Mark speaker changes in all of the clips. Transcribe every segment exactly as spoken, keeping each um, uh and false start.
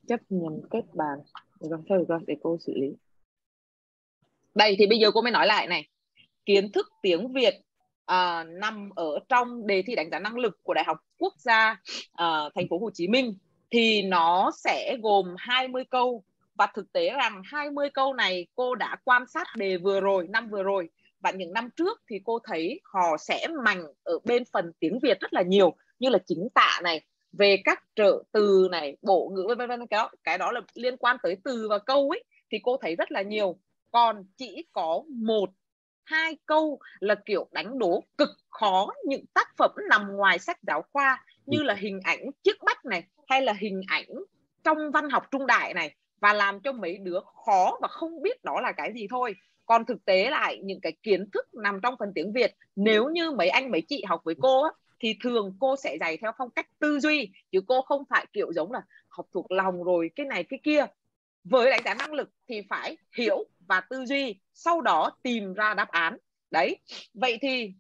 Speaker 1: Chấp nhận kết bạn. Được rồi, thôi được rồi, để cô xử lý. Đây thì bây giờ cô mới nói lại này. Kiến thức tiếng Việt à, nằm ở trong đề thi đánh giá năng lực của Đại học Quốc gia à, Thành phố Hồ Chí Minh thì nó sẽ gồm hai mươi câu, và thực tế rằng hai mươi câu này cô đã quan sát đề vừa rồi, năm vừa rồi và những năm trước thì cô thấy họ sẽ mạnh ở bên phần tiếng Việt rất là nhiều, như là chính tả này, về các trợ từ này, bộ ngữ vân vân, cái đó, cái đó là liên quan tới từ và câu ấy thì cô thấy rất là nhiều. Còn chỉ có một hai câu là kiểu đánh đố cực khó những tác phẩm nằm ngoài sách giáo khoa, như là hình ảnh chiếc bách này, hay là hình ảnh trong văn học trung đại này, và làm cho mấy đứa khó và không biết đó là cái gì thôi. Còn thực tế lại những cái kiến thức nằm trong phần tiếng Việt, nếu như mấy anh mấy chị học với cô á, thì thường cô sẽ dạy theo phong cách tư duy, chứ cô không phải kiểu giống là học thuộc lòng rồi cái này cái kia. Với đánh giá năng lực thì phải hiểu và tư duy, sau đó tìm ra đáp án. Đấy, vậy thì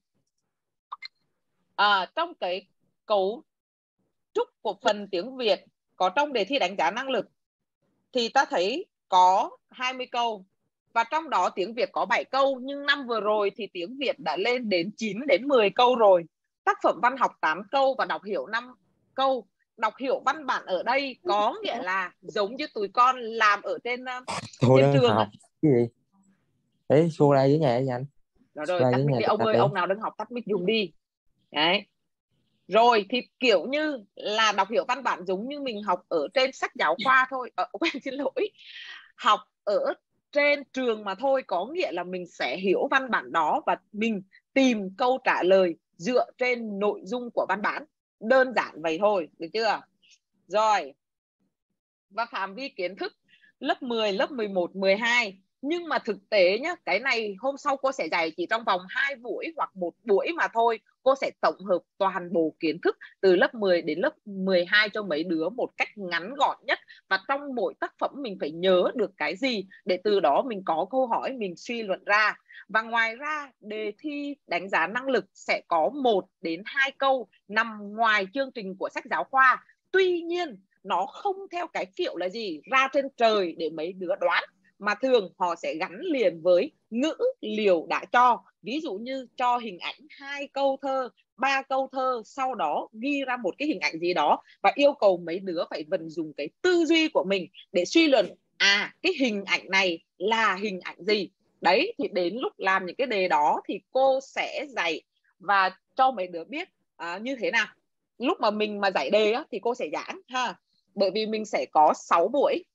Speaker 1: à, trong cái cấu trúc của phần tiếng Việt có trong đề thi đánh giá năng lực thì ta thấy có hai mươi câu, và trong đó tiếng Việt có bảy câu, nhưng năm vừa rồi thì tiếng Việt đã lên đến chín đến mười câu rồi. Tác phẩm văn học tám câu và đọc hiểu năm câu. Đọc hiểu văn bản ở đây có nghĩa là giống như tụi con làm ở trên
Speaker 2: Tôi
Speaker 1: trên
Speaker 2: đang
Speaker 1: trường
Speaker 2: học
Speaker 1: á.
Speaker 2: cái gì đấy, xô đây với nhà vậy anh?
Speaker 1: Rồi
Speaker 2: Xô
Speaker 1: rồi,
Speaker 2: đây
Speaker 1: tắt
Speaker 2: với
Speaker 1: mic
Speaker 2: nhà
Speaker 1: đi
Speaker 2: tôi
Speaker 1: ông
Speaker 2: tập
Speaker 1: ơi,
Speaker 2: đi.
Speaker 1: ông nào đang học tắt mic dùng đi. Đấy. Rồi thì kiểu như là đọc hiểu văn bản giống như mình học ở trên sách giáo khoa thôi. Ờ, quên, xin lỗi. Học ở trên trường mà thôi, có nghĩa là mình sẽ hiểu văn bản đó và mình tìm câu trả lời dựa trên nội dung của văn bản. Đơn giản vậy thôi, được chưa? Rồi. Và phạm vi kiến thức lớp mười, lớp mười một, mười hai. Nhưng mà thực tế nhá, cái này hôm sau cô sẽ dạy chỉ trong vòng hai buổi hoặc một buổi mà thôi. Cô sẽ tổng hợp toàn bộ kiến thức từ lớp mười đến lớp mười hai cho mấy đứa một cách ngắn gọn nhất. Và trong mỗi tác phẩm mình phải nhớ được cái gì để từ đó mình có câu hỏi mình suy luận ra. Và ngoài ra, đề thi đánh giá năng lực sẽ có một đến hai câu nằm ngoài chương trình của sách giáo khoa. Tuy nhiên, nó không theo cái kiểu là gì ra trên trời để mấy đứa đoán, mà thường họ sẽ gắn liền với ngữ liệu đã cho. Ví dụ như cho hình ảnh hai câu thơ, ba câu thơ, sau đó ghi ra một cái hình ảnh gì đó và yêu cầu mấy đứa phải vận dụng cái tư duy của mình để suy luận, à cái hình ảnh này là hình ảnh gì. Đấy, thì đến lúc làm những cái đề đó thì cô sẽ dạy và cho mấy đứa biết à, như thế nào. Lúc mà mình mà giải đề á, thì cô sẽ giảng ha, bởi vì mình sẽ có sáu buổi.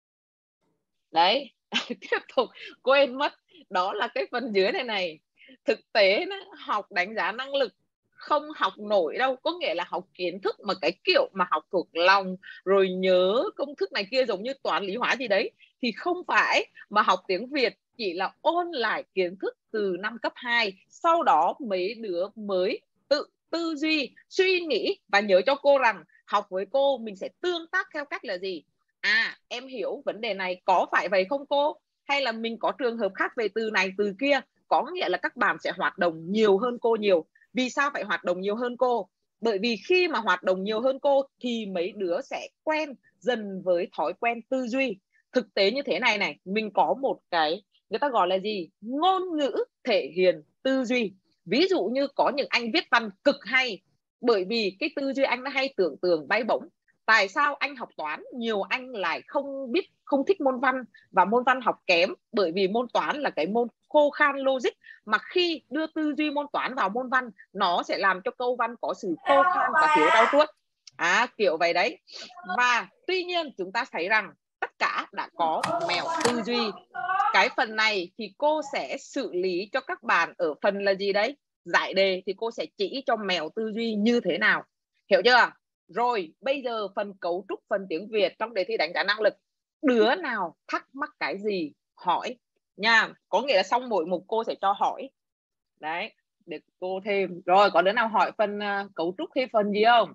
Speaker 1: Đấy. Tiếp tục quên mất, đó là cái phần dưới này này. Thực tế học đánh giá năng lực không học nổi đâu, có nghĩa là học kiến thức mà cái kiểu mà học thuộc lòng rồi nhớ công thức này kia giống như toán lý hóa gì đấy thì không phải, mà học tiếng Việt chỉ là ôn lại kiến thức từ năm cấp hai, sau đó mấy đứa mới tự tư duy suy nghĩ. Và nhớ cho cô rằng học với cô mình sẽ tương tác theo cách là gì, à em hiểu vấn đề này có phải vậy không cô, hay là mình có trường hợp khác về từ này từ kia. Có nghĩa là các bạn sẽ hoạt động nhiều hơn cô nhiều. Vì sao phải hoạt động nhiều hơn cô? Bởi vì khi mà hoạt động nhiều hơn cô thì mấy đứa sẽ quen dần với thói quen tư duy. Thực tế như thế này này, mình có một cái người ta gọi là gì, ngôn ngữ thể hiện tư duy. Ví dụ như có những anh viết văn cực hay, bởi vì cái tư duy anh nó hay tưởng tượng bay bổng. Tại sao anh học toán nhiều anh lại không biết, không thích môn văn và môn văn học kém? Bởi vì môn toán là cái môn khô khan logic, mà khi đưa tư duy môn toán vào môn văn nó sẽ làm cho câu văn có sự khô khan và thiếu rau chuốt. À, kiểu vậy đấy. Và tuy nhiên chúng ta thấy rằng tất cả đã có mẹo tư duy. Cái phần này thì cô sẽ xử lý cho các bạn ở phần là gì đấy, giải đề, thì cô sẽ chỉ cho mẹo tư duy như thế nào, hiểu chưa? Rồi bây giờ phần cấu trúc phần tiếng Việt trong đề thi đánh giá năng lực, đứa nào thắc mắc cái gì hỏi nha, có nghĩa là xong mỗi mục cô sẽ cho hỏi. Đấy, để cô thêm. Rồi có đứa nào hỏi phần uh, cấu trúc hay phần gì không?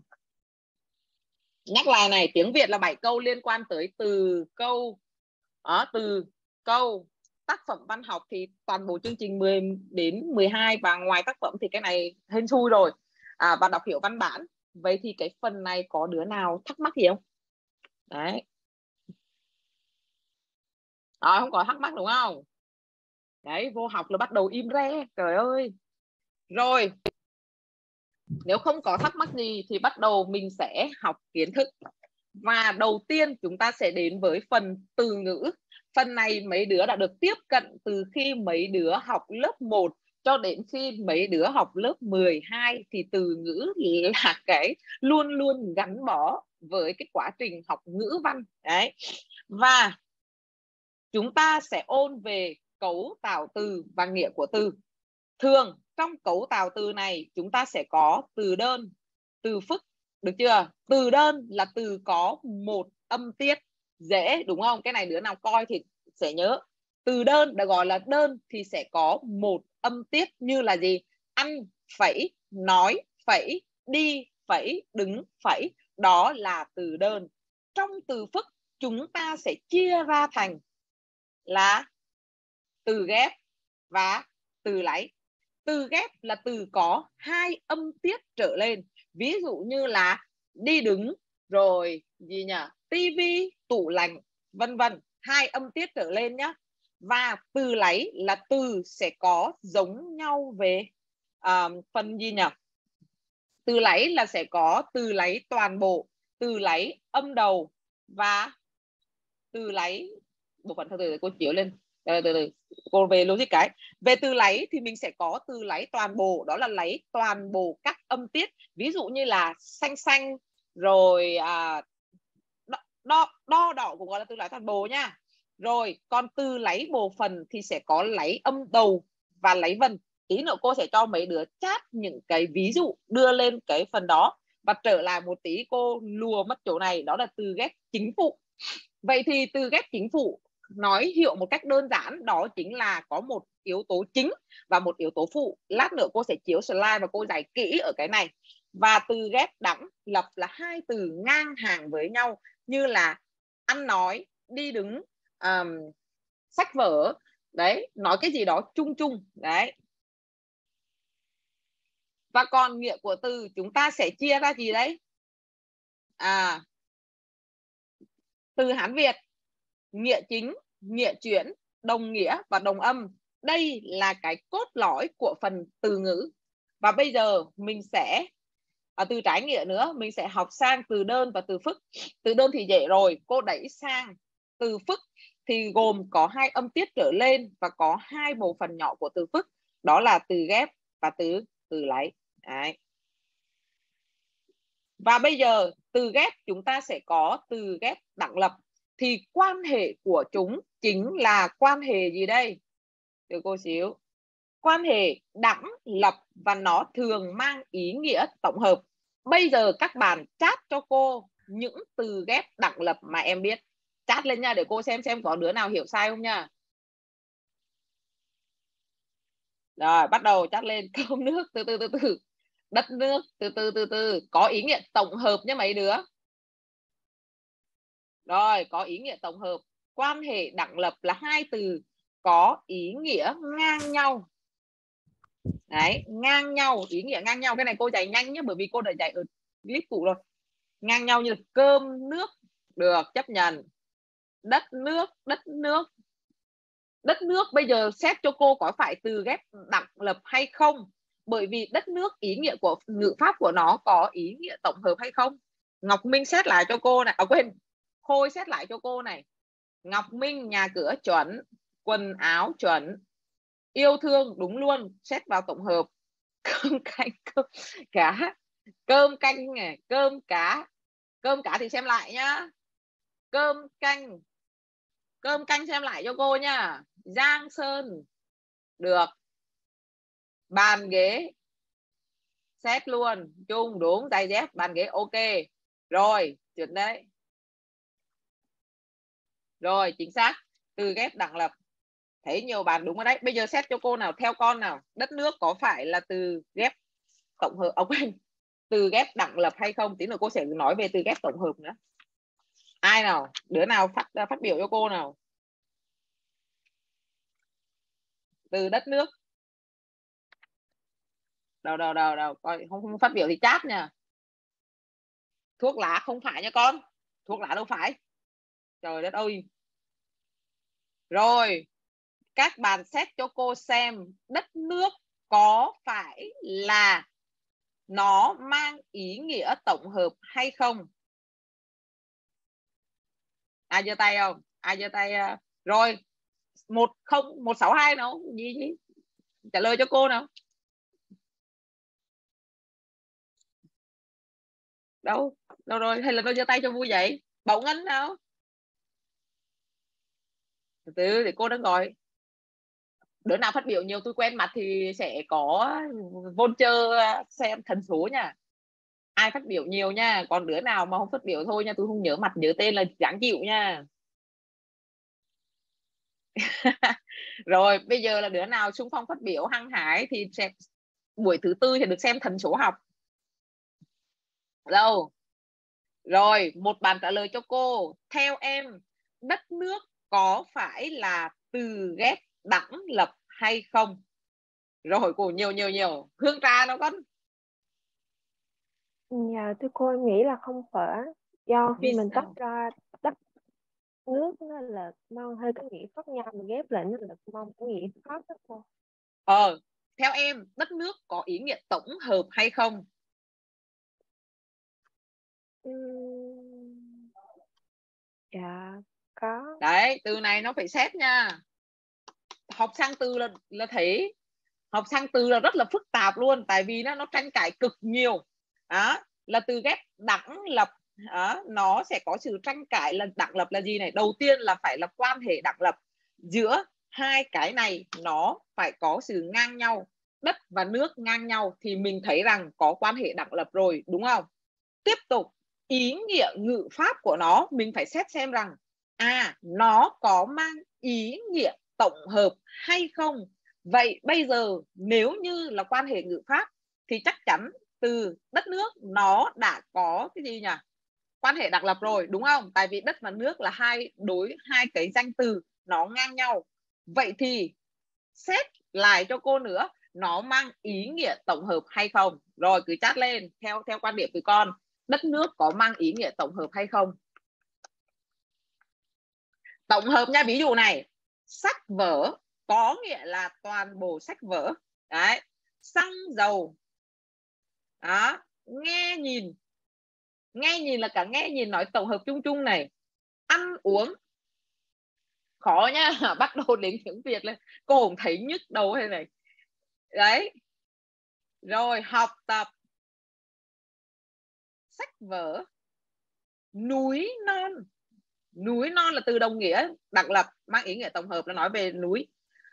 Speaker 1: Nhắc lại này, tiếng Việt là bảy câu liên quan tới từ câu, đó, từ câu. Tác phẩm văn học thì toàn bộ chương trình mười đến mười hai, và ngoài tác phẩm thì cái này hên xui rồi. À, và đọc hiểu văn bản. Vậy thì cái phần này có đứa nào thắc mắc gì không? Đấy. Rồi, không có thắc mắc đúng không? Đấy, vô học là bắt đầu im re, trời ơi. Rồi, nếu không có thắc mắc gì thì bắt đầu mình sẽ học kiến thức. Và đầu tiên chúng ta sẽ đến với phần từ ngữ. Phần này mấy đứa đã được tiếp cận từ khi mấy đứa học lớp một cho đến khi mấy đứa học lớp mười hai, thì từ ngữ là cái luôn luôn gắn bó với cái quá trình học ngữ văn. Đấy. Và chúng ta sẽ ôn về cấu tạo từ và nghĩa của từ. Thường trong cấu tạo từ này chúng ta sẽ có từ đơn, từ phức, được chưa? Từ đơn là từ có một âm tiết, dễ đúng không? Cái này đứa nào coi thì sẽ nhớ. Từ đơn đã gọi là đơn thì sẽ có một âm tiết như là gì? Ăn, phẩy, nói, phẩy, đi, phẩy, đứng, phẩy. Đó là từ đơn. Trong từ phức chúng ta sẽ chia ra thành là từ ghép và từ lấy. Từ ghép là từ có hai âm tiết trở lên. Ví dụ như là đi đứng, rồi gì nhỉ? Tivi, tủ lạnh, vân vân. Hai âm tiết trở lên nhá. Và từ lấy là từ sẽ có giống nhau về uh, phần gì nhỉ? Từ lấy là sẽ có từ lấy toàn bộ, từ lấy âm đầu và từ lấy bộ phận. Từ từ cô chiếu lên. Từ từ cô về logic cái. Về từ lấy thì mình sẽ có từ lấy toàn bộ, đó là lấy toàn bộ các âm tiết. Ví dụ như là xanh xanh, rồi à, đo, đo, đo đỏ cũng gọi là từ lấy toàn bộ nha. Rồi còn từ lấy bộ phận thì sẽ có lấy âm đầu và lấy vần. Tí nữa cô sẽ cho mấy đứa chat những cái ví dụ đưa lên cái phần đó. Và trở lại một tí cô lùa mất chỗ này, đó là từ ghép chính phụ. Vậy thì từ ghép chính phụ nói hiệu một cách đơn giản đó chính là có một yếu tố chính và một yếu tố phụ. Lát nữa cô sẽ chiếu slide và cô giải kỹ ở cái này. Và từ ghép đẳng lập là hai từ ngang hàng với nhau, như là ăn nói, đi đứng, um, sách vở. Đấy, nói cái gì đó chung chung. Đấy. Và còn nghĩa của từ chúng ta sẽ chia ra gì đấy? À, từ Hán Việt, nghĩa chính, nghĩa chuyển, đồng nghĩa và đồng âm. Đây là cái cốt lõi của phần từ ngữ. Và bây giờ mình sẽ à, từ trái nghĩa nữa, mình sẽ học sang từ đơn và từ phức. Từ đơn thì dễ rồi, cô đẩy sang. Từ phức thì gồm có hai âm tiết trở lên và có hai bộ phận nhỏ của từ phức, đó là từ ghép và từ từ lấy. Đấy. Và bây giờ từ ghép chúng ta sẽ có từ ghép đẳng lập. Thì quan hệ của chúng chính là quan hệ gì đây? Để cô xíu. Quan hệ đẳng lập và nó thường mang ý nghĩa tổng hợp. Bây giờ các bạn chat cho cô những từ ghép đẳng lập mà em biết. Chat lên nha để cô xem xem có đứa nào hiểu sai không nha. Rồi bắt đầu chat lên. Cơm nước, từ từ từ từ. Đất nước, từ từ từ từ. Có ý nghĩa tổng hợp nha mấy đứa. Rồi, có ý nghĩa tổng hợp. Quan hệ đẳng lập là hai từ có ý nghĩa ngang nhau. Đấy, ngang nhau, ý nghĩa ngang nhau. Cái này cô dạy nhanh nhé, bởi vì cô đã dạy ở clip cũ rồi. Ngang nhau như là cơm nước, được, chấp nhận. Đất nước, đất nước. Đất nước bây giờ xét cho cô có phải từ ghép đẳng lập hay không? Bởi vì đất nước ý nghĩa của ngữ pháp của nó có ý nghĩa tổng hợp hay không? Ngọc Minh xét lại cho cô này. À quên, Khôi xét lại cho cô này. Ngọc Minh nhà cửa chuẩn, quần áo chuẩn, yêu thương đúng luôn, xét vào tổng hợp. Cơm canh, cơm cá, cơm canh này, cơm cá. Cơm cá thì xem lại nhá. Cơm canh, cơm canh xem lại cho cô nhá. Giang Sơn, được. Bàn ghế, xét luôn, chung đúng, giày dép, bàn ghế ok. Rồi, chuyện đấy. Rồi, chính xác. Từ ghép đẳng lập. Thấy nhiều bạn đúng rồi đấy. Bây giờ xét cho cô nào, theo con nào. Đất nước có phải là từ ghép tổng hợp, ông anh, từ ghép đẳng lập hay không? Tí nữa cô sẽ nói về từ ghép tổng hợp nữa. Ai nào, đứa nào phát phát biểu cho cô nào. Từ đất nước. Đâu đâu đâu đâu, coi không, không phát biểu thì chat nha. Thuốc lá không phải nha con. Thuốc lá đâu phải. Trời đất ơi. Rồi, các bạn xét cho cô xem đất nước có phải là nó mang ý nghĩa tổng hợp hay không? Ai giơ tay không? Ai giơ tay? Rồi, một không một sáu hai nào gì gì trả lời cho cô nào. Đâu đâu rồi, hay là tôi giơ tay cho vui vậy? Bảo Ngân nào? Từ từ để cô đang gọi. Đứa nào phát biểu nhiều tôi quen mặt thì sẽ có voucher xem thần số nha. Ai phát biểu nhiều nha, còn đứa nào mà không phát biểu thôi nha, tôi không nhớ mặt nhớ tên là dáng chịu nha. Rồi bây giờ là đứa nào xung phong phát biểu hăng hái thì sẽ buổi thứ tư thì được xem thần số học. Đâu rồi, một bạn trả lời cho cô. Theo em, đất nước có phải là từ ghép đẳng lập hay không? Rồi cô nhiều nhiều nhiều. Hương Trà nó con.
Speaker 3: Dạ thưa cô, em nghĩ là không phải. Do khi
Speaker 1: Vì
Speaker 3: mình tách
Speaker 1: sao?
Speaker 3: ra đất nước nó là mang hơi cái nghĩa khác nhau, mình ghép lại nó là mang cái nghĩa khác đó cô.
Speaker 1: Ờ, theo em, đất nước có ý nghĩa tổng hợp hay không?
Speaker 3: Uhm... Dạ có.
Speaker 1: Đấy, từ này nó phải xét nha. Học sang từ là là thấy học sang từ là rất là phức tạp luôn, tại vì nó nó tranh cãi cực nhiều. Đó, là từ ghép đẳng lập. Đó, nó sẽ có sự tranh cãi là đẳng lập là gì này. Đầu tiên là phải là quan hệ đẳng lập. Giữa hai cái này nó phải có sự ngang nhau. Đất và nước ngang nhau thì mình thấy rằng có quan hệ đẳng lập rồi, đúng không? Tiếp tục, ý nghĩa ngữ pháp của nó mình phải xét xem rằng à, nó có mang ý nghĩa tổng hợp hay không. Vậy bây giờ nếu như là quan hệ ngữ pháp thì chắc chắn từ đất nước nó đã có cái gì nhỉ? Quan hệ đặc lập rồi, đúng không? Tại vì đất và nước là hai đối hai cái danh từ nó ngang nhau. Vậy thì xét lại cho cô nữa, nó mang ý nghĩa tổng hợp hay không? Rồi cứ chat lên theo theo quan điểm của con. Đất nước có mang ý nghĩa tổng hợp hay không? Tổng hợp nha, ví dụ này, sách vở có nghĩa là toàn bộ sách vở. Đấy, xăng dầu. Đó, nghe nhìn. Nghe nhìn là cả nghe nhìn nói tổng hợp chung chung này. Ăn uống. Khó nha, bắt đầu đến tiếng Việt lên. Cô không thấy nhức đầu hay này. Đấy. Rồi học tập. Sách vở. Núi non. Núi non là từ đồng nghĩa đặc lập, mang ý nghĩa tổng hợp là nói về núi.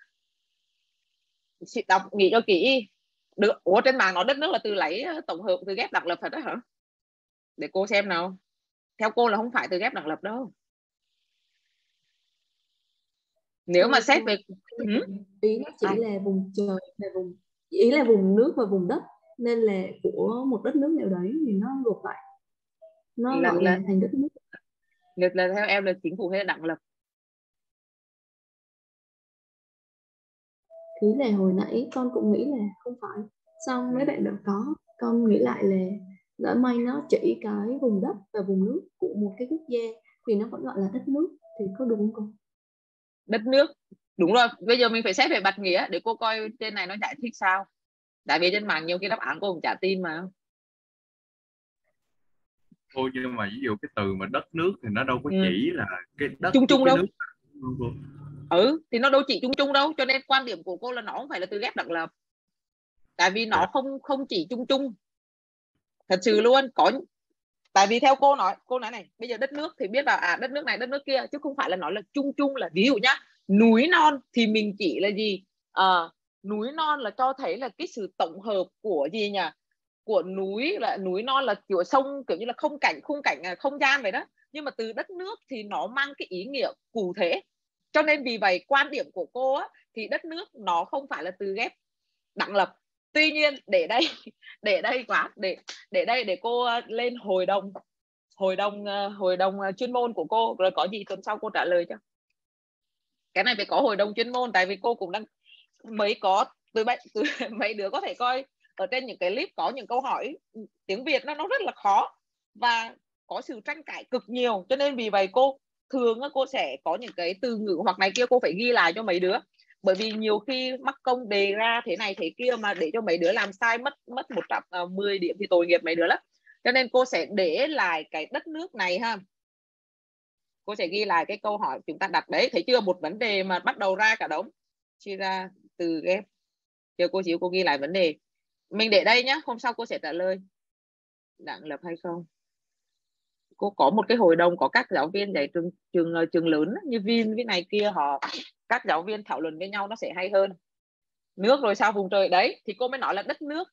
Speaker 1: Chị đọc nghĩ cho kỹ được. Ủa trên mạng nói đất nước là từ lấy tổng hợp, từ ghép đặc lập thật đó hả? Để cô xem nào. Theo cô là không phải từ ghép đặc lập đâu. Nếu mà xét về
Speaker 4: ý nó chỉ là vùng trời và vùng, ý là vùng nước và vùng đất, nên là của một đất nước nào đấy thì nó ngược lại, nó
Speaker 1: là,
Speaker 4: gọi
Speaker 1: là,
Speaker 4: là thành đất nước.
Speaker 1: là, là theo em là chính phủ hay là đẳng lập?
Speaker 4: Ý là hồi nãy con cũng nghĩ là không phải, xong mấy bạn đã có, con nghĩ lại là lỡ may nó chỉ cái vùng đất và vùng nước của một cái quốc gia thì nó vẫn gọi là đất nước, thì có đúng không con?
Speaker 1: Đất nước, đúng rồi. Bây giờ mình phải xét về bật nghĩa để cô coi trên này nó giải thích sao. Tại vì trên mạng nhiều cái đáp án cô cũng chả tin mà.
Speaker 5: Cô nhưng mà ví dụ cái từ mà đất nước thì nó đâu có
Speaker 1: ừ.
Speaker 5: chỉ là cái đất
Speaker 1: chung chung đâu.
Speaker 5: nước.
Speaker 1: Ừ thì nó đâu chỉ chung chung đâu, cho nên quan điểm của cô là nó không phải là từ ghép đặc lập. Tại vì nó không không chỉ chung chung. Thật sự luôn. Có, tại vì theo cô nói, cô nói này, bây giờ đất nước thì biết là à đất nước này đất nước kia, chứ không phải là nói là chung chung. Là ví dụ nhá, núi non thì mình chỉ là gì? À, núi non là cho thấy là cái sự tổng hợp của gì nhỉ? Của núi, là núi non là kiểu sông, kiểu như là không cảnh, khung cảnh, không gian vậy đó. Nhưng mà từ đất nước thì nó mang cái ý nghĩa cụ thể. Cho nên vì vậy quan điểm của cô á, thì đất nước nó không phải là từ ghép đẳng lập. Tuy nhiên để đây để đây quá để để đây để cô lên hội đồng hội đồng hội đồng chuyên môn của cô, rồi có gì tuần sau cô trả lời cho. Cái này phải có hội đồng chuyên môn, tại vì cô cũng đang mới có từ, từ mấy đứa có thể coi ở trên những cái clip, có những câu hỏi tiếng Việt nó nó rất là khó và có sự tranh cãi cực nhiều, cho nên vì vậy cô thường cô sẽ có những cái từ ngữ hoặc này kia cô phải ghi lại cho mấy đứa, bởi vì nhiều khi mắc công đề ra thế này thế kia mà để cho mấy đứa làm sai mất mất một trăm mười điểm thì tội nghiệp mấy đứa lắm. Cho nên cô sẽ để lại cái đất nước này ha, cô sẽ ghi lại cái câu hỏi chúng ta đặt đấy, thấy chưa, một vấn đề mà bắt đầu ra cả đống, chia ra từ ghép. Chờ cô chịu cô ghi lại vấn đề, mình để đây nhá, hôm sau cô sẽ trả lời. Đặng lập hay không? Cô có một cái hội đồng có các giáo viên dạy trường trường trường lớn như Vin cái này kia, họ các giáo viên thảo luận với nhau nó sẽ hay hơn. Nước rồi sao vùng trời đấy thì cô mới nói là đất nước.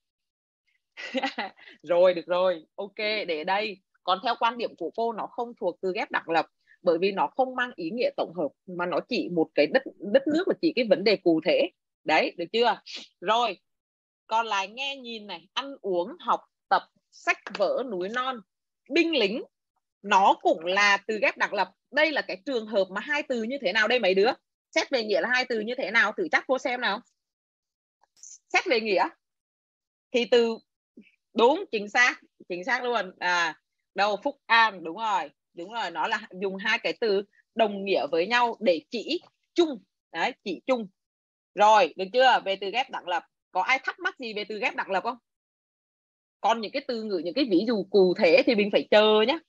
Speaker 1: Rồi được rồi, ok, để đây. Còn theo quan điểm của cô nó không thuộc từ ghép đặc lập, bởi vì nó không mang ý nghĩa tổng hợp mà nó chỉ một cái đất đất nước và chỉ cái vấn đề cụ thể. Đấy, được chưa? Rồi, còn lại nghe nhìn này, ăn uống, học tập, sách vở, núi non, binh lính, nó cũng là từ ghép đặc lập. Đây là cái trường hợp mà hai từ như thế nào đây mấy đứa? Xét về nghĩa là hai từ như thế nào? Thử chắc cô xem nào. Xét về nghĩa thì từ đúng, chính xác, chính xác luôn. À, đâu Phúc An, đúng rồi, đúng rồi, nó là dùng hai cái từ đồng nghĩa với nhau để chỉ chung. Đấy, chỉ chung. Rồi, được chưa? Về từ ghép đặc lập, có ai thắc mắc gì về từ ghép đặc lập không? Còn những cái từ ngữ, những cái ví dụ cụ thể thì mình phải chờ nhé.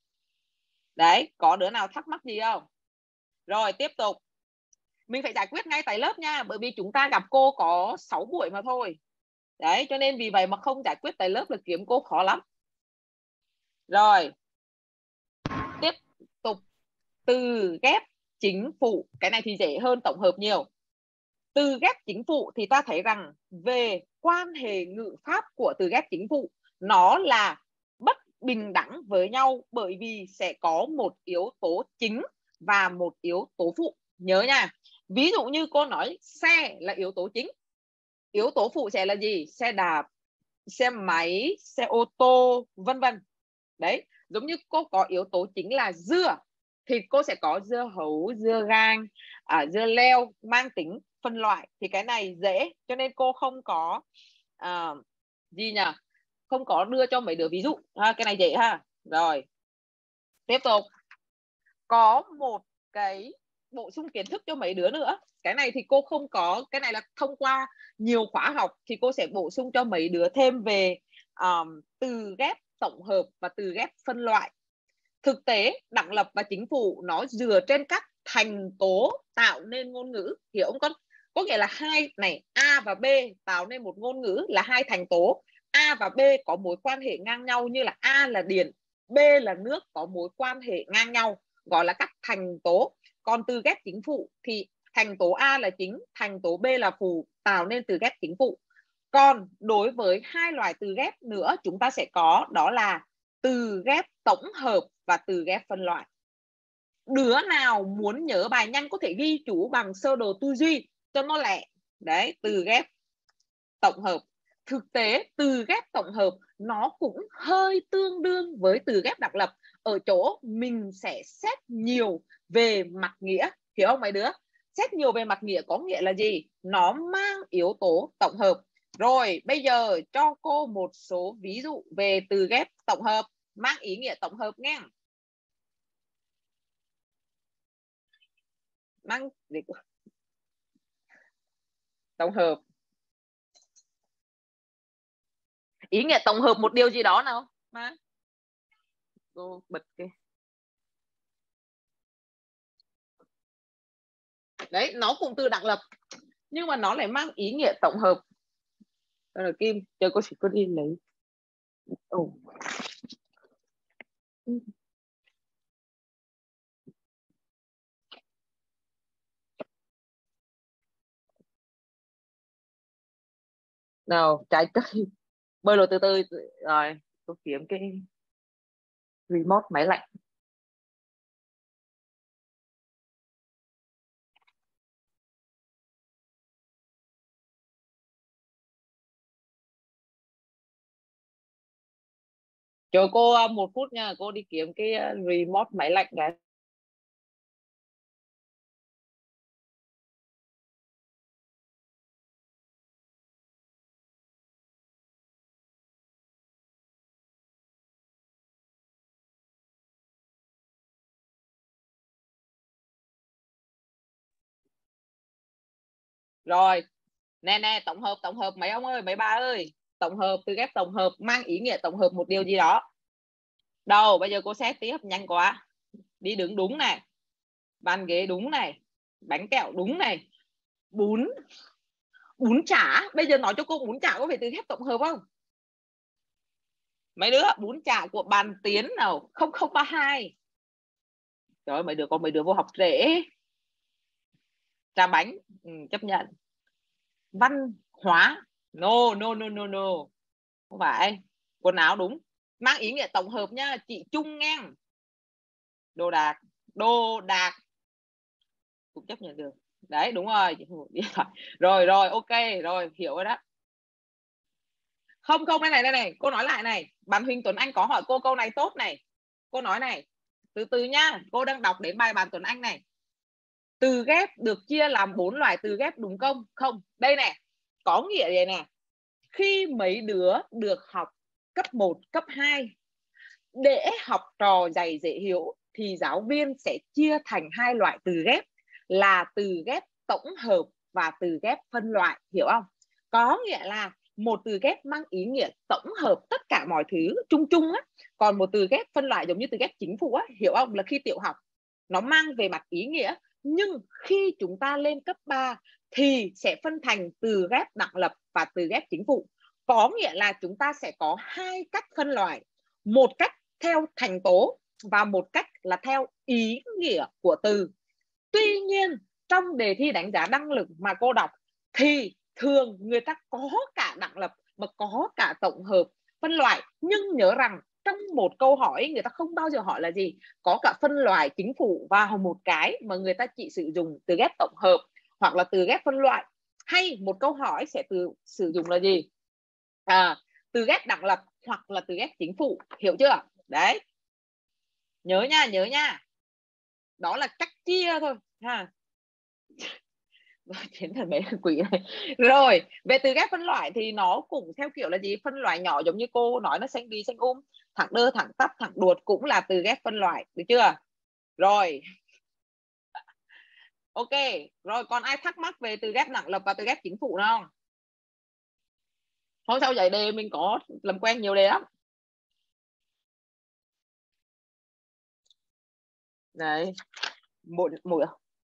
Speaker 1: Đấy, có đứa nào thắc mắc gì không? Rồi, tiếp tục. Mình phải giải quyết ngay tại lớp nha, bởi vì chúng ta gặp cô có sáu buổi mà thôi. Đấy, cho nên vì vậy mà không giải quyết tại lớp là kiếm cô khó lắm. Rồi, tiếp tục. Từ ghép chính phụ, cái này thì dễ hơn tổng hợp nhiều. Từ ghép chính phụ thì ta thấy rằng về quan hệ ngữ pháp của từ ghép chính phụ, nó là bất bình đẳng với nhau, bởi vì sẽ có một yếu tố chính và một yếu tố phụ. Nhớ nha. Ví dụ như cô nói xe là yếu tố chính, yếu tố phụ sẽ là gì? Xe đạp, xe máy, xe ô tô, vân vân. Đấy, giống như cô có yếu tố chính là dưa thì cô sẽ có dưa hấu, dưa gang, à, dưa leo mang tính phân loại, thì cái này dễ, cho nên cô không có à, gì nhỉ, không có đưa cho mấy đứa ví dụ ha, cái này dễ ha. Rồi, tiếp tục. Có một cái bổ sung kiến thức cho mấy đứa nữa, cái này thì cô không có, cái này là thông qua nhiều khóa học thì cô sẽ bổ sung cho mấy đứa thêm về um, từ ghép tổng hợp và từ ghép phân loại. Thực tế đẳng lập và chính phủ nó dựa trên các thành tố tạo nên ngôn ngữ, hiểu không con? Có nghĩa là hai này, A và B tạo nên một ngôn ngữ là hai thành tố. A và B có mối quan hệ ngang nhau, như là A là điện, B là nước, có mối quan hệ ngang nhau, gọi là các thành tố. Còn từ ghép chính phụ thì thành tố A là chính, thành tố B là phụ, tạo nên từ ghép chính phụ. Còn đối với hai loại từ ghép nữa chúng ta sẽ có, đó là từ ghép tổng hợp và từ ghép phân loại. Đứa nào muốn nhớ bài nhanh có thể ghi chú bằng sơ đồ tư duy cho nó lẹ. Đấy, từ ghép tổng hợp. Thực tế từ ghép tổng hợp nó cũng hơi tương đương với từ ghép đặc lập, ở chỗ mình sẽ xét nhiều về mặt nghĩa, hiểu không mấy đứa? Xét nhiều về mặt nghĩa có nghĩa là gì? Nó mang yếu tố tổng hợp. Rồi, bây giờ cho cô một số ví dụ về từ ghép tổng hợp mang ý nghĩa tổng hợp nghe. Mang tổng hợp, ý nghĩa tổng hợp một điều gì đó nào mà cô bật cái đấy, nó cũng từ đặc lập nhưng mà nó lại mang ý nghĩa tổng hợp. Rồi Kim, chờ cô chỉ có đi lấy. Oh. Nào, trái cây bơi lội từ từ. Rồi tôi kiếm cái remote máy lạnh. Chờ cô một phút nha, cô đi kiếm cái remote máy lạnh cái. Rồi nè nè, tổng hợp tổng hợp mấy ông ơi, mấy ba ơi, tổng hợp, từ ghép tổng hợp mang ý nghĩa tổng hợp một điều gì đó. Đâu bây giờ cô xét tí, hấp nhanh quá. Đi đứng đúng này, bàn ghế đúng này, bánh kẹo đúng này, bún bún chả. Bây giờ nói cho cô bún chả có phải từ ghép tổng hợp không? Mấy đứa, bún chả của bàn Tiến nào không không ba hai. Trời ơi, mấy đứa con mấy đứa vô học trễ. Trà bánh, ừ, chấp nhận. Văn hóa, no no no no no, không phải. Quần áo đúng, mang ý nghĩa tổng hợp nha, chị Trung ngang. Đồ đạc, đồ đạc cũng chấp nhận được. Đấy đúng rồi. Rồi rồi ok rồi, hiểu rồi đó. Không không, đây này đây này, cô nói lại này. Bạn Huỳnh Tuấn Anh có hỏi cô câu này tốt này. Cô nói này, từ từ nha, cô đang đọc đến bài bạn Tuấn Anh này. Từ ghép được chia làm bốn loại từ ghép đúng không? Không, đây này, có nghĩa vậy nè. Khi mấy đứa được học cấp một, cấp hai, để học trò dày dễ hiểu thì giáo viên sẽ chia thành hai loại từ ghép là từ ghép tổng hợp và từ ghép phân loại, hiểu không? Có nghĩa là một từ ghép mang ý nghĩa tổng hợp tất cả mọi thứ chung chung á, còn một từ ghép phân loại giống như từ ghép chính phủ á, hiểu không? Là khi tiểu học nó mang về mặt ý nghĩa, nhưng khi chúng ta lên cấp ba thì sẽ phân thành từ ghép đẳng lập và từ ghép chính phủ. Có nghĩa là chúng ta sẽ có hai cách phân loại, một cách theo thành tố và một cách là theo ý nghĩa của từ. Tuy nhiên trong đề thi đánh giá năng lực mà cô đọc thì thường người ta có cả đẳng lập mà có cả tổng hợp phân loại, nhưng nhớ rằng trong một câu hỏi người ta không bao giờ hỏi là gì có cả phân loại chính phủ vào một cái, mà người ta chỉ sử dụng từ ghép tổng hợp hoặc là từ ghép phân loại. Hay một câu hỏi sẽ từ sử dụng là gì à, từ ghép đẳng lập hoặc là từ ghép chính phủ, hiểu chưa? Đấy, nhớ nha, nhớ nha, đó là cách chia thôi ha. Chiến thần mấy quỷ này. Rồi về từ ghép phân loại thì nó cũng theo kiểu là gì, phân loại nhỏ giống như cô nói, nó xanh đi xanh um, thẳng đơ thẳng tắp thẳng đuột cũng là từ ghép phân loại, được chưa? Rồi ok, rồi còn ai thắc mắc về từ ghép đẳng lập và từ ghép chính phủ không? Hôm sau dạy đề mình có làm quen nhiều đề lắm. Đấy, một mũi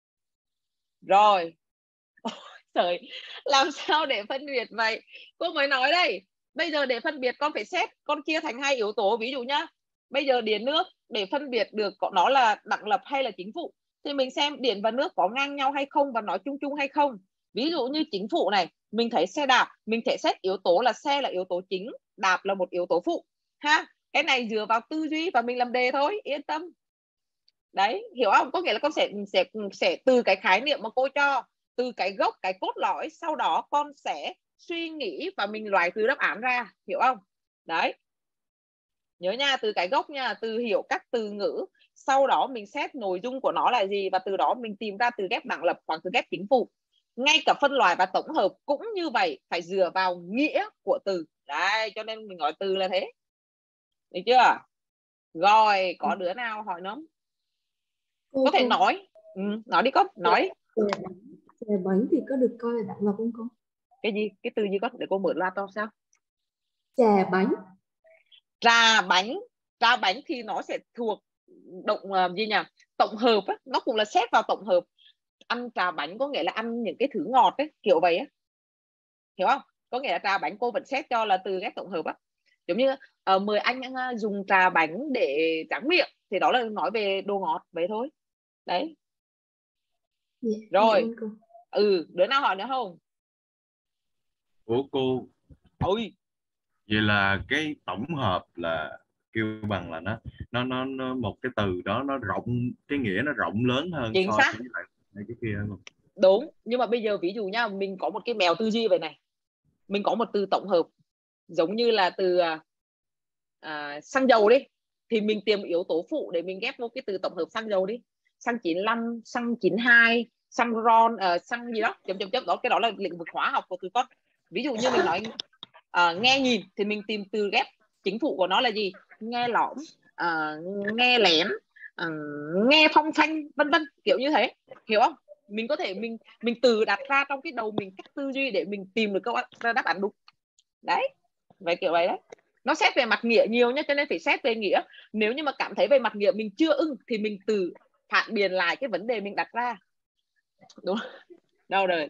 Speaker 1: rồi. Trời, làm sao để phân biệt vậy? Cô mới nói đây, bây giờ để phân biệt con phải xét, con chia thành hai yếu tố. Ví dụ nhá, bây giờ điện nước, để phân biệt được nó là đẳng lập hay là chính phủ thì mình xem điện và nước có ngang nhau hay không và nói chung chung hay không. Ví dụ như chính phủ này, mình thấy xe đạp, mình thể xét yếu tố là xe là yếu tố chính, đạp là một yếu tố phụ ha. Cái này dựa vào tư duy và mình làm đề thôi, yên tâm. Đấy, hiểu không? Có nghĩa là con sẽ sẽ sẽ từ cái khái niệm mà cô cho, từ cái gốc, cái cốt lõi, sau đó con sẽ suy nghĩ và mình loại từ đáp án ra, hiểu không? Đấy, nhớ nha, từ cái gốc nha, từ hiểu các từ ngữ, sau đó mình xét nội dung của nó là gì và từ đó mình tìm ra từ ghép đẳng lập hoặc từ ghép chính phủ. Ngay cả phân loại và tổng hợp cũng như vậy, phải dựa vào nghĩa của từ. Đấy, cho nên mình gọi từ là thế, được chưa? Rồi có đứa nào hỏi nó
Speaker 4: Cô,
Speaker 1: có thể
Speaker 4: cô,
Speaker 1: nói ừ, nói đi con, nói
Speaker 4: chè, chè bánh thì có được coi là đẳng lập không cô?
Speaker 1: cái gì, cái từ gì con, để cô mở loa to. Sao?
Speaker 4: Chè bánh.
Speaker 1: Trà bánh, trà bánh thì nó sẽ thuộc động uh, gì nhỉ, tổng hợp á, nó cũng là xét vào tổng hợp. Ăn trà bánh có nghĩa là ăn những cái thứ ngọt ấy, kiểu vậy á, hiểu không? Có nghĩa là trà bánh cô vẫn xét cho là từ ghép tổng hợp á. Giống như uh, mời anh uh, dùng trà bánh để tráng miệng thì đó là nói về đồ ngọt vậy thôi. Đấy.
Speaker 4: Yeah,
Speaker 1: Rồi ừ, đứa nào hỏi nữa không?
Speaker 5: Ủa cô,
Speaker 1: Ôi,
Speaker 5: vậy là cái tổng hợp là kêu bằng là nó nó nó, nó một cái từ đó nó rộng, cái nghĩa nó rộng lớn hơn
Speaker 1: chính
Speaker 5: so
Speaker 1: xác,
Speaker 5: với lại cái kia không?
Speaker 1: đúng. Nhưng mà bây giờ ví dụ nha, mình có một cái mèo tư duy vậy này, mình có một từ tổng hợp giống như là từ à, xăng dầu đi, thì mình tìm yếu tố phụ để mình ghép vô cái từ tổng hợp xăng dầu đi, xăng chín lăm, xăng chín hai, xăng ron, uh, xăng gì đó chấm chấm chấm đó, cái đó là lĩnh vực hóa học của từ con. Ví dụ như mình nói uh, nghe nhìn thì mình tìm từ ghép chính phủ của nó là gì, nghe lõm, uh, nghe lén, uh, nghe phong phanh, vân vân, kiểu như thế, hiểu không? mình có thể mình mình tự đặt ra trong cái đầu mình cách tư duy để mình tìm được câu đáp án đúng. Đấy, vậy kiểu vậy đấy. Nó xét về mặt nghĩa nhiều nhé, cho nên phải xét về nghĩa. Nếu như mà cảm thấy về mặt nghĩa mình chưa ưng thì mình tự phản biện lại cái vấn đề mình đặt ra. Đúng đâu rồi.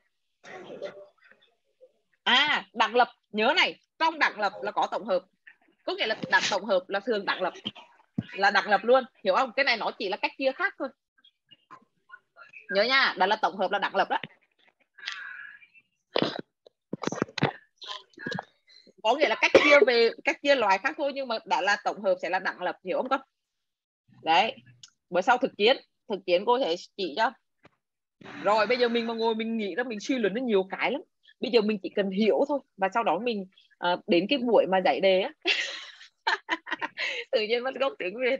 Speaker 1: À, đẳng lập, nhớ này, trong đẳng lập là có tổng hợp. Có nghĩa là đẳng tổng hợp là thường đẳng lập là đẳng lập luôn, hiểu không? Cái này nó chỉ là cách chia khác thôi. Nhớ nha, đó là tổng hợp là đẳng lập đó. Có nghĩa là cách chia về cách chia loại khác thôi, nhưng mà đã là tổng hợp sẽ là đẳng lập, hiểu không con? Đấy, bữa sau thực chiến thực chiến cô sẽ chỉ cho. Rồi bây giờ mình mà ngồi mình nghĩ ra mình suy luận đến nhiều cái lắm. Bây giờ mình chỉ cần hiểu thôi, và sau đó mình uh, đến cái buổi mà giải đề á tự nhiên mất gốc tiếng Việt.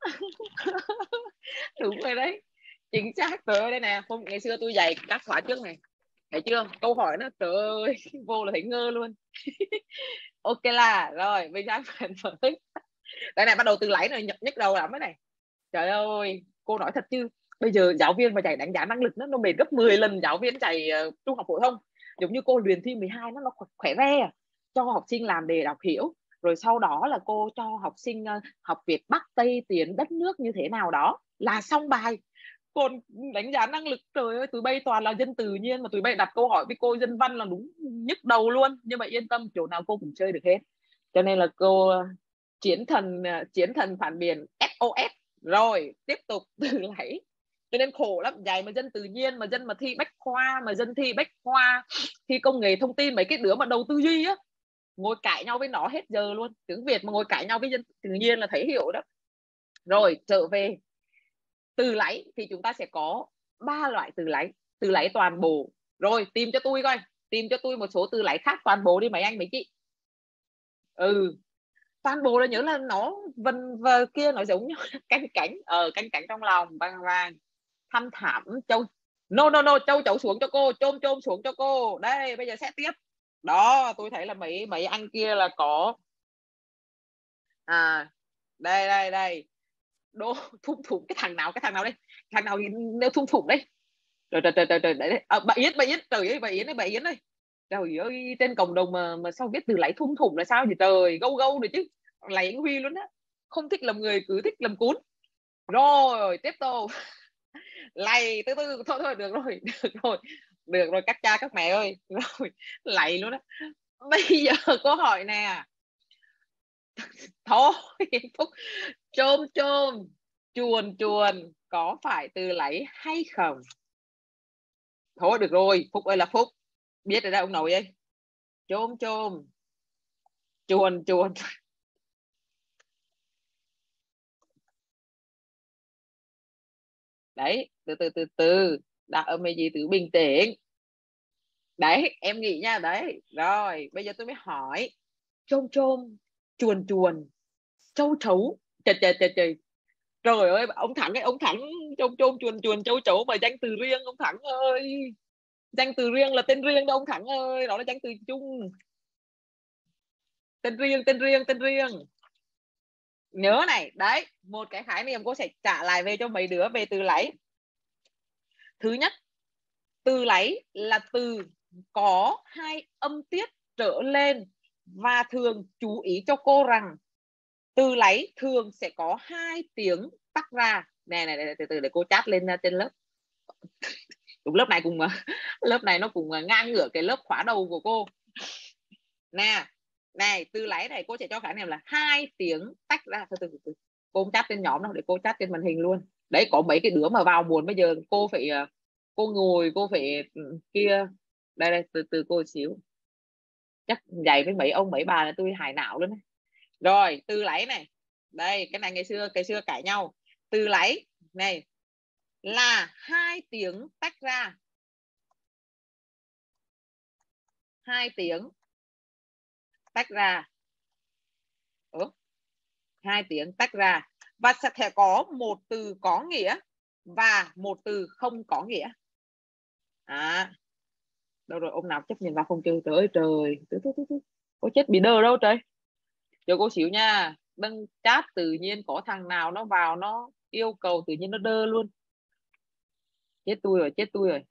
Speaker 1: Đúng rồi đấy, chính xác. Trời ơi, đây nè, hôm ngày xưa tôi dạy các khóa trước này, thấy chưa, câu hỏi nó trời ơi vô là thấy ngơ luôn. Ok là rồi, bây giờ phần mới đây này, bắt đầu từ lấy rồi, nhập nhức đầu lắm cái này. Trời ơi, cô nói thật chứ bây giờ giáo viên mà dạy đánh giá năng lực nó nó mệt gấp mười lần giáo viên dạy uh, trung học phổ thông. Giống như cô luyện thi mười hai nó nó khỏe re, cho học sinh làm đề đọc hiểu, rồi sau đó là cô cho học sinh uh, học Việt Bắc Tây tiến đất nước như thế nào đó là xong bài. Còn đánh giá năng lực trời ơi, tụi bay toàn là dân tự nhiên mà tụi bay đặt câu hỏi với cô dân văn là đúng nhức đầu luôn. Nhưng mà yên tâm, chỗ nào cô cũng chơi được hết. Cho nên là cô uh, chiến thần uh, chiến thần phản biện ét o ét. Rồi tiếp tục từ lấy. Cho nên khổ lắm, dạy mà dân tự nhiên, mà dân mà thi bách khoa, mà dân thi bách khoa, thi công nghệ thông tin, mấy cái đứa mà đầu tư duy á, ngồi cãi nhau với nó hết giờ luôn. Tiếng Việt mà ngồi cãi nhau với dân tự nhiên là thấy hiểu đó. Rồi trở về từ lấy thì chúng ta sẽ có ba loại từ lấy. Từ lấy toàn bộ. Rồi tìm cho tôi coi, tìm cho tôi một số từ lấy khác toàn bộ đi mấy anh mấy chị. Ừ, toàn bộ là nhớ là nó vần và kia nó giống nhau. Canh cánh, ờ canh cánh trong lòng, vàng vàng, thăm thẳm, châu. No no no, châu chấu xuống cho cô, chôm chôm xuống cho cô. Đây bây giờ xét tiếp. Đó, tôi thấy là mấy mấy anh kia là có à đây đây đây đô thung thủng. Cái thằng nào cái thằng nào đây, thằng nào nêu thung thủng đây. Trời trời trời trời trời đấy, à, bà Yến bà Yến trời ơi, bà Yến đấy, bà Yến đây. Trời ơi, trên cộng đồng mà mà sao biết từ lấy thung thủng là sao vậy trời, gâu gâu rồi chứ. Lấy anh Huy luôn á, không thích làm người cứ thích làm cún. Rồi tiếp tục. Lầy từ từ thôi thôi được rồi được rồi được rồi các cha các mẹ ơi. Rồi lầy luôn á. Bây giờ câu hỏi nè. Thôi Phúc, chôm chôm, chuồn chuồn có phải từ lấy hay không? Thôi được rồi, Phúc ơi là Phúc, biết rồi đó ông nội ơi. Chôm chôm, chuồn chuồn. Đấy, từ từ từ từ, đã âm hay gì từ bình tĩnh. Đấy, em nghĩ nha, đấy. Rồi, bây giờ tôi mới hỏi. Chôm chôm, chuồn chuồn, châu chấu. Trời trời trời trời. Trời ơi, ông Thắng ấy, ông Thắng chôm chôm chuồn chuồn châu chấu mà danh từ riêng ông Thắng ơi. Danh từ riêng là tên riêng đâu ông Thắng ơi, đó là danh từ chung. Tên riêng, tên riêng, tên riêng. Nhớ này, đấy, một cái khái niệm cô sẽ trả lại về cho mấy đứa về từ lấy. Thứ nhất, từ lấy là từ có hai âm tiết trở lên, và thường chú ý cho cô rằng từ lấy thường sẽ có hai tiếng tách ra. Nè này, từ từ để cô chat lên trên lớp. Đúng, lớp này cùng lớp này nó cùng ngang ngửa cái lớp khóa đầu của cô. Nè, này, từ lấy này cô sẽ cho khái niệm là hai tiếng tách ra. Từ từ, từ. Cô chat trên nhóm đâu để cô chat trên màn hình luôn. Đấy, có mấy cái đứa mà vào buồn bây giờ cô phải cô ngồi cô phải kia. Đây đây, từ từ cô xíu. Chắc dạy với mấy ông mấy bà là tôi hài não luôn đấy. Rồi, từ lấy này. Đây, cái này ngày xưa ngày xưa cãi nhau. Từ lấy này là hai tiếng tách ra. Hai tiếng tách ra. Ủa? Hai tiếng tách ra. Và sẽ có một từ có nghĩa và một từ không có nghĩa. À, đâu rồi, ông nào chấp nhận vào không chơi. Trời ơi trời, có chết bị đơ đâu trời. Cho cô xíu nha. Đăng chat tự nhiên có thằng nào nó vào nó yêu cầu tự nhiên nó đơ luôn. Chết tôi rồi, chết tôi rồi.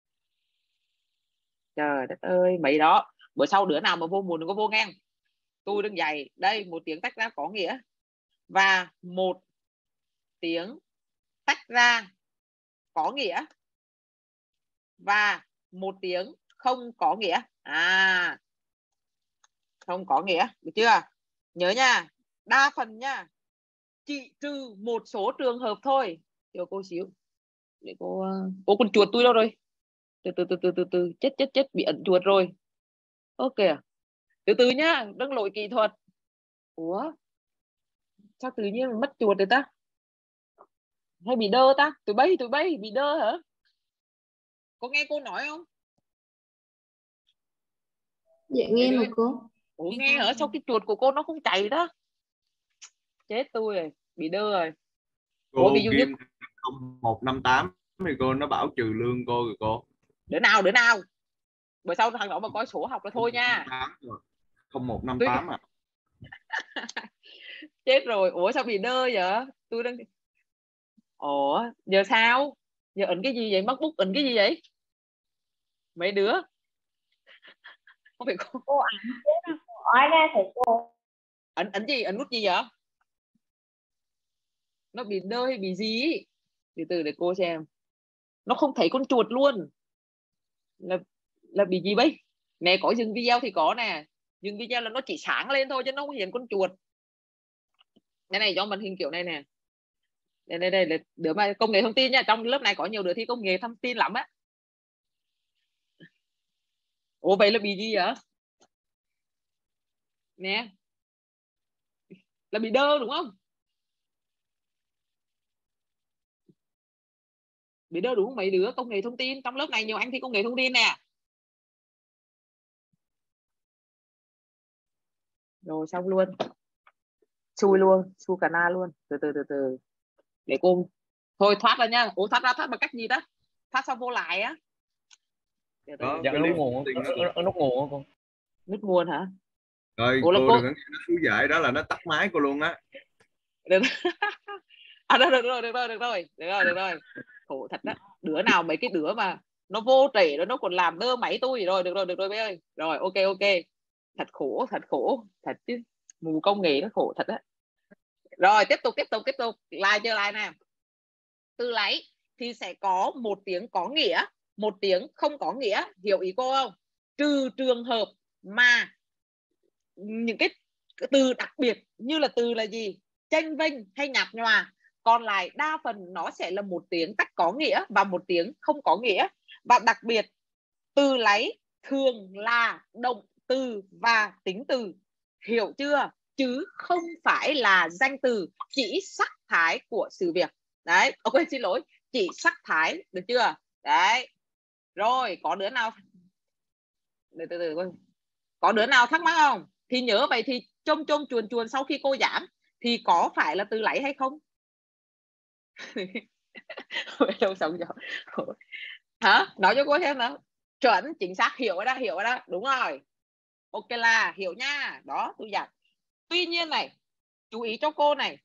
Speaker 1: Trời đất ơi, mấy đó. Bữa sau đứa nào mà vô muốn đừng có vô ngang. Tôi đang dạy. Đây, một tiếng tách ra có nghĩa. Và một tiếng tách ra có nghĩa. Và một tiếng không có nghĩa. À, không có nghĩa. Được chưa? Nhớ nha. Đa phần nha. Chỉ trừ một số trường hợp thôi. Cho cô xíu. Để cô... Cô con chuột tôi đâu rồi? Từ từ từ từ từ từ. Chết chết chết. Bị ẩn chuột rồi. Ok. Từ từ nhá. Đừng lỗi kỹ thuật. Ủa? Sao tự nhiên mất chuột rồi ta? Hay bị đơ ta? Tụi bay, tụi bay bị đơ hả? Có nghe cô nói không?
Speaker 4: Dạ nghe mà cô.
Speaker 1: Ủa nghe hả? Sao cái chuột của cô nó không chạy đó? Chết tôi rồi, bị đơ rồi.
Speaker 5: Cô
Speaker 1: Ủa, ví dụ như
Speaker 5: không một năm tám thì cô nó bảo trừ lương cô rồi cô.
Speaker 1: Đứa nào, đứa nào? Bữa sau thằng đó mà coi sổ học là thôi nha.
Speaker 5: Không một năm tám à?
Speaker 1: Chết rồi, ủa sao bị đơ vậy? Tôi đang... Ủa, giờ sao? Giờ ẩn cái gì vậy? Mất bút ẩn cái gì vậy? Mấy đứa? Không phải cô.
Speaker 3: Cô ảnh chứ hỏi ra thì cô.
Speaker 1: Ẩn ẩn gì? Ẩn nút gì vậy? Nó bị đơ hay bị gì? Từ từ để cô xem. Nó không thấy con chuột luôn. Là là bị gì vậy? Nè, có dừng video thì có nè. Dừng video là nó chỉ sáng lên thôi chứ nó không hiện con chuột. Đây này, cho màn hình kiểu này nè. Đây đây đây là đứa mà công nghệ thông tin nha. Trong lớp này có nhiều đứa thi công nghệ thông tin lắm á. Ủa vậy là bị gì vậy? Nè. Là bị đơ đúng không? Bị đơ đúng không? Mấy đứa công nghệ thông tin. Trong lớp này nhiều anh thi công nghệ thông tin nè. Rồi xong luôn. Xui luôn. Xui cả na luôn. Từ từ từ từ. Để cô. Thôi thoát ra nha. Ủa thoát ra thoát bằng cách gì đó? Thoát xong vô lại á.
Speaker 2: Đó, dạ, nút nguồn nút nguồn con.
Speaker 1: Nút nguồn hả?
Speaker 5: Rồi
Speaker 1: Ủa,
Speaker 5: cô
Speaker 1: cô...
Speaker 5: đừng có thú dạy đó là nó tắt máy cô luôn á.
Speaker 1: À được, được rồi, được rồi, được rồi, được rồi, được rồi. Khổ thật đó. Đứa nào mấy cái đứa mà nó vô trễ đó nó còn làm đơ máy tôi rồi, được rồi, được rồi bé ơi. Rồi, ok, ok. Thật khổ, thật khổ, thật chứ. Mù công nghệ nó khổ thật á. Rồi, tiếp tục, tiếp tục, tiếp tục. Like chưa like nè. Từ lấy thì sẽ có một tiếng có nghĩa, một tiếng không có nghĩa. Hiểu ý cô không? Trừ trường hợp mà những cái từ đặc biệt như là từ là gì? Chênh vênh hay nhạt nhòa. Còn lại đa phần nó sẽ là một tiếng tách có nghĩa và một tiếng không có nghĩa. Và đặc biệt từ lấy thường là động từ và tính từ. Hiểu chưa? Chứ không phải là danh từ, chỉ sắc thái của sự việc. Đấy, ok, xin lỗi, chỉ sắc thái, được chưa? Đấy. Rồi, có đứa nào từ từ từ có đứa nào thắc mắc không? Thì nhớ vậy thì trông trông chuồn chuồn sau khi cô giảng thì có phải là từ lấy hay không? Đâu sống rồi. Hả? Nói cho cô xem nào. Chuẩn, chính xác, hiểu rồi đó, hiểu rồi đó. Đúng rồi. Ok là hiểu nha. Đó, tôi giảng. Tuy nhiên này, chú ý cho cô này.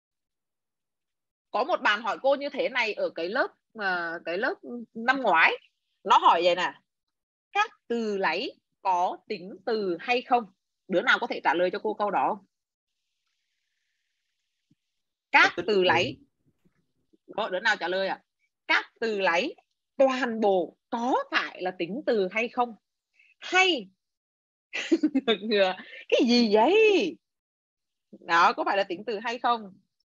Speaker 1: Có một bạn hỏi cô như thế này ở cái lớp uh, cái lớp năm ngoái. Nó hỏi vậy nè. Các từ lấy có tính từ hay không? Đứa nào có thể trả lời cho cô câu đó không? Các từ lấy. Có đứa nào trả lời ạ? À? Các từ lấy toàn bộ có phải là tính từ hay không? Hay cái gì vậy? Đó, có phải là tính từ hay không?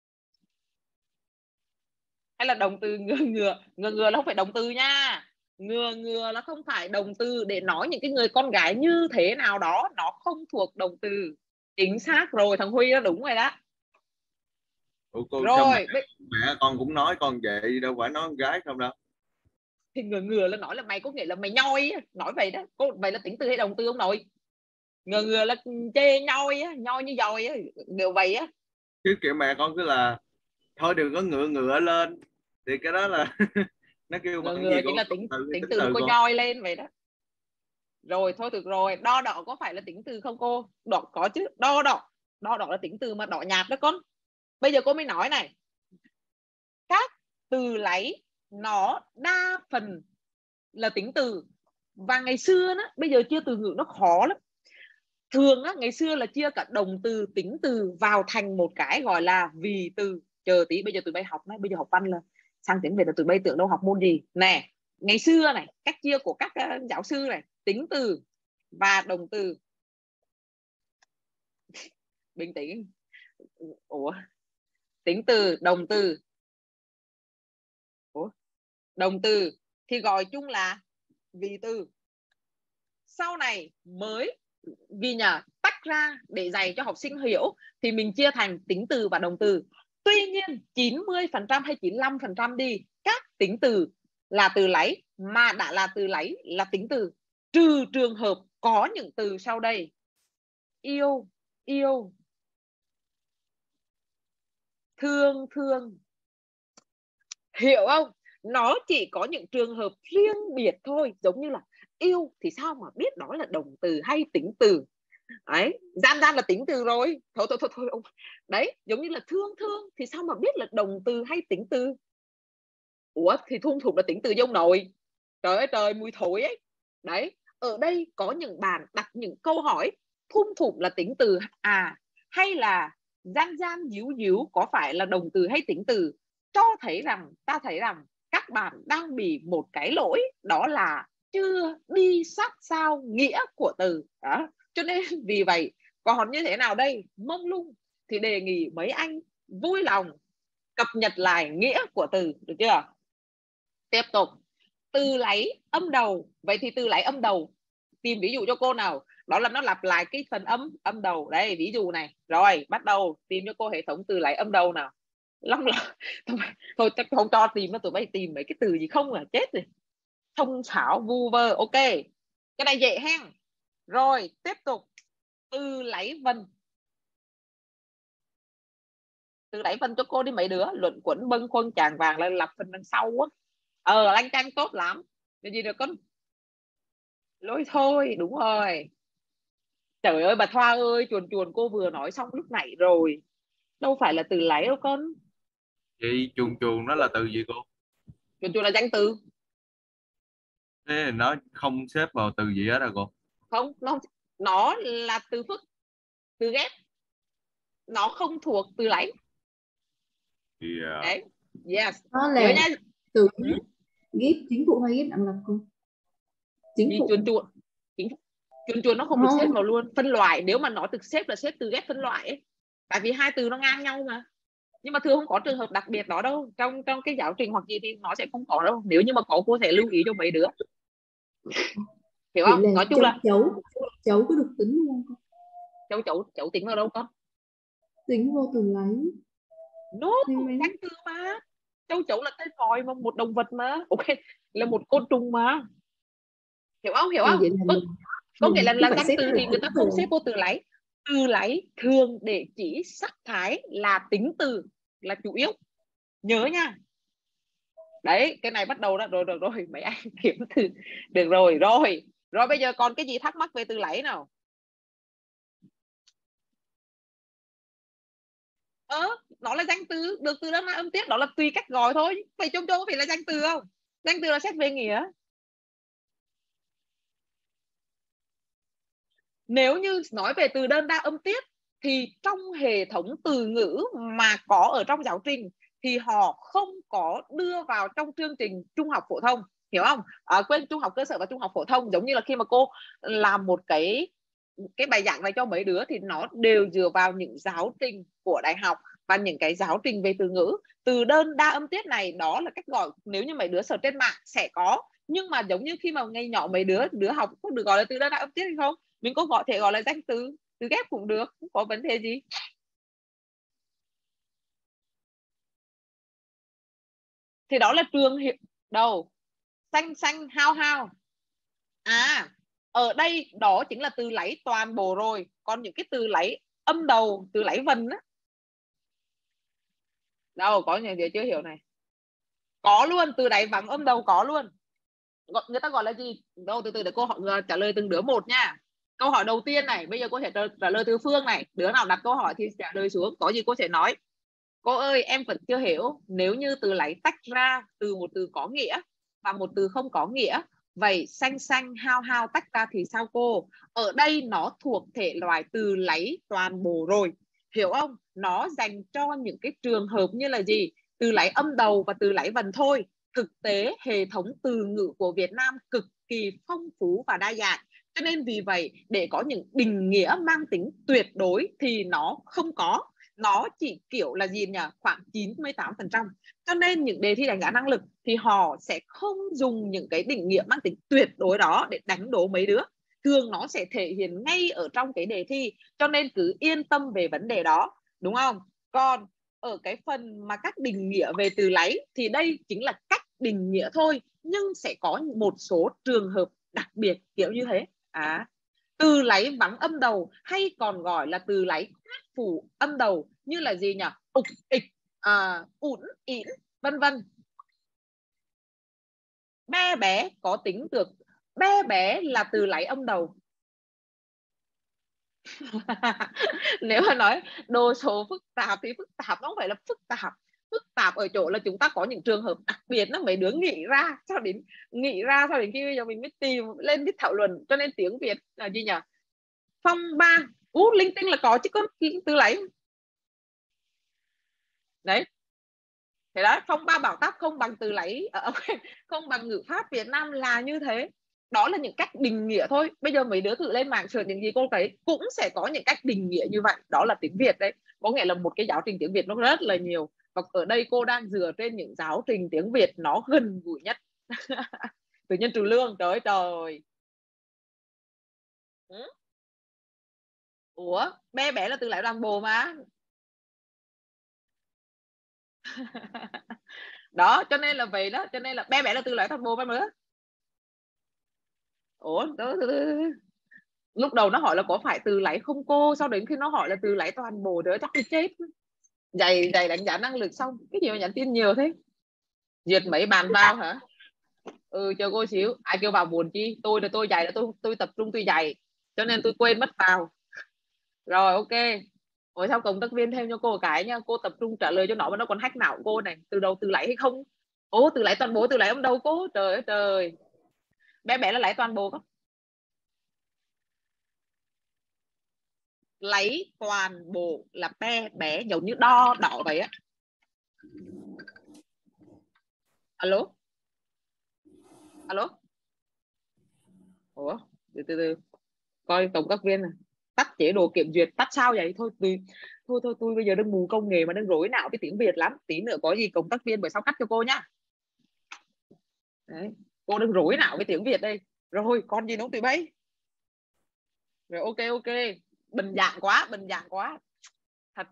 Speaker 1: Hay là động từ ngừa ngừa? Ngừa ngừa là không phải động từ nha. Ngừa ngừa là không phải động từ để nói những cái người con gái như thế nào đó. Nó không thuộc động từ. Chính xác rồi, thằng Huy nó đúng rồi đó.
Speaker 5: Ủa cô,
Speaker 1: rồi
Speaker 5: mẹ, mẹ con cũng nói con vậy, đâu phải nói con gái không đâu.
Speaker 1: Thì ngừa ngừa là nói là mày có nghĩa là mày nhoi á. Nói vậy đó. Cô, vậy là tính từ hay động từ không nội? Ngừa ngừa là chê nhoi á, nhoi như dòi á, đều vậy á.
Speaker 5: Chứ kiểu mẹ con cứ là thôi đừng có ngựa ngựa lên thì cái đó là nó kêu
Speaker 1: ngừa
Speaker 5: bằng
Speaker 1: ngừa
Speaker 5: gì
Speaker 1: chỉ
Speaker 5: cô?
Speaker 1: là tính
Speaker 5: từ,
Speaker 1: tính
Speaker 5: tính
Speaker 1: từ
Speaker 5: từ
Speaker 1: cô
Speaker 5: con.
Speaker 1: nhoi lên vậy đó. Rồi thôi được rồi. Đo đỏ có phải là tính từ không cô? Đỏ có chứ. Đo đỏ đo đỏ là tính từ mà đỏ nhạt đó con. Bây giờ cô mới nói này. Các từ lấy nó đa phần là tính từ. Và ngày xưa đó, bây giờ chia từ ngữ nó khó lắm. Thường á, ngày xưa là chia cả động từ, tính từ vào thành một cái gọi là vì từ. Chờ tí, bây giờ tụi bay học này, bây giờ học văn là sang tiếng Việt là tụi bay tưởng đâu học môn gì. Nè, ngày xưa này, cách chia của các uh, giáo sư này, tính từ và động từ. Bình tĩnh. Ủa, tính từ, động từ. Ủa, động từ thì gọi chung là vì từ. Sau này mới vì nhờ tách ra để dạy cho học sinh hiểu thì mình chia thành tính từ và động từ. Tuy nhiên chín mươi phần trăm hay chín mươi lăm phần trăm đi, các tính từ là từ lấy, mà đã là từ lấy là tính từ, trừ trường hợp có những từ sau đây: yêu, yêu, thương, thương. Hiểu không? Nó chỉ có những trường hợp riêng biệt thôi. Giống như là yêu thì sao mà biết đó là động từ hay tính từ. Đấy, gian gian là tính từ rồi. Thôi thôi thôi thôi ông. Đấy, giống như là thương thương thì sao mà biết là động từ hay tính từ. Ủa thì thung thục là tính từ dông nội. Trời ơi trời, mùi thối ấy. Đấy, ở đây có những bạn đặt những câu hỏi thung thục là tính từ à, hay là gian gian díu díu có phải là động từ hay tính từ, cho thấy rằng, ta thấy rằng các bạn đang bị một cái lỗi, đó là chưa đi sát sao nghĩa của từ đó. Cho nên vì vậy còn như thế nào đây, mông lung, thì đề nghị mấy anh vui lòng cập nhật lại nghĩa của từ, được chưa? Tiếp tục, từ lấy âm đầu. Vậy thì từ lấy âm đầu, tìm ví dụ cho cô nào. Đó là nó lặp lại cái phần âm âm đầu. Đây, ví dụ này. Rồi, bắt đầu tìm cho cô hệ thống từ lấy âm đầu nào. Lắm là thôi chắc không cho tìm nó, tụi bay tìm mấy cái từ gì không là chết rồi. Thông thảo vu vơ. Ok, cái này dễ hen. Rồi tiếp tục, từ lấy vần. Từ lấy vần cho cô đi mấy đứa. Luận quẩn bâng khuâng chàng vàng là lập phần đằng sau á. Ờ lanh canh tốt lắm. Cái gì được con lối thôi. Đúng rồi. Trời ơi bà Thoa ơi, chuồn chuồn cô vừa nói xong lúc nãy rồi. Đâu phải là từ lấy đâu con.
Speaker 5: Chị chuồn chuồn nó là từ gì cô?
Speaker 1: Chuồn chuồn là danh từ.
Speaker 5: Thế nó không xếp vào từ gì hết à cô?
Speaker 1: Không, nó, nó là từ phức, từ ghép. Nó không thuộc từ lấy.
Speaker 5: Yeah.
Speaker 1: Đấy. Yes.
Speaker 4: Nó là
Speaker 1: nha.
Speaker 4: từ ghép chính phụ hay ghép đẳng lập cô? Chính
Speaker 1: Vì
Speaker 4: phụ.
Speaker 1: chuồn chuồn chuồn chuồn nó không được xếp vào luôn. Phân loại, nếu mà nó được xếp là xếp từ ghép phân loại ấy. Tại vì hai từ nó ngang nhau mà. Nhưng mà thường không có trường hợp đặc biệt đó đâu. Trong trong cái giáo trình hoặc gì thì nó sẽ không có đâu. Nếu như mà có, cô sẽ lưu ý cho mấy đứa. Hiểu không? Nói chung
Speaker 4: cháu,
Speaker 1: là
Speaker 4: cháu cháu có được tính luôn không?
Speaker 1: Cháu cháu cháu tính vào đâu con?
Speaker 4: Tính vô từ lấy.
Speaker 1: No, danh từ mà. Châu chấu là tên gọi mà, một động vật mà. Ok, là một côn trùng mà. Hiểu không? Hiểu không? Có, có nghĩa là, là danh từ thì người ta không xếp vô từ lấy. Từ lấy thường để chỉ sắc thái là tính từ là chủ yếu. Nhớ nha. Đấy, cái này bắt đầu đó. Rồi rồi rồi, mấy anh kiếm từ. Được rồi, rồi. Rồi bây giờ còn cái gì thắc mắc về từ lấy nào? Ờ, nó là danh từ, được từ đó là âm tiết, đó là tùy cách gọi thôi. Vậy trông trông có phải là danh từ không? Danh từ là xét về nghĩa. Nếu như nói về từ đơn đa âm tiết thì trong hệ thống từ ngữ mà có ở trong giáo trình thì họ không có đưa vào trong chương trình trung học phổ thông. Hiểu không? À, quên, trung học cơ sở và trung học phổ thông. Giống như là khi mà cô làm một cái cái bài giảng này cho mấy đứa thì nó đều dựa vào những giáo trình của đại học và những cái giáo trình về từ ngữ. Từ đơn đa âm tiết này, đó là cách gọi, nếu như mấy đứa search trên mạng sẽ có. Nhưng mà giống như khi mà ngày nhỏ mấy đứa đứa học có được gọi là từ đơn đa âm tiết hay không? Mình có gọi thể gọi là danh từ, từ ghép cũng được, không có vấn đề gì. Thì đó là trường hiệu đầu. Xanh xanh hao hao. À, ở đây đó chính là từ lấy toàn bộ rồi. Còn những cái từ lấy âm đầu, từ lấy vần á. Đâu, có nhiều gì chưa hiểu này. Có luôn, từ đáy vắng âm đầu có luôn. Người ta gọi là gì? Đâu, từ từ để cô hỏi, trả lời từng đứa một nha. Câu hỏi đầu tiên này, bây giờ cô sẽ trả lời từ Phương này. Đứa nào đặt câu hỏi thì trả lời xuống, có gì cô sẽ nói. Cô ơi, em vẫn chưa hiểu, nếu như từ lấy tách ra từ một từ có nghĩa và một từ không có nghĩa, vậy xanh xanh hao hao tách ra thì sao cô? Ở đây nó thuộc thể loại từ lấy toàn bộ rồi, hiểu không? Nó dành cho những cái trường hợp như là gì? Từ lấy âm đầu và từ lấy vần thôi. Thực tế hệ thống từ ngữ của Việt Nam cực kỳ phong phú và đa dạng, cho nên vì vậy để có những định nghĩa mang tính tuyệt đối thì nó không có, nó chỉ kiểu là gì nhỉ, khoảng chín mươi tám phần trăm. Cho nên những đề thi đánh giá năng lực thì họ sẽ không dùng những cái định nghĩa mang tính tuyệt đối đó để đánh đố mấy đứa, thường nó sẽ thể hiện ngay ở trong cái đề thi, cho nên cứ yên tâm về vấn đề đó, đúng không? Còn ở cái phần mà các định nghĩa về từ lấy thì đây chính là cách định nghĩa thôi, nhưng sẽ có một số trường hợp đặc biệt kiểu như thế. À, từ lấy vắng âm đầu hay còn gọi là từ lấy phủ âm đầu như là gì nhỉ? Ục ịch, à, ủn ỉn, vân vân. Bé bé có tính được, bé bé là từ lấy âm đầu. Nếu mà nói đồ số phức tạp thì phức tạp nó không phải là phức tạp, phức tạp ở chỗ là chúng ta có những trường hợp đặc biệt nó mấy đứa nghĩ ra cho đến nghĩ ra cho đến khi bây giờ mình mới tìm lên biết thảo luận. Cho nên tiếng Việt là gì nhỉ? Phong ba, ú linh tinh là có chứ con từ lấy đấy. Thế đó, phong ba bảo tác không bằng từ lấy, không bằng ngữ pháp Việt Nam là như thế. Đó là những cách định nghĩa thôi. Bây giờ mấy đứa thử lên mạng search những gì cô thấy cũng sẽ có những cách định nghĩa như vậy. Đó là tiếng Việt đấy. Có nghĩa là một cái giáo trình tiếng Việt nó rất là nhiều. Và ở đây cô đang dựa trên những giáo trình tiếng Việt nó gần gũi nhất. Tự nhiên trừ lương, trời ơi trời. Ừ? Ủa, bé bé là từ lại toàn bộ mà. Đó, cho nên là vậy đó. Cho nên là bé bé là từ lại toàn bộ mà nữa. Ủa, đó, đó, đó. Lúc đầu nó hỏi là có phải từ lấy không cô, sau đến khi nó hỏi là từ lấy toàn bộ nữa chắc tôi chết. Dày dày đánh giá năng lực xong cái gì mà nhắn tin nhiều thế. Duyệt mấy bàn vào hả? Ừ, chờ cô xíu. Ai kêu vào buồn chi? Tôi là tôi dày là tôi tôi tập trung tôi dày, cho nên tôi quên mất vào. Rồi ok. Ủa sao cộng tác viên thêm cho cô cái nha, cô tập trung trả lời cho nó mà nó còn hack não cô này, từ đầu từ lấy hay không? Ố, từ lấy toàn bộ, từ lấy ông đâu cô? Trời ơi trời. Bé bé là lấy toàn bộ không? Lấy toàn bộ là bé bé giống như đo đỏ vậy á. Alo? Alo? Ủa? Từ từ từ. Coi tổng tác viên này. Tắt chế độ kiểm duyệt, tắt sao vậy? Thôi tôi thôi thôi tôi bây giờ đang mù công nghệ mà đang rối não cái tiếng Việt lắm. Tí nữa có gì cộng tác viên bởi sau cắt cho cô nhá. Đấy, cô đang rối não cái tiếng Việt đây. Rồi, còn gì nữa tụi bay? Rồi ok ok. Bình dạng quá, bình dạng quá. Thật.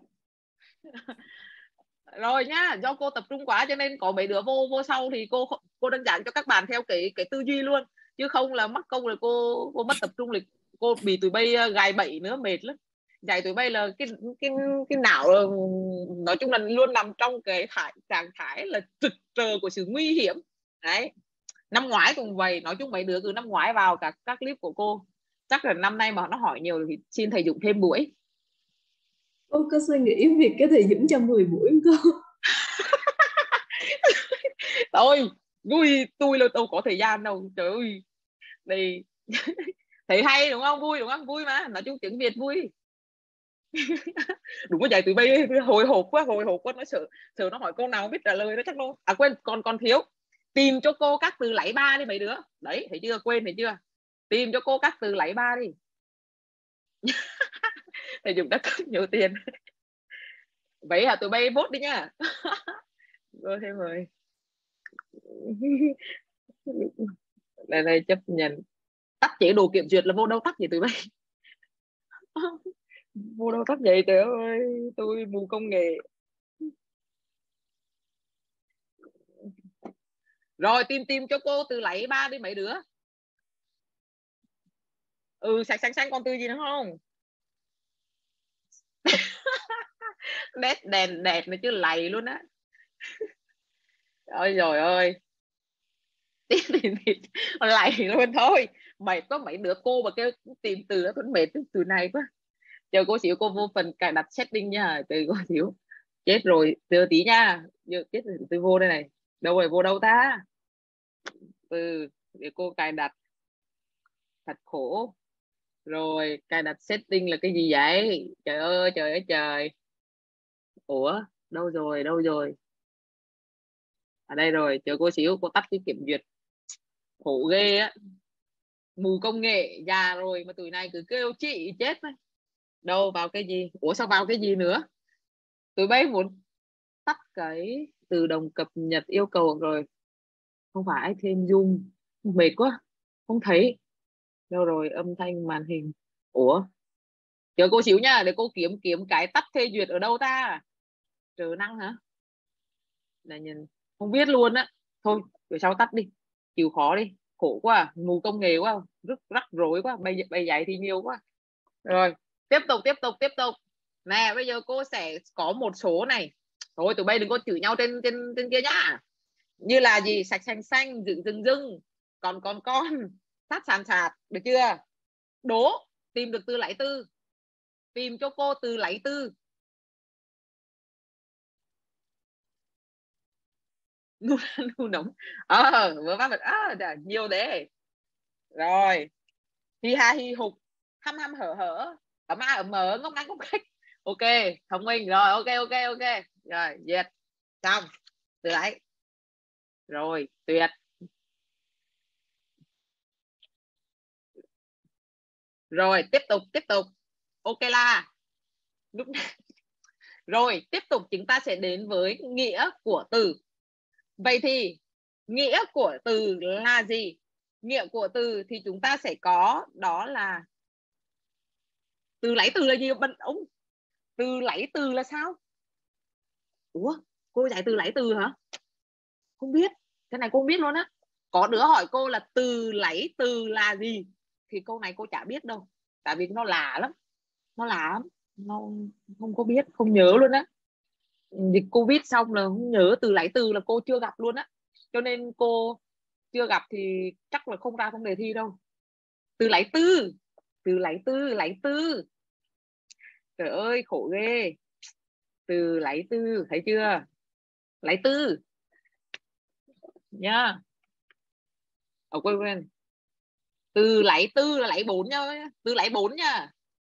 Speaker 1: Rồi nhá, do cô tập trung quá cho nên có mấy đứa vô vô sau thì cô cô đơn giản cho các bạn theo cái cái tư duy luôn, chứ không là mắc công là cô cô mất tập trung lịch, cô bị tụi bay gài bẫy nữa mệt lắm. Dạy tụi bay là cái cái cái não nói chung là luôn nằm trong cái thái, trạng thái là trực trờ của sự nguy hiểm đấy. Năm ngoái cũng vậy, nói chung mấy đứa cứ năm ngoái vào các các clip của cô, chắc là năm nay mà nó hỏi nhiều thì xin thầy Dũng thêm buổi.
Speaker 4: Cô có suy nghĩ việc cái thầy Dũng cho mười buổi không cô?
Speaker 1: Thôi vui, tôi là đâu có thời gian đâu, trời ơi đây. Thấy hay đúng không, vui đúng không, vui mà, nói chung tiếng Việt vui. Đúng có dạy tụi bay hồi hộp quá, hồi hộp quá, nó sợ sợ nó hỏi câu nào không biết trả lời nó chắc luôn. À quên, còn còn thiếu tìm cho cô các từ lấy ba đi mấy đứa đấy, thấy chưa, quên thấy chưa, tìm cho cô các từ lấy ba đi. Thầy Dũng đã có nhiều tiền. Vậy hả, tụi bay vote đi nha. Rồi thêm rồi. Này này chấp nhận. Tắt chế độ kiểm duyệt là vô đâu tắt gì tụi bay. Vô đâu tắt vậy, trời ơi tôi mù công nghệ. Rồi tìm tìm cho cô từ lấy ba đi mấy đứa. Ừ, sạch xanh xanh còn từ gì nữa không? Đét đèn đẹp mà chứ lầy luôn á. Ôi rồi ơi. Lầy luôn thôi. Mày có mấy đứa cô mà kêu tìm từ nó cũng mệt từ này quá. Chờ cô xíu, cô vô phần cài đặt setting nha, chờ cô xíu. Chết rồi, chờ tí nha. Giờ chết rồi, tôi vô đây này. Đâu rồi, vô đâu ta? Từ để cô cài đặt. Thật khổ. Rồi, cài đặt setting là cái gì vậy? Trời ơi, trời ơi trời. Ủa, đâu rồi, đâu rồi? Ở đây rồi, chờ cô xíu, cô tắt cái kiểm duyệt. Khổ ghê á. Mù công nghệ, già rồi mà tụi này cứ kêu chị chết đấy. Đâu, vào cái gì? Ủa sao vào cái gì nữa? Tụi bay muốn tắt cái tự động cập nhật yêu cầu rồi. Không phải thêm zoom. Mệt quá, không thấy. Đâu rồi, âm thanh màn hình. Ủa, chờ cô xíu nha, để cô kiếm kiếm cái tắt phê duyệt ở đâu ta? Trừ năng hả? Để nhìn, không biết luôn á. Thôi, rồi sau tắt đi, chịu khó đi. Khổ quá, mù công nghệ quá, rất rắc rối quá, bây bây dạy thì nhiều quá. Rồi, tiếp tục tiếp tục tiếp tục. Nè, bây giờ cô sẽ có một số này. Thôi tụi bay đừng có chửi nhau trên trên trên kia nhá. Như là gì? Sạch xanh xanh, dựng rừng rừng, còn còn con, sát sàn sạt, được chưa? Đố tìm được từ lấy tư. Tìm cho cô từ lấy tư. Nu nu nóng. Ờ, vừa bắt được. À, nhiều đấy. Rồi. Hi ha hi hục, hăm hăm hở hở, ấm a ấm mờ, ngốc ngách ngốc khách. Ok, thông minh rồi. Ok ok ok. Rồi, duyệt. Xong. Từ lấy. Rồi, tuyệt. Rồi, tiếp tục tiếp tục. Ok là. Lúc rồi, tiếp tục chúng ta sẽ đến với nghĩa của từ. Vậy thì nghĩa của từ là gì? Nghĩa của từ thì chúng ta sẽ có đó là từ lấy từ là gì bạn ông? Từ lấy từ là sao? Ủa, cô dạy từ lấy từ hả? Không biết, cái này cô không biết luôn á. Có đứa hỏi cô là từ lấy từ là gì, thì câu này cô chả biết đâu, tại vì nó lạ lắm, nó lạ lắm, nó không có biết, không nhớ luôn á. Dịch Covid xong là không nhớ từ lấy từ, là cô chưa gặp luôn á, cho nên cô chưa gặp thì chắc là không ra trong đề thi đâu. Từ lấy tư, từ lấy tư, lấy tư. Trời ơi khổ ghê. Từ lấy tư, thấy chưa? Lấy tư nha. Ở quên quên. Từ lấy tư là lấy bốn nha, từ lấy bốn nha.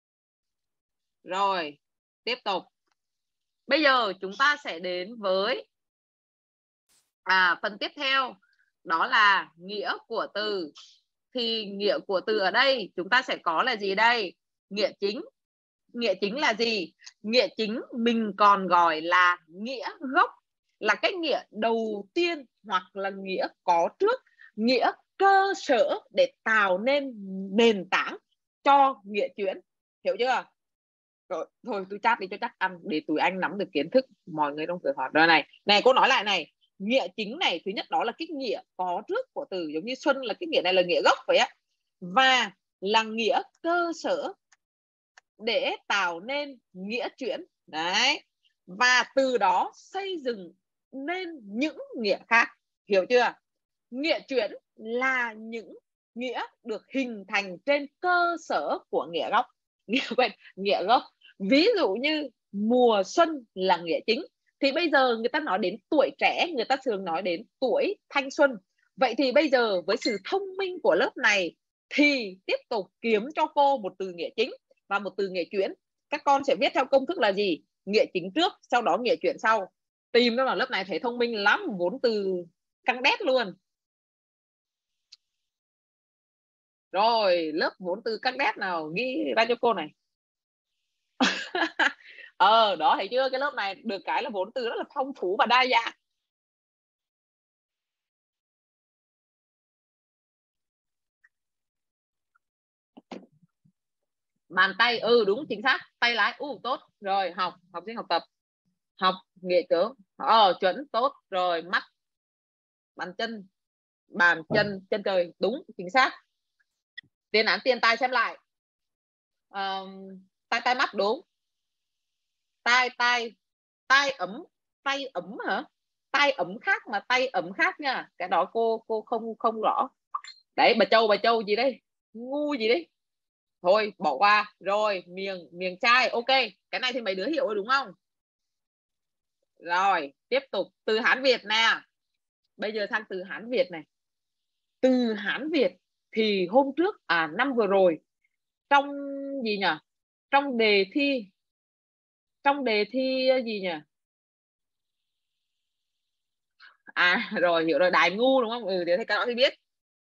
Speaker 1: Rồi, tiếp tục. Bây giờ chúng ta sẽ đến với à, phần tiếp theo, đó là nghĩa của từ. Thì nghĩa của từ ở đây chúng ta sẽ có là gì đây? Nghĩa chính. Nghĩa chính là gì? Nghĩa chính mình còn gọi là nghĩa gốc, là cái nghĩa đầu tiên hoặc là nghĩa có trước, nghĩa cơ sở để tạo nên nền tảng cho nghĩa chuyển. Hiểu chưa? Rồi, thôi tôi chat đi cho chắc ăn, để tụi anh nắm được kiến thức mọi người trong thời hoạt. Rồi này, này cô nói lại này, nghĩa chính này, thứ nhất đó là cái nghĩa có trước của từ, giống như Xuân là cái nghĩa này là nghĩa gốc vậy á, và là nghĩa cơ sở để tạo nên nghĩa chuyển đấy, và từ đó xây dựng nên những nghĩa khác. Hiểu chưa? Nghĩa chuyển là những nghĩa được hình thành trên cơ sở của nghĩa gốc. Nghĩa, nghĩa gốc. Ví dụ như mùa xuân là nghĩa chính, thì bây giờ người ta nói đến tuổi trẻ, người ta thường nói đến tuổi thanh xuân. Vậy thì bây giờ với sự thông minh của lớp này thì tiếp tục kiếm cho cô một từ nghĩa chính và một từ nghĩa chuyển. Các con sẽ viết theo công thức là gì? Nghĩa chính trước, sau đó nghĩa chuyển sau. Tìm đó là lớp này thấy thông minh lắm, vốn từ căng đét luôn. Rồi, lớp vốn từ căng đét nào ghi ra cho cô này. Ờ, đó thấy chưa? Cái lớp này được cái là vốn từ rất là phong phú và đa dạng. Bàn tay, ừ đúng chính xác, tay lái, ừ tốt. Rồi, học, học sinh học tập. Học, nghĩa chữ, ờ chuẩn, tốt. Rồi, mắt, bàn chân, bàn chân, chân trời, đúng, chính xác. Tiền án tiền tai xem lại. Um, tai tai mắt đúng. Tai tai tai ấm, tay ấm hả? Tay ấm khác mà tay ấm khác nha, cái đó cô cô không không rõ. Đấy, bà Châu bà Châu gì đây, ngu gì đấy, thôi bỏ qua. Rồi, miệng miệng chai, ok, cái này thì mấy đứa hiểu rồi đúng không? Rồi tiếp tục từ Hán Việt nè. Bây giờ sang từ Hán Việt này. Từ Hán Việt thì hôm trước à năm vừa rồi trong gì nhỉ? Trong đề thi trong đề thi gì nhỉ? À rồi hiểu rồi, Đài ngu đúng không? Ừ thì cái đó thì biết.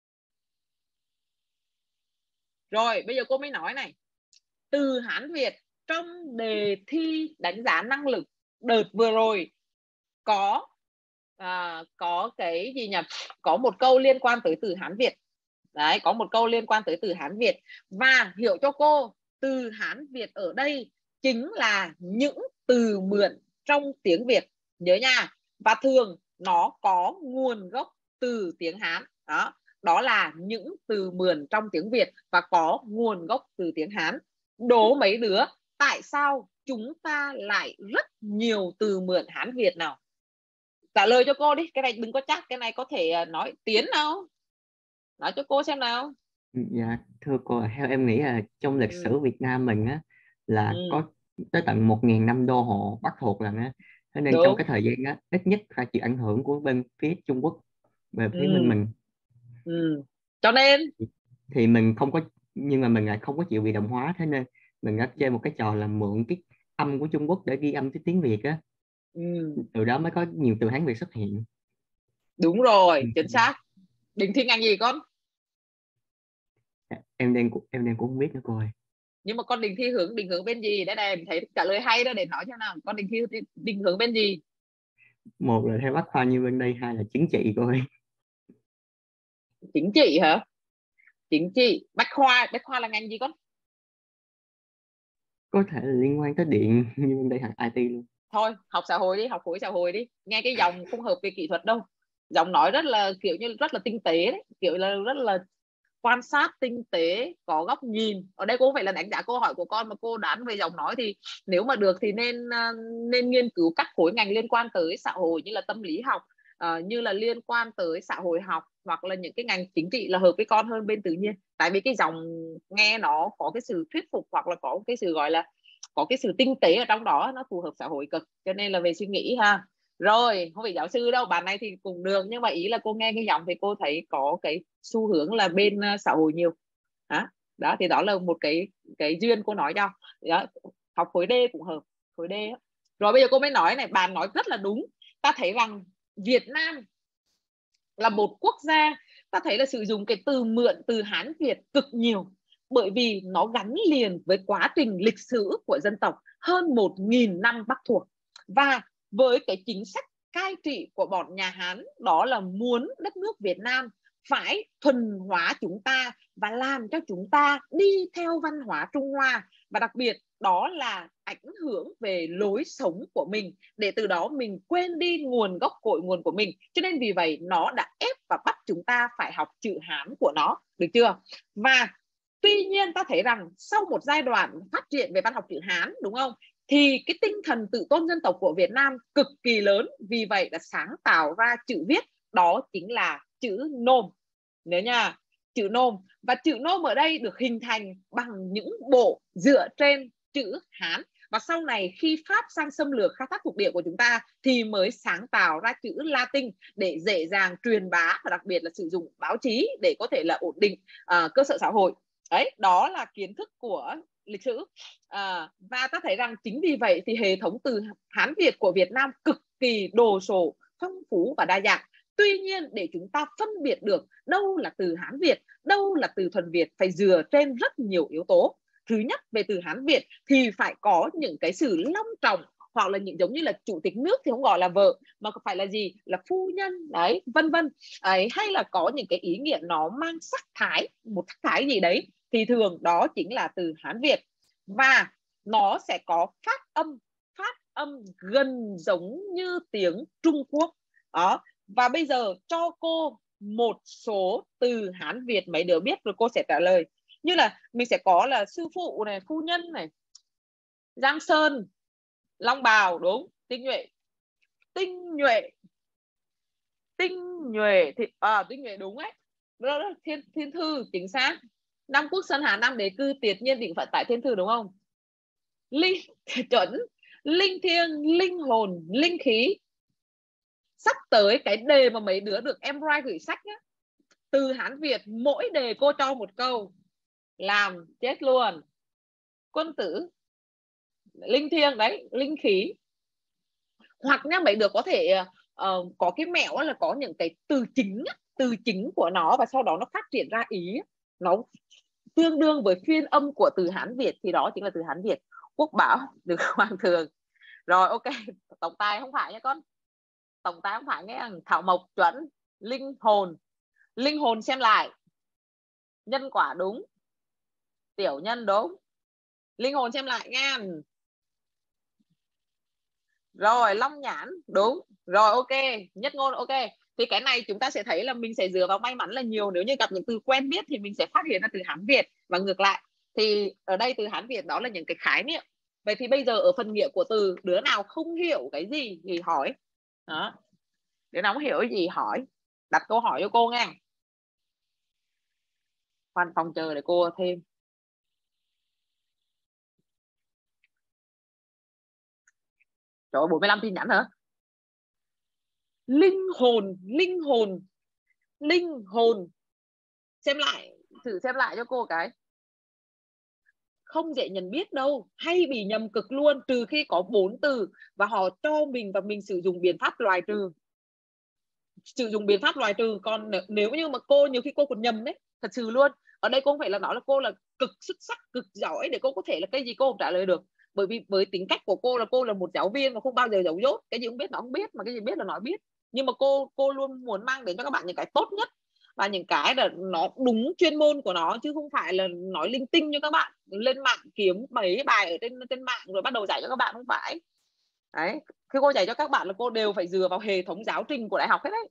Speaker 1: Rồi bây giờ cô mới nói này. Từ Hán Việt trong đề thi đánh giá năng lực đợt vừa rồi có à, có cái gì nhỉ? Có một câu liên quan tới từ Hán Việt. Đấy, có một câu liên quan tới từ Hán Việt. Và hiểu cho cô, từ Hán Việt ở đây chính là những từ mượn trong tiếng Việt. Nhớ nha. Và thường nó có nguồn gốc từ tiếng Hán. Đó, đó là những từ mượn trong tiếng Việt và có nguồn gốc từ tiếng Hán. Đố mấy đứa, tại sao chúng ta lại rất nhiều từ mượn Hán Việt nào? Trả lời cho cô đi, cái này đừng có chắc, cái này có thể nói Tiến nào. Nói cho cô xem nào.
Speaker 6: Dạ thưa cô, theo em nghĩ là trong lịch
Speaker 1: Ừ.
Speaker 6: sử Việt Nam mình á là
Speaker 1: Ừ.
Speaker 6: có tới tận một nghìn năm đô hộ Bắc thuộc lần á, thế nên
Speaker 1: Đúng.
Speaker 6: trong cái thời gian á ít nhất phải chịu ảnh hưởng của bên phía Trung Quốc về phía
Speaker 1: Ừ.
Speaker 6: bên mình.
Speaker 1: Ừ. Cho nên
Speaker 6: Thì mình không có, nhưng mà mình lại không có chịu bị đồng hóa, thế nên mình đã chơi một cái trò là mượn cái âm của Trung Quốc để ghi âm cái tiếng Việt á.
Speaker 1: ừ.
Speaker 6: Từ đó mới có nhiều từ Hán Việt xuất hiện.
Speaker 1: Đúng rồi,
Speaker 6: Ừ.
Speaker 1: chính xác. Định thi ngành gì con?
Speaker 6: Em đang em đang cũng không biết nữa cô ơi.
Speaker 1: Nhưng mà con định thi hướng định hướng bên gì? Đây này, thấy trả lời hay đó, để nói cho nào. Con định thi định hướng bên gì?
Speaker 6: Một là theo Bách Khoa như bên đây, hai là chính trị cô ơi.
Speaker 1: Chính trị hả? Chính trị. Bách khoa, Bách khoa là ngành gì con?
Speaker 6: Có thể là liên quan tới điện như bên đây hàng i tê luôn.
Speaker 1: Thôi, học xã hội đi, học khối xã hội đi. Nghe cái dòng không hợp về kỹ thuật đâu. Giọng nói rất là kiểu như rất là tinh tế đấy, kiểu là rất là quan sát tinh tế, có góc nhìn. Ở đây cô không phải là đánh giá câu hỏi của con, mà cô đoán về giọng nói. Thì nếu mà được thì nên nên nghiên cứu các khối ngành liên quan tới xã hội, như là tâm lý học, uh, như là liên quan tới xã hội học, hoặc là những cái ngành chính trị là hợp với con hơn bên tự nhiên. Tại vì cái dòng nghe nó có cái sự thuyết phục, hoặc là có cái sự gọi là có cái sự tinh tế ở trong đó, nó phù hợp xã hội cực. Cho nên là về suy nghĩ ha. Rồi, không phải giáo sư đâu, bạn này thì cũng được, nhưng mà ý là cô nghe cái giọng thì cô thấy có cái xu hướng là bên uh, xã hội nhiều. Đó, đó thì đó là một cái cái duyên cô nói cho. Đó, học khối D cũng hợp, khối D đó. Rồi bây giờ cô mới nói này, bạn nói rất là đúng. Ta thấy rằng Việt Nam là một quốc gia, ta thấy là sử dụng cái từ mượn từ Hán Việt cực nhiều, bởi vì nó gắn liền với quá trình lịch sử của dân tộc hơn một nghìn năm Bắc thuộc. Và với cái chính sách cai trị của bọn nhà Hán, đó là muốn đất nước Việt Nam phải thuần hóa chúng ta và làm cho chúng ta đi theo văn hóa Trung Hoa. Và đặc biệt đó là ảnh hưởng về lối sống của mình, để từ đó mình quên đi nguồn gốc cội nguồn của mình. Cho nên vì vậy nó đã ép và bắt chúng ta phải học chữ Hán của nó, được chưa? Và tuy nhiên ta thấy rằng sau một giai đoạn phát triển về văn học chữ Hán, đúng không, thì cái tinh thần tự tôn dân tộc của Việt Nam cực kỳ lớn. Vì vậy đã sáng tạo ra chữ viết, đó chính là chữ nôm. Nhớ nha, chữ nôm. Và chữ nôm ở đây được hình thành bằng những bộ dựa trên chữ Hán. Và sau này khi Pháp sang xâm lược khai thác thuộc địa của chúng ta thì mới sáng tạo ra chữ Latin để dễ dàng truyền bá, và đặc biệt là sử dụng báo chí để có thể là ổn định uh, cơ sở xã hội. Đấy, đó là kiến thức của lịch sử. À, và ta thấy rằng chính vì vậy thì hệ thống từ Hán Việt của Việt Nam cực kỳ đồ sộ, phong phú và đa dạng. Tuy nhiên để chúng ta phân biệt được đâu là từ Hán Việt, đâu là từ thuần Việt, phải dựa trên rất nhiều yếu tố. Thứ nhất, về từ Hán Việt thì phải có những cái sự long trọng, hoặc là những giống như là chủ tịch nước thì không gọi là vợ, mà phải là gì, là phu nhân đấy, vân vân. Ấy, hay là có những cái ý nghĩa nó mang sắc thái, một sắc thái gì đấy, thì thường đó chính là từ Hán Việt. Và nó sẽ có phát âm phát âm gần giống như tiếng Trung Quốc đó. Và bây giờ cho cô một số từ Hán Việt mấy đứa biết rồi cô sẽ trả lời. Như là mình sẽ có là sư phụ này, phu nhân này, Giang Sơn, Long Bào, đúng, tinh nhuệ, tinh nhuệ, tinh nhuệ thì à, tinh nhuệ đúng ấy, đó là thiên thiên thư, chính xác. Nam Quốc Sơn Hà Nam Đế Cư, tuyệt nhiên định phận tại thiên thư, đúng không? Linh chuẩn. linh thiêng, linh hồn, linh khí. Sắp tới cái đề mà mấy đứa được em write gửi sách nhá, từ Hán Việt mỗi đề cô cho một câu làm chết luôn. Quân tử, linh thiêng đấy, linh khí. Hoặc nhá mấy đứa có thể uh, có cái mẹo là có những cái từ chính, từ chính của nó và sau đó nó phát triển ra ý, nó tương đương với phiên âm của từ Hán Việt, thì đó chính là từ Hán Việt. Quốc bảo, từ hoàng thường. Rồi ok, tổng tài không phải nha con, tổng tài không phải nghe. Thảo mộc chuẩn. Linh hồn, linh hồn xem lại. Nhân quả đúng, tiểu nhân đúng. Linh hồn xem lại nha. Rồi long nhãn đúng. Rồi ok, nhất ngôn ok. Thì cái này chúng ta sẽ thấy là mình sẽ dựa vào may mắn là nhiều. Nếu như gặp những từ quen biết thì mình sẽ phát hiện ra từ Hán Việt, và ngược lại. Thì ở đây từ Hán Việt đó là những cái khái niệm. Vậy thì bây giờ ở phần nghĩa của từ, đứa nào không hiểu cái gì thì hỏi. Đó. Đứa nào không hiểu cái gì hỏi, đặt câu hỏi cho cô nghe. Khoan phòng chờ để cô thêm. Trời ơi, bốn mươi lăm tin nhắn hả? Linh hồn, linh hồn, linh hồn. Xem lại, thử xem lại cho cô cái. Không dễ nhận biết đâu, hay bị nhầm cực luôn, trừ khi có bốn từ và họ cho mình và mình sử dụng biện pháp loại trừ. Sử dụng biện pháp loại trừ. Còn nếu như mà cô nhiều khi cô còn nhầm đấy, thật sự luôn. Ở đây cô không phải là nói là cô là cực xuất sắc, cực giỏi để cô có thể là cái gì cô không trả lời được. Bởi vì với tính cách của cô là cô là một giáo viên mà không bao giờ giấu dốt. Cái gì cũng biết nó không biết, mà cái gì biết là nói biết. Nhưng mà cô cô luôn muốn mang đến cho các bạn những cái tốt nhất và những cái là nó đúng chuyên môn của nó, chứ không phải là nói linh tinh cho các bạn lên mạng kiếm mấy bài ở trên trên mạng rồi bắt đầu dạy cho các bạn, không phải. Đấy, khi cô dạy cho các bạn là cô đều phải dựa vào hệ thống giáo trình của đại học hết đấy.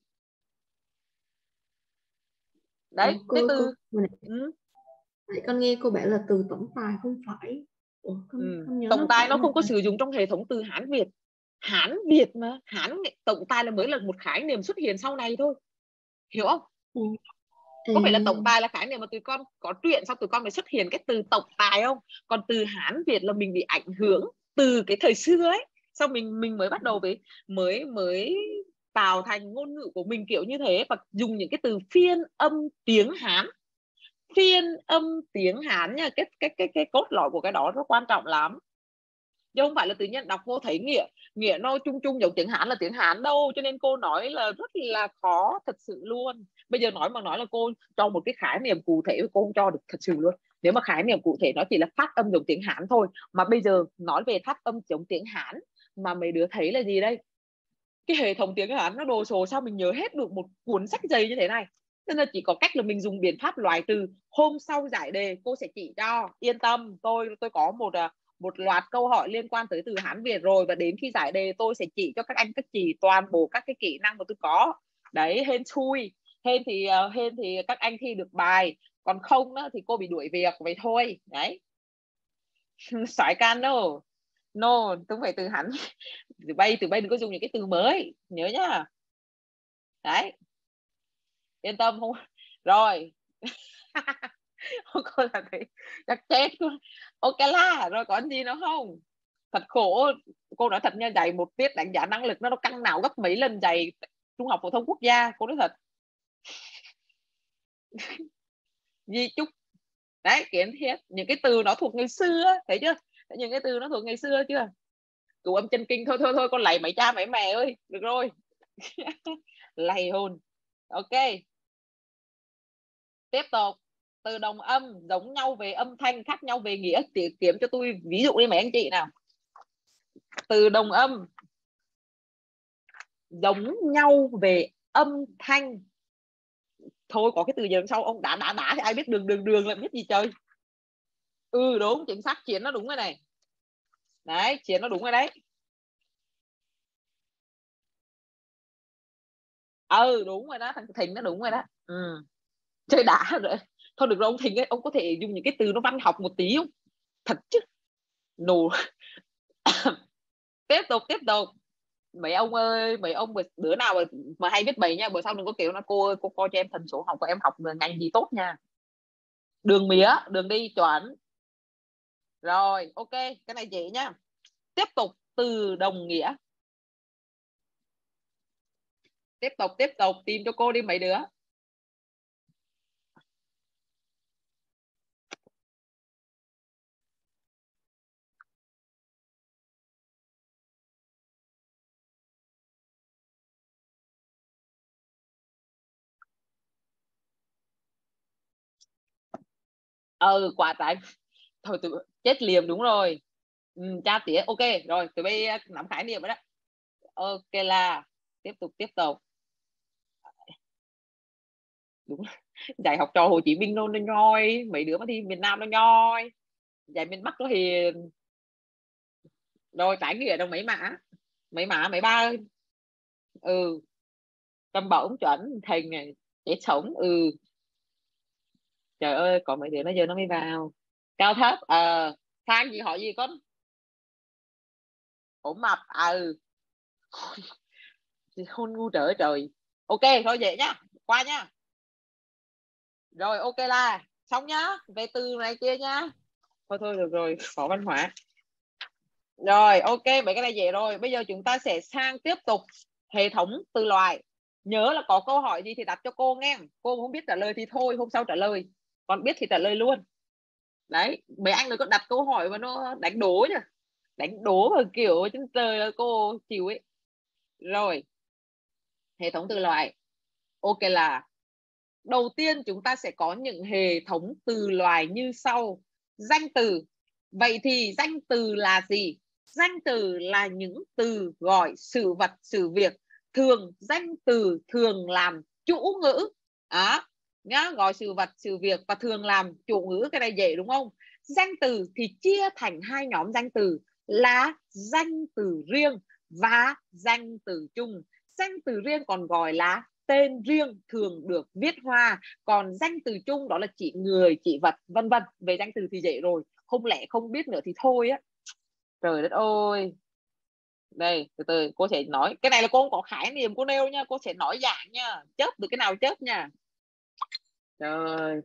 Speaker 1: Đấy,
Speaker 4: Ủa, cô,
Speaker 1: cái từ
Speaker 4: cô,
Speaker 1: ừ.
Speaker 4: con nghe cô bảo là từ tổng tài không phải. Ủa, con,
Speaker 1: Ừ.
Speaker 4: con nhớ
Speaker 1: Tổng tài nó
Speaker 4: phải
Speaker 1: không có
Speaker 4: là...
Speaker 1: sử dụng trong hệ thống từ Hán Việt. Hán Việt mà, Hán tổng tài là mới là một khái niệm xuất hiện sau này thôi. Hiểu không?
Speaker 4: Ừ.
Speaker 1: Có phải là tổng tài là khái niệm mà tụi con có chuyện xong tụi con mới xuất hiện cái từ tổng tài không? Còn từ Hán Việt là mình bị ảnh hưởng từ cái thời xưa ấy, sau mình mình mới bắt đầu với mới mới tạo thành ngôn ngữ của mình kiểu như thế, và dùng những cái từ phiên âm tiếng Hán. Phiên âm tiếng Hán nha, cái cái cái cái cốt lõi của cái đó rất quan trọng lắm. chứ không phải là tự nhiên đọc vô thấy nghĩa nghĩa nó chung chung giống tiếng Hán là tiếng Hán đâu. Cho nên cô nói là rất là khó thật sự luôn. Bây giờ nói mà nói là cô cho một cái khái niệm cụ thể cô không cho được thật sự luôn. Nếu mà khái niệm cụ thể nó chỉ là phát âm giống tiếng Hán thôi, mà bây giờ nói về phát âm giống tiếng Hán mà mấy đứa thấy là gì đây? Cái hệ thống tiếng Hán nó đồ sộ, sao mình nhớ hết được một cuốn sách dày như thế này? Nên là chỉ có cách là mình dùng biện pháp loại trừ. Hôm sau giải đề cô sẽ chỉ cho, yên tâm. Tôi tôi có một một loạt câu hỏi liên quan tới từ Hán Việt rồi, và đến khi giải đề tôi sẽ chỉ cho các anh các chị toàn bộ các cái kỹ năng mà tôi có. Đấy, hên xui, hên thì hên thì các anh thi được bài, còn không đó, thì cô bị đuổi việc vậy thôi. Đấy. Sỏi can đâu. No, tôi phải từ Hán. Từ bay từ bay đừng có dùng những cái từ mới, nhớ nhá. Đấy, yên tâm không. Rồi. Cô là thấy chắc chết. Ok la, rồi có gì nữa không? Thật khổ. Cô nói thật nha, dạy một tiết đánh giá năng lực nó nó căng não gấp mấy lần dạy trung học phổ thông quốc gia. Cô nói thật. Di chúc. Đấy, kiến thiết. Những cái từ nó thuộc ngày xưa, thấy chưa? Những cái từ nó thuộc ngày xưa chưa? Cửu âm chân kinh thôi thôi thôi, con lầy mấy cha mấy mẹ ơi. Được rồi. Lầy hồn. Ok. Tiếp tục. Từ đồng âm giống nhau về âm thanh, khác nhau về nghĩa. Kiếm cho tôi ví dụ đi mấy anh chị nào. Từ đồng âm giống nhau về âm thanh. Thôi có cái từ gì đằng sau ông đá đá đá thì ai biết đường đường đường là biết gì trời. Ừ đúng, chính xác, Chiến nó đúng rồi này. Đấy, Chiến nó đúng rồi đấy. Ừ đúng rồi đó, thằng Thịnh nó đúng rồi đó. Ừ. Chơi đã rồi. Thôi được rồi ông Thịnh ấy, ông có thể dùng những cái từ nó văn học một tí không? Thật chứ. Nù. Tiếp tục tiếp tục. Mấy ông ơi, mấy ông đứa nào mà, mà hay biết bày nha, bữa sau đừng có kiểu là cô cô coi cho em thần số học của em học ngành gì tốt nha. Đường mía, đường đi chuẩn. Rồi, ok, cái này dễ nhá. Tiếp tục, từ đồng nghĩa. Tiếp tục, tiếp tục, tìm cho cô đi mấy đứa. Ừ, quả trái. Thôi tụi chết liềm, đúng rồi. Ừ, cha tía, ok rồi, tụi bay nắm khái niệm rồi đó. Ok là tiếp tục, tiếp tục. Đúng, dạy học trò Hồ Chí Minh nó nhoi, mấy đứa mà thi miền Nam nó nhoi, dạy miền Bắc nó hiền. Rồi trái nghĩa đâu mấy mã, mấy mã mấy ba ơi. Ừ, cầm bổng chuẩn thành này, chết sống. Ừ, trời ơi, có mấy đứa nó giờ nó mới vào. Cao thấp, ờ à, sang gì hỏi gì con? Ổn mập, ừ. Hôn ngu trời trời. Ok thôi vậy nhá, qua nhá. Rồi ok là xong nhá, về từ này kia nhá. Thôi thôi được rồi, có văn hóa. Rồi ok, mấy cái này dễ rồi. Bây giờ chúng ta sẽ sang tiếp tục hệ thống từ loại. Nhớ là có câu hỏi gì thì đặt cho cô nghe. Cô không biết trả lời thì thôi, hôm sau trả lời. Còn biết thì trả lời luôn. Đấy, mấy anh nó có đặt câu hỏi mà nó đánh đố nhá. Đánh đố mà kiểu trên trời là cô chịu ấy. Rồi, hệ thống từ loại. Ok là đầu tiên chúng ta sẽ có những hệ thống từ loại như sau. Danh từ. Vậy thì danh từ là gì? Danh từ là những từ gọi sự vật, sự việc. Thường danh từ thường làm chủ ngữ. Đó, nhá, gọi sự vật, sự việc và thường làm chủ ngữ, cái này dễ đúng không? Danh từ thì chia thành hai nhóm danh từ là danh từ riêng và danh từ chung. Danh từ riêng còn gọi là tên riêng, thường được viết hoa. Còn danh từ chung đó là chỉ người, chỉ vật, vân vân. Về danh từ thì dễ rồi, không lẽ không biết nữa thì thôi á. Trời đất ơi. Đây, từ từ cô sẽ nói. Cái này là cô không có khái niệm cô nêu nha, cô sẽ nói dạng nha, chớp được cái nào chớp nha. Trời.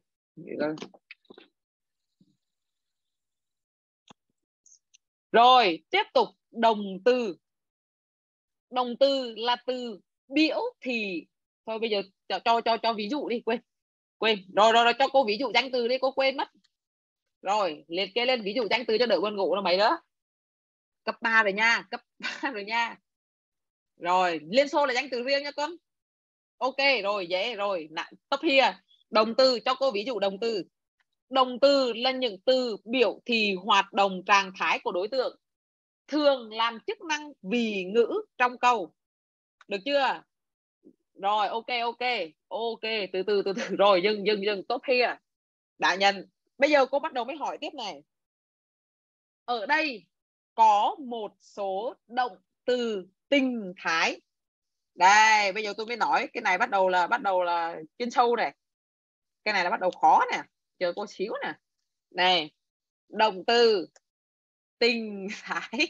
Speaker 1: Rồi, tiếp tục đồng từ. Đồng từ là từ biểu thì thôi bây giờ cho cho cho, cho ví dụ đi, quên. Quên. Rồi, rồi rồi cho cô ví dụ danh từ đi, cô quên mất. Rồi, liệt kê lên ví dụ danh từ cho đỡ buồn ngủ là mấy đó. Cấp ba rồi nha, cấp ba rồi nha. Rồi, Liên Xô là danh từ riêng nha con. Ok, rồi, dễ rồi. Top here. Động từ, cho cô ví dụ động từ. Động từ là những từ biểu thị hoạt động trạng thái của đối tượng, thường làm chức năng vị ngữ trong câu. Được chưa? Rồi, ok, ok. Ok, từ từ, từ từ. Rồi, dừng, dừng, dừng. Top here. Đã nhận. Bây giờ cô bắt đầu mới hỏi tiếp này. Ở đây có một số động từ tình thái. Đây, bây giờ tôi mới nói. Cái này bắt đầu là bắt đầu là chuyên sâu này. Cái này là bắt đầu khó nè. Chờ cô xíu nè. Này, động từ tình thái.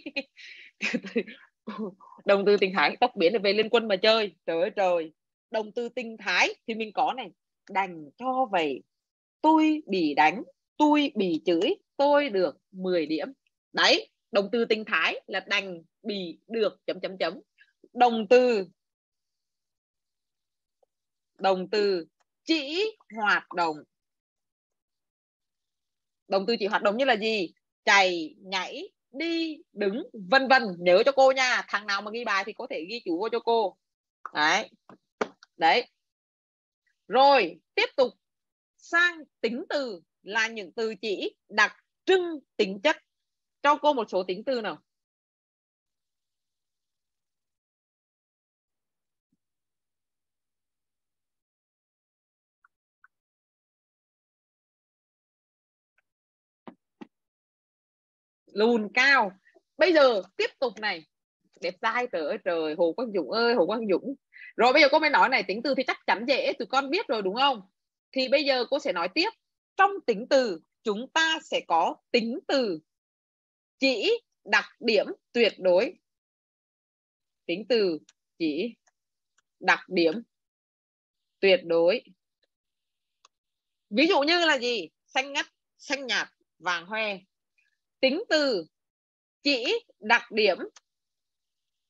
Speaker 1: Động từ tình thái, tóc biến về Liên Quân mà chơi. Trời ơi trời. Động từ tình thái thì mình có này. Đành cho vậy. Tôi bị đánh, tôi bị chửi, tôi được mười điểm. Đấy, động từ tình thái là đành, bị, được, chấm chấm chấm. Động từ động từ chỉ hoạt động. Động từ chỉ hoạt động như là gì? Chạy, nhảy, đi, đứng, vân vân. Nhớ cho cô nha. Thằng nào mà ghi bài thì có thể ghi chú vô cho cô. Đấy. Đấy. Rồi, tiếp tục sang tính từ là những từ chỉ đặc trưng tính chất. Cho cô một số tính từ nào. Lùn, cao. Bây giờ tiếp tục này. Đẹp trai, trời ơi trời. Hồ Quang Dũng ơi, Hồ Quang Dũng. Rồi bây giờ cô mới nói này, tính từ thì chắc chắn dễ, tụi con biết rồi đúng không? Thì bây giờ cô sẽ nói tiếp. Trong tính từ chúng ta sẽ có tính từ chỉ đặc điểm tuyệt đối. Tính từ chỉ đặc điểm tuyệt đối. Ví dụ như là gì? Xanh ngắt, xanh nhạt, vàng hoe. Tính từ chỉ đặc điểm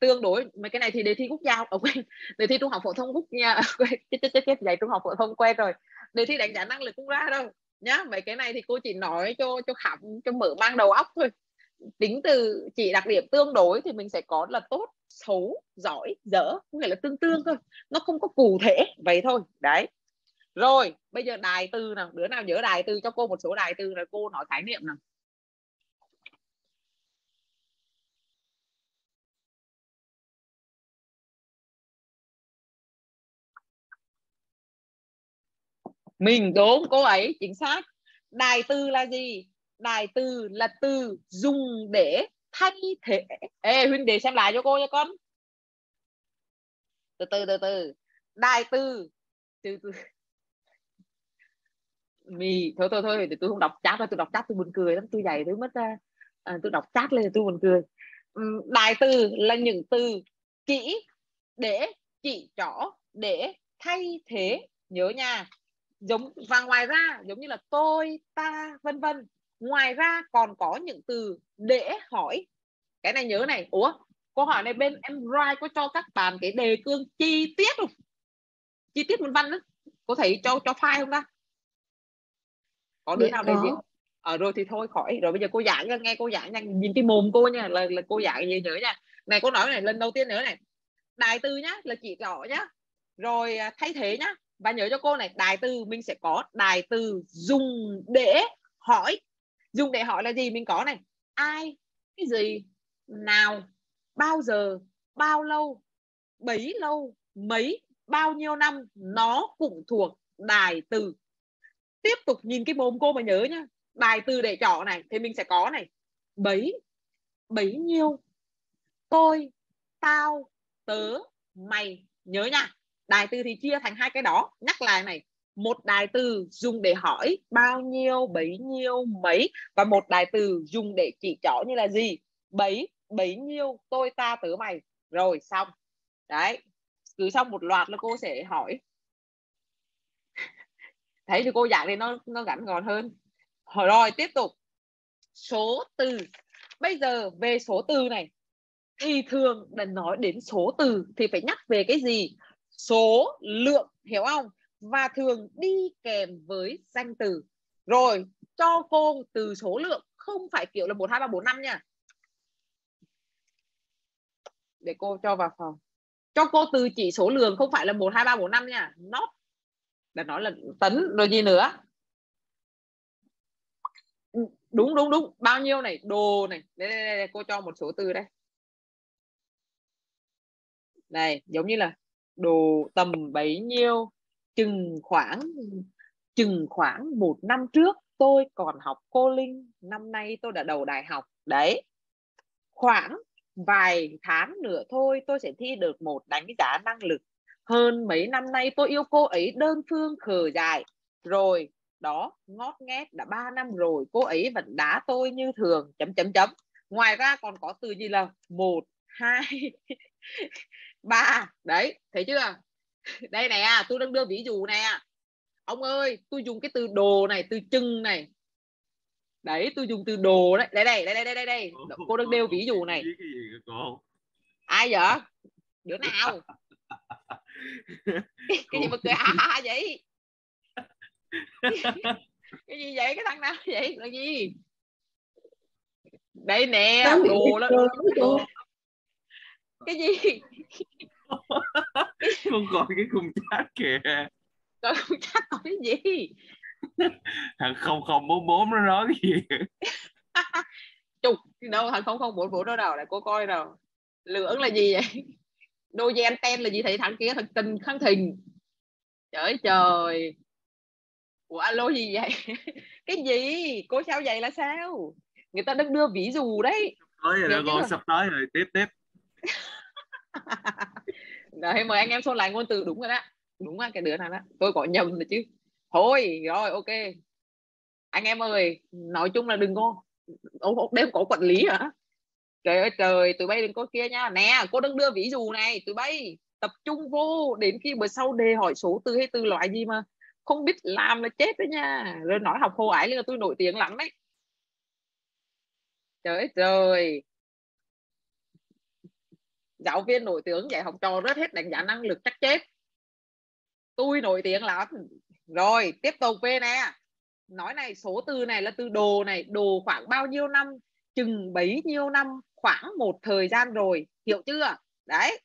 Speaker 1: tương đối. Mấy cái này thì đề thi quốc gia, ở quên, đề thi trung học phổ thông quốc nha, chết chết chết chết dạy trung học phổ thông quen rồi, đề thi đánh giá năng lực cũng ra đâu nhá. Mấy cái này thì cô chỉ nói cho cho khám, cho mở mang đầu óc thôi. Tính từ chỉ đặc điểm tương đối thì mình sẽ có là tốt, xấu, giỏi, dở, có nghĩa là tương tương thôi, nó không có cụ thể vậy thôi. Đấy. Rồi bây giờ đài từ nào, đứa nào nhớ đài từ cho cô một số đài từ rồi cô nói khái niệm nào. Mình đúng, cô ấy chính xác. Đài từ là gì? Đài từ là từ dùng để thay thế. Ê Huynh để xem lại cho cô nha con. Từ từ từ từ. Đài từ từ từ. Mì thôi thôi thôi để tôi không đọc chat ra, tôi đọc chat tôi buồn cười lắm, tôi dạy tôi mất ra. À, tôi đọc chat lên tôi buồn cười. Đài từ là những từ chỉ để chỉ trỏ, để thay thế, nhớ nha. Giống và ngoài ra giống như là tôi, ta, vân vân. Ngoài ra còn có những từ để hỏi. Cái này nhớ này. Ủa câu hỏi này bên em Rai có cho các bạn cái đề cương chi tiết không? Chi tiết文văn đó. Có thấy cho cho file không ta? Có đứa
Speaker 4: Dạ
Speaker 1: nào đại diện?
Speaker 4: có.
Speaker 1: Ờ rồi thì thôi khỏi. Rồi bây giờ cô giảng cho, nghe cô giảng nha, nhìn cái mồm cô nha, là, là cô giảng gì nhớ nha. Này cô nói này lần đầu tiên nhớ này. Đài từ nhá là chỉ rõ nhá. Rồi thay thế nhá. Và nhớ cho cô này, đài từ mình sẽ có đài từ dùng để hỏi. Dùng để hỏi là gì? Mình có này, ai, cái gì, nào, bao giờ, bao lâu, bấy lâu, mấy, bao nhiêu năm, nó cũng thuộc đài từ. Tiếp tục nhìn cái mồm cô mà nhớ nhá. Đài từ để trỏ này thì mình sẽ có này, bấy, bấy nhiêu, tôi, tao, tớ, mày. Nhớ nha. Đài từ thì chia thành hai cái đó. Nhắc lại này, một đài từ dùng để hỏi bao nhiêu, bấy nhiêu, mấy. Và một đài từ dùng để chỉ trỏ như là gì? Bấy, bấy nhiêu, tôi, ta, tớ, mày. Rồi xong. Đấy. Cứ xong một loạt là cô sẽ hỏi. Thấy thì cô giảng thì nó, nó gắn gọn hơn. Rồi tiếp tục. Số từ. Bây giờ về số từ này thì thường là nói đến số từ thì phải nhắc về cái gì? Số lượng, hiểu không? Và thường đi kèm với danh từ. Rồi cho cô từ số lượng, không phải kiểu là một, hai, ba, bốn, năm nha. Để cô cho vào phòng. Cho cô từ chỉ số lượng, không phải là một, hai, ba, bốn, năm nha. Not là nói là tấn rồi gì nữa. Đúng đúng đúng, bao nhiêu này, đồ này. Đây, đây, đây, đây. Cô cho một số từ đây. Này giống như là đồ tầm bấy nhiêu, chừng khoảng chừng khoảng một năm trước tôi còn học cô Linh, năm nay tôi đã đầu đại học. Đấy. Khoảng vài tháng nữa thôi tôi sẽ thi được một đánh giá năng lực. Hơn mấy năm nay tôi yêu cô ấy đơn phương khờ dại. Rồi đó, ngót nghét đã ba năm rồi cô ấy vẫn đá tôi như thường. Chấm chấm chấm. Ngoài ra còn có từ gì là một, hai, ba. Đấy, thấy chưa? Đây này à, tôi đang đưa ví dụ này à. Ông ơi, tôi dùng cái từ đồ này, từ chừng này. Đấy, tôi dùng từ đồ đấy. Đây đây, đây đây đây đây. Cô đang nêu ví dụ này. Ai vậy? Đứa nào? Cái gì mà cười ha ha vậy? Cái gì vậy? Cái thằng nào vậy? Là gì? Đây nè, đồ đó. Đồ. Cái gì?
Speaker 5: Không còn cái khung chat kìa.
Speaker 1: Coi khung chat nói cái gì?
Speaker 5: Thằng không không bốn bốn nó nói cái gì?
Speaker 1: Chục đâu, thằng không không bốn bốn đâu đâu, lại cô coi nào. Lưỡng là gì vậy? Đôi dây anten là gì? Thấy thằng kia thằng tình kháng thình. Trời trời. Ủa alo gì vậy? Cái gì? Cô sao vậy là sao? Người ta đang đưa ví dụ đấy.
Speaker 5: Tới rồi cô, sắp tới rồi, tiếp tiếp.
Speaker 1: Đấy, mời anh em xôn lại ngôn từ đúng rồi đó. Đúng là cái đứa nào đó. Tôi có nhầm rồi chứ. Thôi, rồi ok. Anh em ơi, nói chung là đừng có đêm có quản lý hả? Trời ơi trời, tụi bay đừng có kia nha. Nè, cô đang đưa ví dụ này, tụi bay tập trung vô đến khi bữa sau đề hỏi số từ hay từ loại gì mà không biết làm là chết đấy nha. Rồi nói học hồ ái là tôi nổi tiếng lắm đấy. Trời ơi trời. Giáo viên nổi tiếng dạy học trò rớt hết đánh giá năng lực chắc chết. Tôi nổi tiếng lắm. Rồi tiếp tục về nè. Nói này, số từ này là từ đồ này. Đồ khoảng bao nhiêu năm? Chừng bấy nhiêu năm, khoảng một thời gian rồi. Hiểu chưa? Đấy.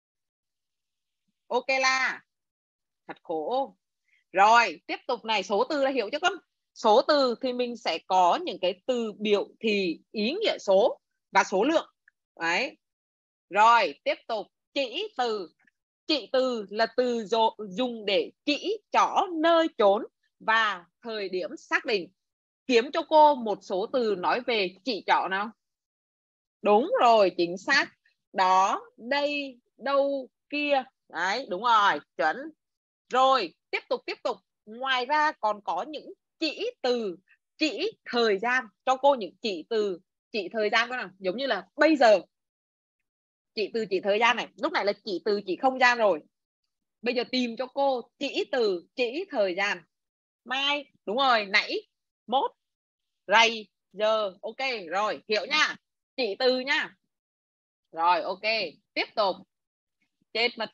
Speaker 1: Ok là thật khổ. Rồi tiếp tục này, số từ là hiểu chứ con. Số từ thì mình sẽ có những cái từ biểu thị ý nghĩa số và số lượng. Đấy. Rồi tiếp tục, chỉ từ. Chỉ từ là từ dùng để chỉ cho nơi chốn và thời điểm xác định. Kiếm cho cô một số từ nói về chỉ trỏ nào. Đúng rồi, chính xác. Đó, đây, đâu, kia. Đấy, đúng rồi, chuẩn. Rồi, tiếp tục, tiếp tục. Ngoài ra còn có những chỉ từ chỉ thời gian. Cho cô những chỉ từ chỉ thời gian nào. Giống như là bây giờ. Chỉ từ chỉ thời gian này. Lúc này là chỉ từ chỉ không gian rồi. Bây giờ tìm cho cô chỉ từ chỉ thời gian. Mai, đúng rồi, nãy, mốt, rày, giờ. Ok, rồi, hiểu nha. Chỉ từ nha. Rồi, ok, tiếp tục. Chết mất.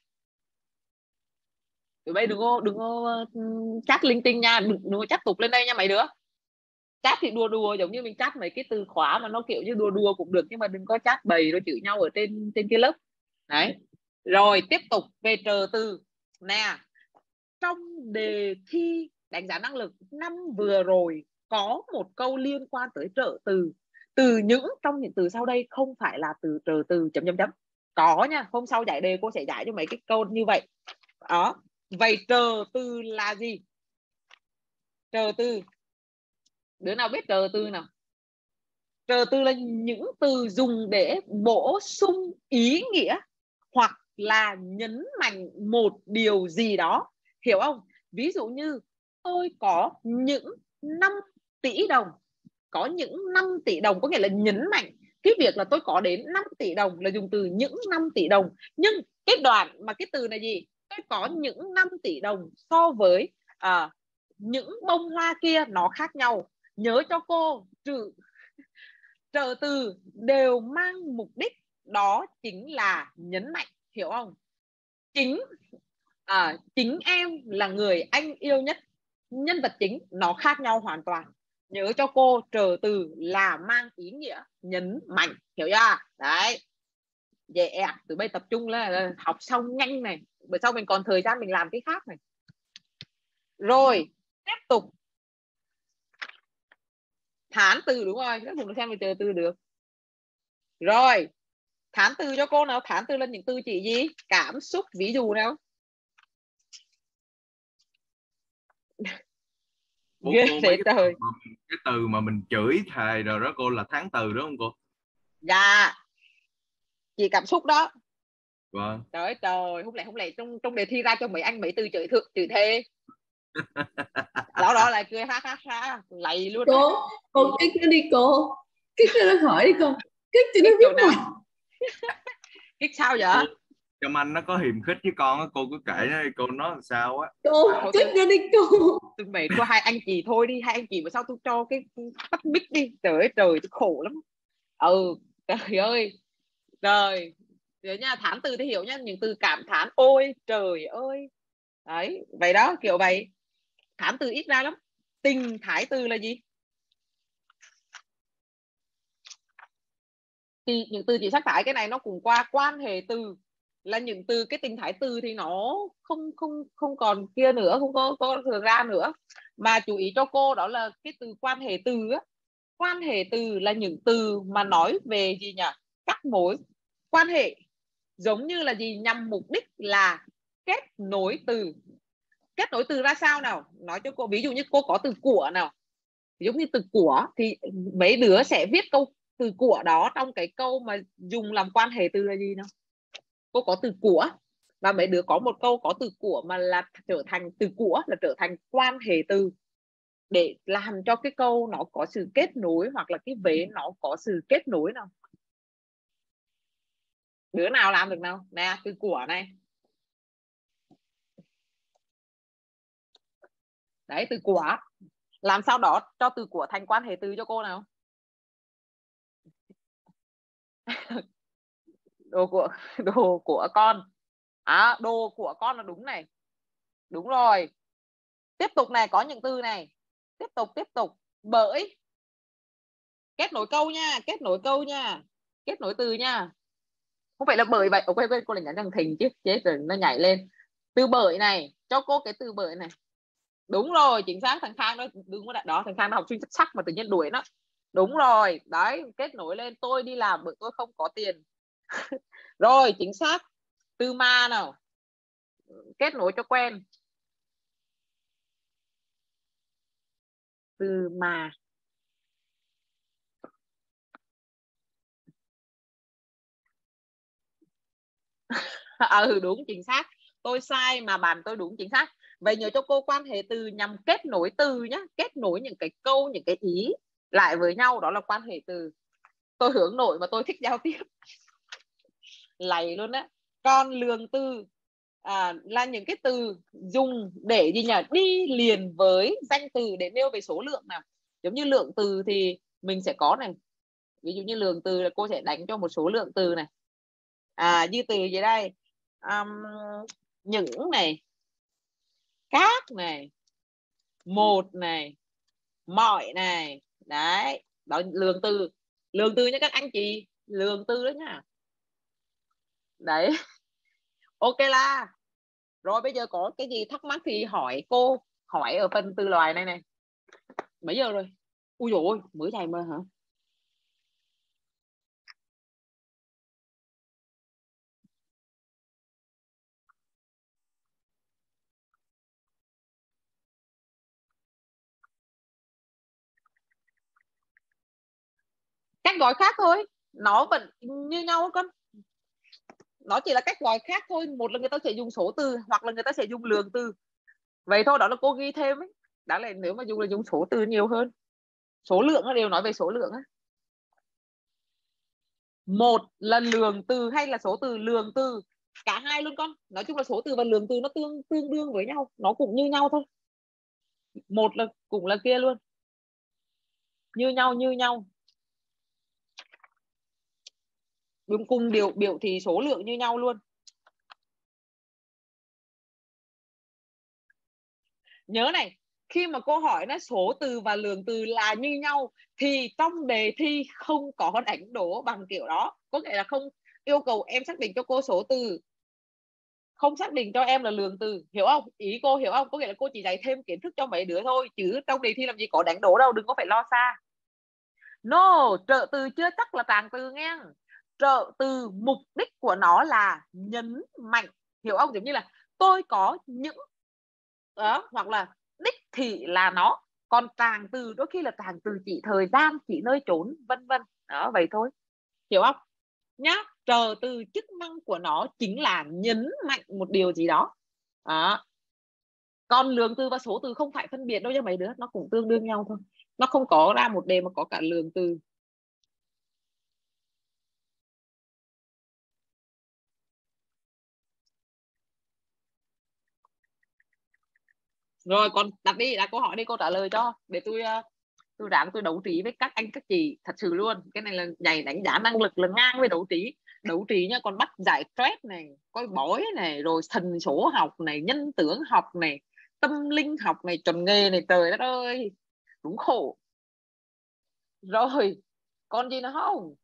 Speaker 1: Tụi bay đừng có, đừng có uh, chat linh tinh nha. Đừng, đừng có chat tục lên đây nha mấy đứa. Chat thì đùa đùa giống như mình chat mấy cái từ khóa mà nó kiểu như đùa đùa cũng được. Nhưng mà đừng có chat bầy rồi chửi nhau ở trên, trên cái lớp. Đấy. Rồi, tiếp tục về trờ từ. Nè, trong đề thi đánh giá năng lực năm vừa rồi có một câu liên quan tới trợ từ. Từ những trong những từ sau đây không phải là từ trợ từ chấm chấm chấm. Có nha, hôm sau giải đề cô sẽ giải cho mấy cái câu như vậy. Đó. Vậy trợ từ là gì? Trợ từ. Đứa nào biết trợ từ nào? Trợ từ là những từ dùng để bổ sung ý nghĩa hoặc là nhấn mạnh một điều gì đó. Hiểu không? Ví dụ như tôi có những năm tỷ đồng. Có những năm tỷ đồng có nghĩa là nhấn mạnh cái việc là tôi có đến năm tỷ đồng là dùng từ những năm tỷ đồng. Nhưng cái đoạn mà cái từ này gì? Tôi có những năm tỷ đồng so với à, những bông hoa kia nó khác nhau. Nhớ cho cô, trừ trợ từ đều mang mục đích đó chính là nhấn mạnh. Hiểu không? Chính à, chính em là người anh yêu nhất. Nhân vật chính nó khác nhau hoàn toàn. Nhớ cho cô, trợ từ là mang ý nghĩa nhấn mạnh. Hiểu chưa? Đấy. Yeah. Từ bây tập trung là học xong nhanh này. Bữa sau mình còn thời gian mình làm cái khác này. Rồi, tiếp tục. Thán từ, đúng rồi. Các vùng xem về trợ từ được. Rồi, thán từ cho cô nào. Thán từ là những từ chỉ gì? Cảm xúc, ví dụ nào.
Speaker 5: Ghê vậy trời. Cái từ mà mình chửi thề rồi đó cô là thán từ đó không cô?
Speaker 1: Dạ. Chỉ cảm xúc đó.
Speaker 5: Vâng.
Speaker 1: Trời ơi trời, không lẽ không lẽ trong trong đề thi ra cho mấy anh mấy từ chửi thượng chửi thề. Đó đó lại cười ha ha ha, lầy luôn.
Speaker 4: Cô, đó. Cô kích nó đi cô. Kích nó khỏi đi cô. Kích cho nó biết mặt.
Speaker 1: Kích sao vậy? Cô,
Speaker 5: Trâm Anh nó có hiềm khích với con á, cô cứ kể nó đi, cô nói làm sao á.
Speaker 4: Cô, kích nó đi cô.
Speaker 1: Tôi mệt cho hai anh chị thôi đi, hai anh chị mà sao tôi cho cái tắt mic đi. Trời ơi trời, tôi khổ lắm. Ừ, trời ơi. Rồi, rồi nha, thán từ thì hiểu nha, những từ cảm thán, ôi trời ơi. Đấy, vậy đó, kiểu vậy. Thán từ ít ra lắm. Tình thái từ là gì? Thì những từ chỉ sắc thái cái này nó cũng qua quan hệ từ, là những từ cái tình thái từ thì nó không không không còn kia nữa, không có có thường ra nữa. Mà chú ý cho cô đó là cái từ quan hệ từ á. Quan hệ từ là những từ mà nói về gì nhỉ? Các mối quan hệ, giống như là gì? Nhằm mục đích là kết nối từ. Kết nối từ ra sao nào? Nói cho cô, ví dụ như cô có từ của nào, giống như từ của thì mấy đứa sẽ viết câu từ của đó trong cái câu mà dùng làm quan hệ từ là gì nào? Cô có từ của và mấy đứa có một câu có từ của mà là trở thành từ của là trở thành quan hệ từ, để làm cho cái câu nó có sự kết nối hoặc là cái vế nó có sự kết nối nào. Đứa nào làm được nào? Nè, từ của này. Đấy, từ của. Làm sao đó cho từ của thành quan hệ từ cho cô nào. đồ của đồ của con. À, đồ của con là đúng này. Đúng rồi. Tiếp tục này, có những từ này. Tiếp tục, tiếp tục. Bởi. Kết nối câu nha, kết nối câu nha. Kết nối từ nha. Không phải là bởi vậy. Ồ, quên quên, cô lại nhắn thằng Thình chứ. Chết rồi, nó nhảy lên. Từ bởi này, cho cô cái từ bởi này. Đúng rồi, chính xác. Thằng Khang đó, đứng ở đó, thằng Khang nó học sinh xuất sắc mà tự nhiên đuổi nó. Đúng rồi, đấy, kết nối lên. Tôi đi làm bởi tôi không có tiền. Rồi, chính xác. Từ mà nào. Kết nối cho quen. Từ mà. À, ừ, đúng, chính xác. Tôi sai mà bạn tôi đúng, chính xác. Vậy nhớ cho cô quan hệ từ nhằm kết nối từ nhé. Kết nối những cái câu, những cái ý lại với nhau, đó là quan hệ từ. Tôi hướng nội mà tôi thích giao tiếp. Lầy luôn á. Còn lượng từ à, là những cái từ dùng để gì nhỉ? Đi liền với danh từ để nêu về số lượng nào. Giống như lượng từ thì mình sẽ có này. Ví dụ như lượng từ là cô sẽ đánh cho một số lượng từ này. À, như từ gì đây? Um, những này, các này, một này, mọi này. Đấy, đó lượng từ. Lượng từ nha các anh chị, lượng từ đó nha. Đấy. Ok là. Rồi bây giờ có cái gì thắc mắc thì hỏi cô, hỏi ở phần từ loại này này. Mấy giờ rồi? Ui dồi ôi, mới thầy mà hả? Cách gọi khác thôi, nó vẫn như nhau con. Nó chỉ là cách gọi khác thôi. Một là người ta sẽ dùng số từ, hoặc là người ta sẽ dùng lượng từ. Vậy thôi, đó là cô ghi thêm ấy. Đó là nếu mà dùng là dùng số từ nhiều hơn. Số lượng đều nói về số lượng á. Một là lượng từ hay là số từ? Lượng từ. Cả hai luôn con. Nói chung là số từ và lượng từ nó tương tương đương với nhau, nó cũng như nhau thôi. Một là cũng là kia luôn, như nhau như nhau. Đúng, cùng điều biểu thị số lượng như nhau luôn. Nhớ này, khi mà cô hỏi nó số từ và lượng từ là như nhau thì trong đề thi không có đánh đố bằng kiểu đó. Có nghĩa là không yêu cầu em xác định cho cô số từ, không xác định cho em là lượng từ. Hiểu không? Ý cô hiểu không? Có nghĩa là cô chỉ dạy thêm kiến thức cho mấy đứa thôi, chứ trong đề thi làm gì có đánh đố đâu. Đừng có phải lo xa. No, trợ từ chưa chắc là trạng từ nghe. Trợ từ mục đích của nó là nhấn mạnh. Hiểu không? Giống như là tôi có những đó, hoặc là đích thị là nó. Còn trạng từ đôi khi là trạng từ chỉ thời gian, chỉ nơi trốn, vân vân. Đó, vậy thôi. Hiểu không? Nhá, trợ từ chức năng của nó chính là nhấn mạnh một điều gì đó. Đó. Còn lượng từ và số từ không phải phân biệt đâu nha mấy đứa, nó cũng tương đương nhau thôi. Nó không có ra một đề mà có cả lượng từ. Rồi còn đặt đi, đặt câu hỏi đi, cô trả lời cho. Để tôi tôi ráng tôi đấu trí với các anh các chị thật sự luôn. Cái này là nhảy đánh giá năng lực là ngang với đấu trí. Đấu trí nha, còn bắt giải stress này, coi bói này, rồi thần số học này, nhân tưởng học này, tâm linh học này, chuẩn nghề này, trời đất ơi, đúng khổ. Rồi còn gì nữa không?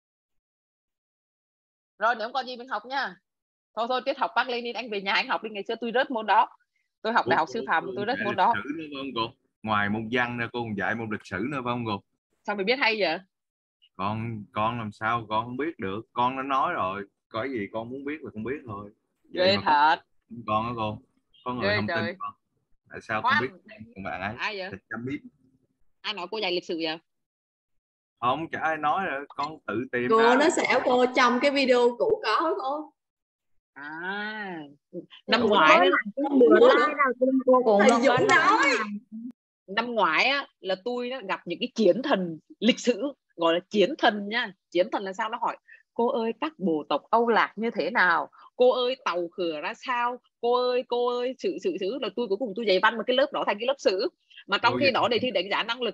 Speaker 1: Rồi nếu còn gì mình học nha. Thôi thôi, tiết học bác lên đi, anh về nhà anh học đi. Ngày xưa tôi rớt môn đó, tôi học đại học sư phạm tôi rớt môn đó.
Speaker 5: Sử nữa phải không cô? Ngoài môn văn ra cô còn dạy môn lịch sử nữa phải không cô?
Speaker 1: Sao mày biết hay vậy?
Speaker 5: Con con làm sao con không biết được, con đã nói rồi, có gì con muốn biết là con biết thôi. Vậy
Speaker 1: Ghê
Speaker 5: mà
Speaker 1: thật.
Speaker 5: Con, con đó cô, có người
Speaker 1: Ghê
Speaker 5: không
Speaker 1: trời.
Speaker 5: tin con. Tại sao
Speaker 1: Khoan.
Speaker 5: con biết con bạn ấy?
Speaker 1: Ai vậy?
Speaker 5: Chăm biết.
Speaker 1: Ai nói cô dạy lịch sử vậy?
Speaker 5: Không, chả ai nói rồi, con tự tìm
Speaker 4: cô
Speaker 5: ra.
Speaker 4: nó xẻo cô trong cái video cũ có hả cô?
Speaker 1: À,
Speaker 3: Năm
Speaker 1: năm ngoái
Speaker 3: mới bữa like nào cô cũng
Speaker 4: Thầy
Speaker 3: đâu có
Speaker 4: Dũng nói.
Speaker 1: Năm ngoái á, là tôi đó, gặp những cái chiến thần lịch sử, gọi là chiến thần nha. Chiến thần là sao? Nó hỏi cô ơi các bộ tộc Âu Lạc như thế nào, cô ơi tàu khửa ra sao, cô ơi cô ơi sự sự sử là tôi cuối cùng tôi dạy văn mà cái lớp đó thành cái lớp sử. Mà trong
Speaker 5: Cô
Speaker 1: khi
Speaker 5: dạy,
Speaker 1: đó đề thi đánh giá năng lực.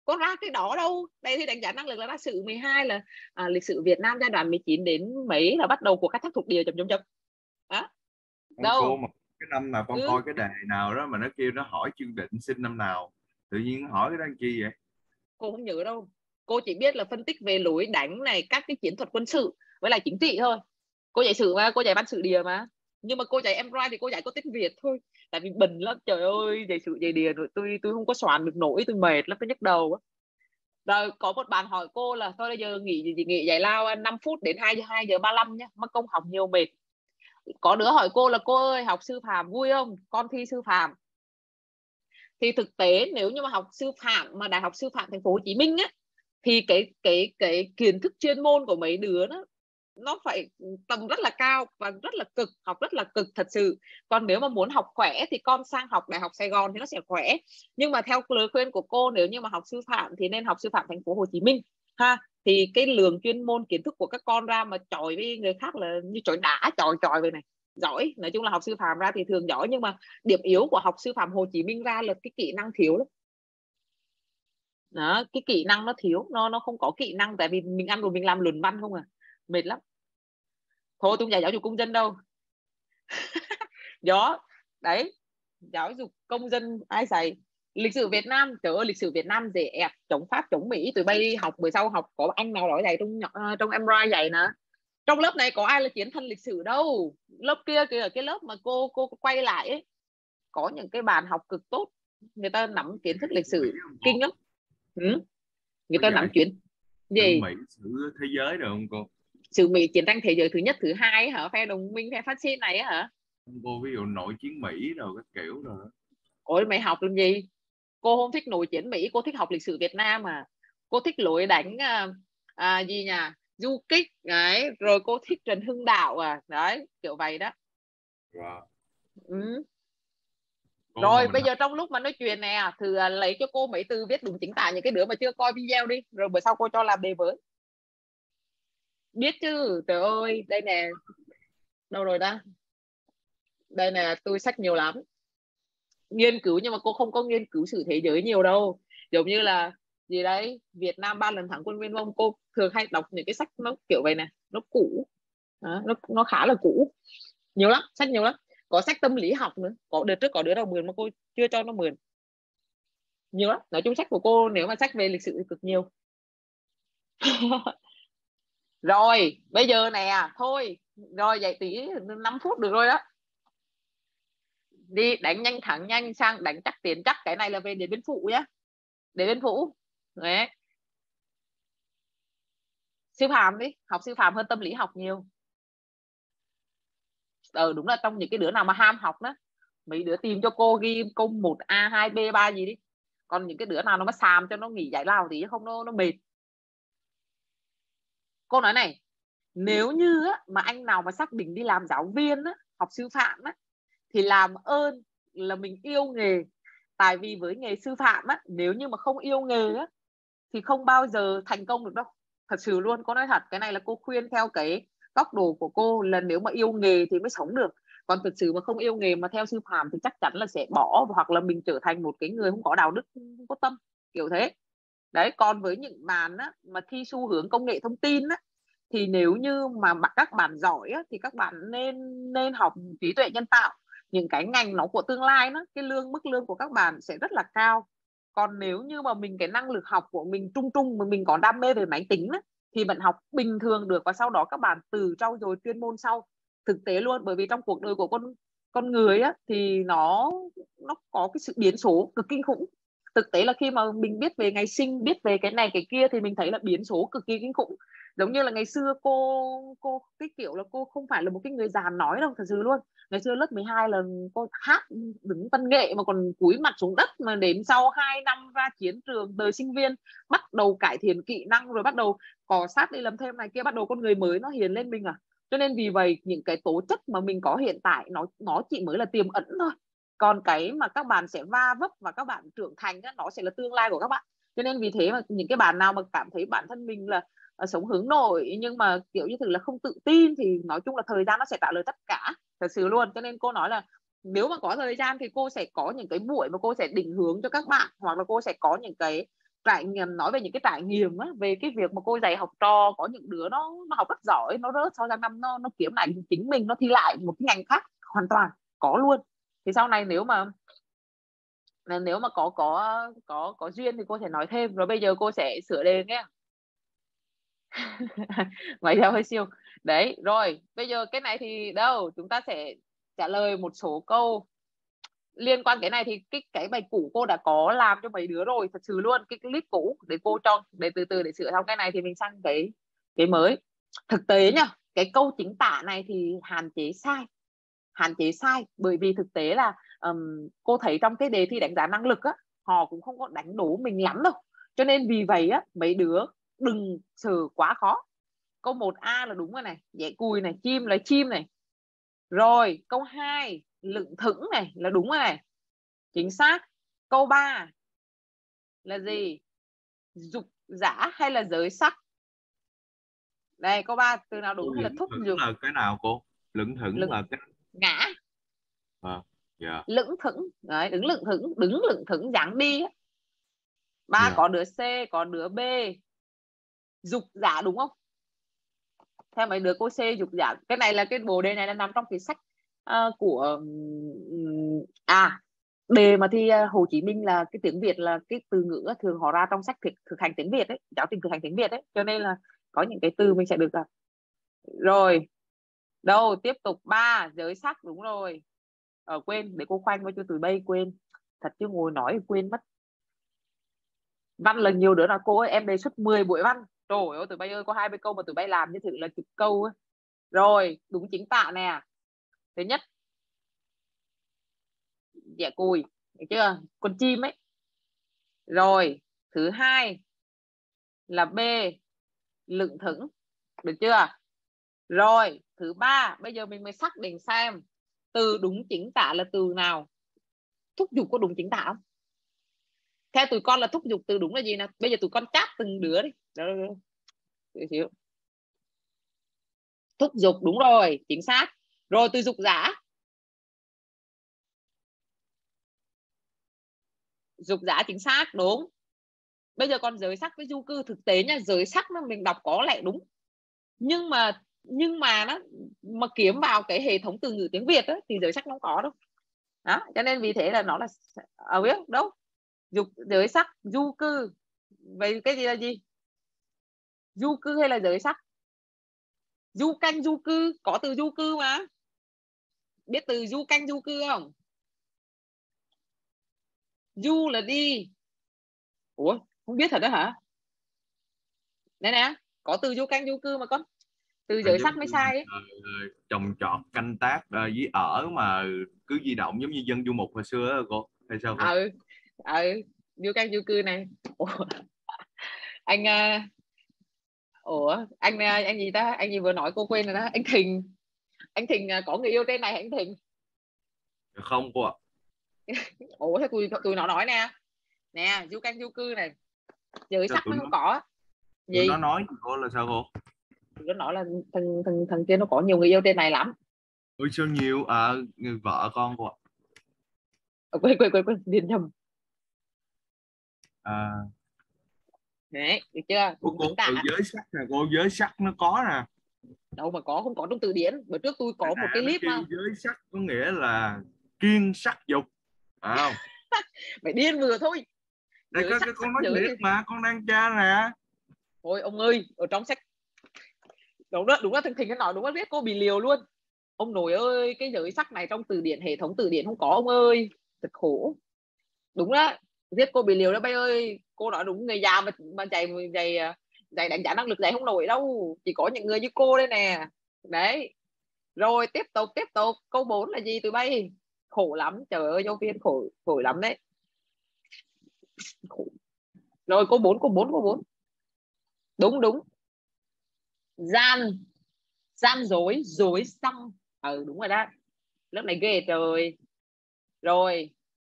Speaker 1: có ra cái đó đâu. Đây thì đánh giá năng lực là ra sử mười hai là à, lịch sử Việt Nam giai đoạn mười chín đến mấy là bắt đầu của khai thác thuộc địa chấm chấm chấm đó. Đâu
Speaker 5: cô mà cái năm nào con
Speaker 1: ừ.
Speaker 5: coi cái đề nào đó mà nó kêu nó hỏi Trương Định sinh năm nào, tự nhiên nó hỏi cái đó làm chi vậy?
Speaker 1: Cô không nhớ đâu, cô chỉ biết là phân tích về lối đánh này, các cái chiến thuật quân sự với lại chính trị thôi. Cô dạy sử mà, cô dạy văn sử địa mà, nhưng mà cô dạy em rai thì cô dạy có tiếng Việt thôi, tại vì bần lắm, trời ơi, dạy sử dạy địa rồi tôi tôi không có soạn được nổi, tôi mệt lắm, tôi nhức đầu. Rồi có một bạn hỏi cô là thôi bây giờ nghỉ gì nghỉ giải lao năm phút đến hai giờ ba mươi lăm nhé, mất công học nhiều mệt. Có đứa hỏi cô là cô ơi học sư phạm vui không, con thi sư phạm. Thì thực tế nếu như mà học sư phạm mà Đại học Sư phạm Thành phố Hồ Chí Minh á, thì cái cái cái kiến thức chuyên môn của mấy đứa nó nó phải tầm rất là cao và rất là cực, học rất là cực thật sự. Còn nếu mà muốn học khỏe thì con sang học Đại học Sài Gòn thì nó sẽ khỏe. Nhưng mà theo lời khuyên của cô, nếu như mà học sư phạm thì nên học Sư phạm Thành phố Hồ Chí Minh ha, thì cái lượng chuyên môn kiến thức của các con ra mà chọi với người khác là như chọi đá, chọi chọi về này giỏi. Nói chung là học sư phạm ra thì thường giỏi, nhưng mà điểm yếu của học Sư phạm Hồ Chí Minh ra là cái kỹ năng thiếu lắm đó, cái kỹ năng nó thiếu, nó nó không có kỹ năng, tại vì mình ăn rồi mình làm luận văn không à, mệt lắm. Thôi tôi không dạy giáo dục công dân đâu. Đó đấy, giáo dục công dân ai dạy? Lịch sử Việt Nam, trời ơi lịch sử Việt Nam dễ ẹt, chống Pháp chống Mỹ, tụi bay đi học bữa sau học có anh nào đó dạy trong uh, trong em rai dạy nè. Trong lớp này có ai là chiến thần lịch sử đâu. Lớp kia kìa, cái lớp mà cô cô quay lại ấy, có những cái bàn học cực tốt, người ta nắm kiến thức lịch sử kinh lắm. Ừ. Người ta nắm chuyện gì
Speaker 5: Mỹ, sử thế giới được không cô?
Speaker 1: Sử Mỹ, chiến tranh thế giới thứ nhất thứ hai hả, phe đồng minh phe phát xít này hả
Speaker 5: cô? Ví dụ nội chiến Mỹ rồi các kiểu rồi.
Speaker 1: Ôi mày học làm gì? Cô không thích nội chiến Mỹ, cô thích học lịch sử Việt Nam mà. Cô thích lối đánh à, à, gì nhỉ, du kích đấy, rồi cô thích Trần Hưng Đạo à, đấy kiểu vậy đó.
Speaker 5: Wow.
Speaker 1: Ừ. Rồi bây giờ trong lúc mà nói chuyện nè, thử lấy cho cô mấy từ viết đúng chính tả những cái đứa mà chưa coi video đi, rồi bữa sau cô cho làm đề với. Biết chứ, trời ơi, đây nè. Đâu rồi ta? Đây nè, tôi sách nhiều lắm. Nghiên cứu nhưng mà cô không có nghiên cứu sử thế giới nhiều đâu. Giống như là gì đấy, Việt Nam ba lần thắng quân Nguyên Mông, cô thường hay đọc những cái sách nó kiểu vậy nè, nó cũ. Đó, nó nó khá là cũ. Nhiều lắm, sách nhiều lắm. Có sách tâm lý học nữa. Có đợt trước có đứa nào mượn mà cô chưa cho nó mượn. Nhiều lắm. Nói chung sách của cô nếu mà sách về lịch sử thì cực nhiều. Rồi, bây giờ nè, thôi. Rồi vậy tí năm phút được rồi đó. Đi đánh nhanh thắng nhanh sang đánh chắc tiến chắc. Cái này là về Điện Biên Phủ nhá. Điện Biên Phủ. Đấy. Sư phạm đi, học sư phạm hơn tâm lý học nhiều. Ờ đúng là trong những cái đứa nào mà ham học đó, mấy đứa tìm cho cô ghi câu một A, hai B, ba gì đi. Còn những cái đứa nào nó mà xàm cho nó nghỉ giải lao thì không nó nó mệt. Cô nói này, nếu như á, mà anh nào mà xác định đi làm giáo viên á, học sư phạm á, thì làm ơn là mình yêu nghề. Tại vì với nghề sư phạm á, nếu như mà không yêu nghề á, thì không bao giờ thành công được đâu. Thật sự luôn, cô nói thật, cái này là cô khuyên theo cái góc độ của cô, là nếu mà yêu nghề thì mới sống được. Còn thực sự mà không yêu nghề mà theo sư phạm thì chắc chắn là sẽ bỏ, hoặc là mình trở thành một cái người không có đạo đức, không có tâm, kiểu thế. Đấy, còn với những bạn á, mà thi xu hướng công nghệ thông tin á, thì nếu như mà các bạn giỏi á, thì các bạn nên nên học trí tuệ nhân tạo. Những cái ngành nó của tương lai đó, cái lương mức lương của các bạn sẽ rất là cao. Còn nếu như mà mình cái năng lực học của mình trung trung mà mình có đam mê về máy tính á, thì bạn học bình thường được, và sau đó các bạn từ trau dồi chuyên môn sau. Thực tế luôn, bởi vì trong cuộc đời của con con người á, thì nó nó có cái sự biến số cực kinh khủng. Thực tế là khi mà mình biết về ngày sinh, biết về cái này cái kia, thì mình thấy là biến số cực kỳ kinh khủng. Giống như là ngày xưa cô cô cái kiểu là cô không phải là một cái người già nói đâu, thật sự luôn. Ngày xưa lớp mười hai là cô hát đứng văn nghệ mà còn cúi mặt xuống đất, mà đến sau hai năm ra chiến trường đời sinh viên bắt đầu cải thiện kỹ năng, rồi bắt đầu cò sát đi làm thêm này kia, bắt đầu con người mới nó hiền lên mình à. Cho nên vì vậy những cái tố chất mà mình có hiện tại nó nó chỉ mới là tiềm ẩn thôi. Còn cái mà các bạn sẽ va vấp và các bạn trưởng thành á, nó sẽ là tương lai của các bạn. Cho nên vì thế mà những cái bạn nào mà cảm thấy bản thân mình là uh, sống hướng nội, nhưng mà kiểu như thực là không tự tin, thì nói chung là thời gian nó sẽ trả lời tất cả, thật sự luôn. Cho nên cô nói là nếu mà có thời gian thì cô sẽ có những cái buổi mà cô sẽ định hướng cho các bạn, hoặc là cô sẽ có những cái trải nghiệm, nói về những cái trải nghiệm á, về cái việc mà cô dạy học trò, có những đứa nó nó học rất giỏi, nó rớt sau sang năm nó nó kiếm lại chính mình, nó thi lại một cái ngành khác hoàn toàn, có luôn. Thì sau này nếu mà nếu mà có có có có duyên thì cô sẽ nói thêm. Rồi bây giờ cô sẽ sửa đề nhé. Ngoài ra hơi siêu đấy. Rồi bây giờ cái này thì đâu, chúng ta sẽ trả lời một số câu liên quan cái này. Thì cái cái bài cũ cô đã có làm cho mấy đứa rồi, thật sự luôn, cái clip cũ để cô cho, để từ từ để sửa xong cái này thì mình sang cái cái mới. Thực tế nhá, cái câu chính tả này thì hạn chế sai, hạn chế sai bởi vì thực tế là um, cô thấy trong cái đề thi đánh giá năng lực á, họ cũng không có đánh đố mình lắm đâu. Cho nên vì vậy á, mấy đứa đừng sợ quá khó. Câu một A là đúng rồi này, dẻ cùi này, chim là chim này. Rồi câu hai lững thững này là đúng rồi này, chính xác. Câu ba là gì? Dục dã hay là giới sắc? Đây, câu ba từ nào đúng hay là thúc giục?
Speaker 5: Là cái nào cô? Lững thững
Speaker 1: Lững,
Speaker 5: là cái
Speaker 1: ngã.
Speaker 5: à, yeah.
Speaker 1: Lững thững đấy, đứng lững thững, đứng lững thững dáng đi. Ba yeah. Có đứa C, có đứa B. Dục dã đúng không? Theo mấy đứa cô C dục dã. Cái này là cái bộ đề này là nằm trong cái sách uh, của à đề mà thi uh, Hồ Chí Minh là cái tiếng Việt là cái từ ngữ thường họ ra trong sách thực, thực hành tiếng Việt ấy, giáo trình thực hành tiếng Việt ấy, cho nên là có những cái từ mình sẽ được gặp. Rồi đâu tiếp tục. Ba giới sắc đúng rồi. Ờ quên, để cô khoanh với cho tụi bay, quên thật chứ ngồi nói quên mất. Văn là nhiều đứa là cô ơi em đề xuất mười buổi văn, trời ơi tụi bay ơi, có hai mươi câu mà tụi bay làm như thử là chục câu ấy. Rồi đúng chính tả nè. Thứ nhất dẻ cùi, được chưa, con chim ấy. Rồi thứ hai là B lững thững, được chưa. Rồi thứ ba bây giờ mình mới xác định xem từ đúng chính tả là từ nào. Thúc giục có đúng chính tả không? Theo tụi con là thúc giục từ đúng là gì nè? Bây giờ tụi con chat từng đứa đi. Đó, đó, đó. Thúc giục đúng rồi, chính xác. Rồi từ dục dã. Dục dã chính xác, đúng. Bây giờ còn giới sắc với du cư, thực tế nha, giới sắc nó mình đọc có lẽ đúng. Nhưng mà nhưng mà nó mà kiếm vào cái hệ thống từ ngữ tiếng Việt đó, thì giới sắc nó không có đâu. Đó, cho nên vì thế là nó là ở biết đâu. Dục giới sắc, du cư. Vậy cái gì là gì? Du cư hay là giới sắc? Du canh du cư, có từ du cư mà. Biết từ du canh du cư không? Du là đi. Ủa, không biết thật đó hả? Nè nè, có từ du canh du cư mà con. Từ giới sắc mới sai ấy.
Speaker 5: Trồng trọt canh tác uh, với ở mà cứ di động giống như dân du mục hồi xưa đó cô, hay sao cô?
Speaker 1: Ừ, ừ, du canh du cư này. Ủa, anh uh, ủa anh anh gì ta, anh gì vừa nói cô quên rồi đó. Anh Thịnh, anh Thịnh có người yêu trên này hả anh Thịnh?
Speaker 5: Không cô ạ.
Speaker 1: Ủa thế tụi tụi nó nói nè, nè du canh du cư này, giới sắc nó không có gì.
Speaker 5: Nó nói cô là sao cô?
Speaker 1: Nó nói là thằng thằng thằng kia nó có nhiều người yêu trên này lắm.
Speaker 5: Ôi sao nhiều à? Người vợ con cô ạ.
Speaker 1: À, quên quên quên quên điền nhầm.
Speaker 5: À.
Speaker 1: Đấy, được chưa?
Speaker 5: Cô, cô từ giới sắc nè cô, giới sắc nó có nè.
Speaker 1: Đâu mà có, không có trong từ điển. Bữa trước tôi có à, một cái clip mà
Speaker 5: giới sắc có nghĩa là kiên sắc dục, phải không?
Speaker 1: Mày điên vừa thôi.
Speaker 5: Đây có cái con nói thiệt thì... mà con đang tra nè.
Speaker 1: Thôi ông ơi, ở trong sách đúng đó, đúng là thằng Thịnh nó nói đúng là biết cô bị liều luôn. Ông nội ơi, cái giới sắc này trong từ điển, hệ thống từ điển không có ông ơi, thật khổ. Đúng đó, giết cô bị liều đó bay ơi. Cô nói đúng, người già mà mà dạy dạy dạy đánh giá năng lực dạy không nổi đâu, chỉ có những người như cô đây nè. Đấy. Rồi tiếp tục tiếp tục câu bốn là gì tụi bay? Khổ lắm, trời ơi giáo viên khổ khổ lắm đấy. Khổ. Rồi câu bốn câu bốn câu bốn đúng đúng. Gian gian dối, dối xăng. Ừ đúng rồi đó, lớp này ghê trời. Rồi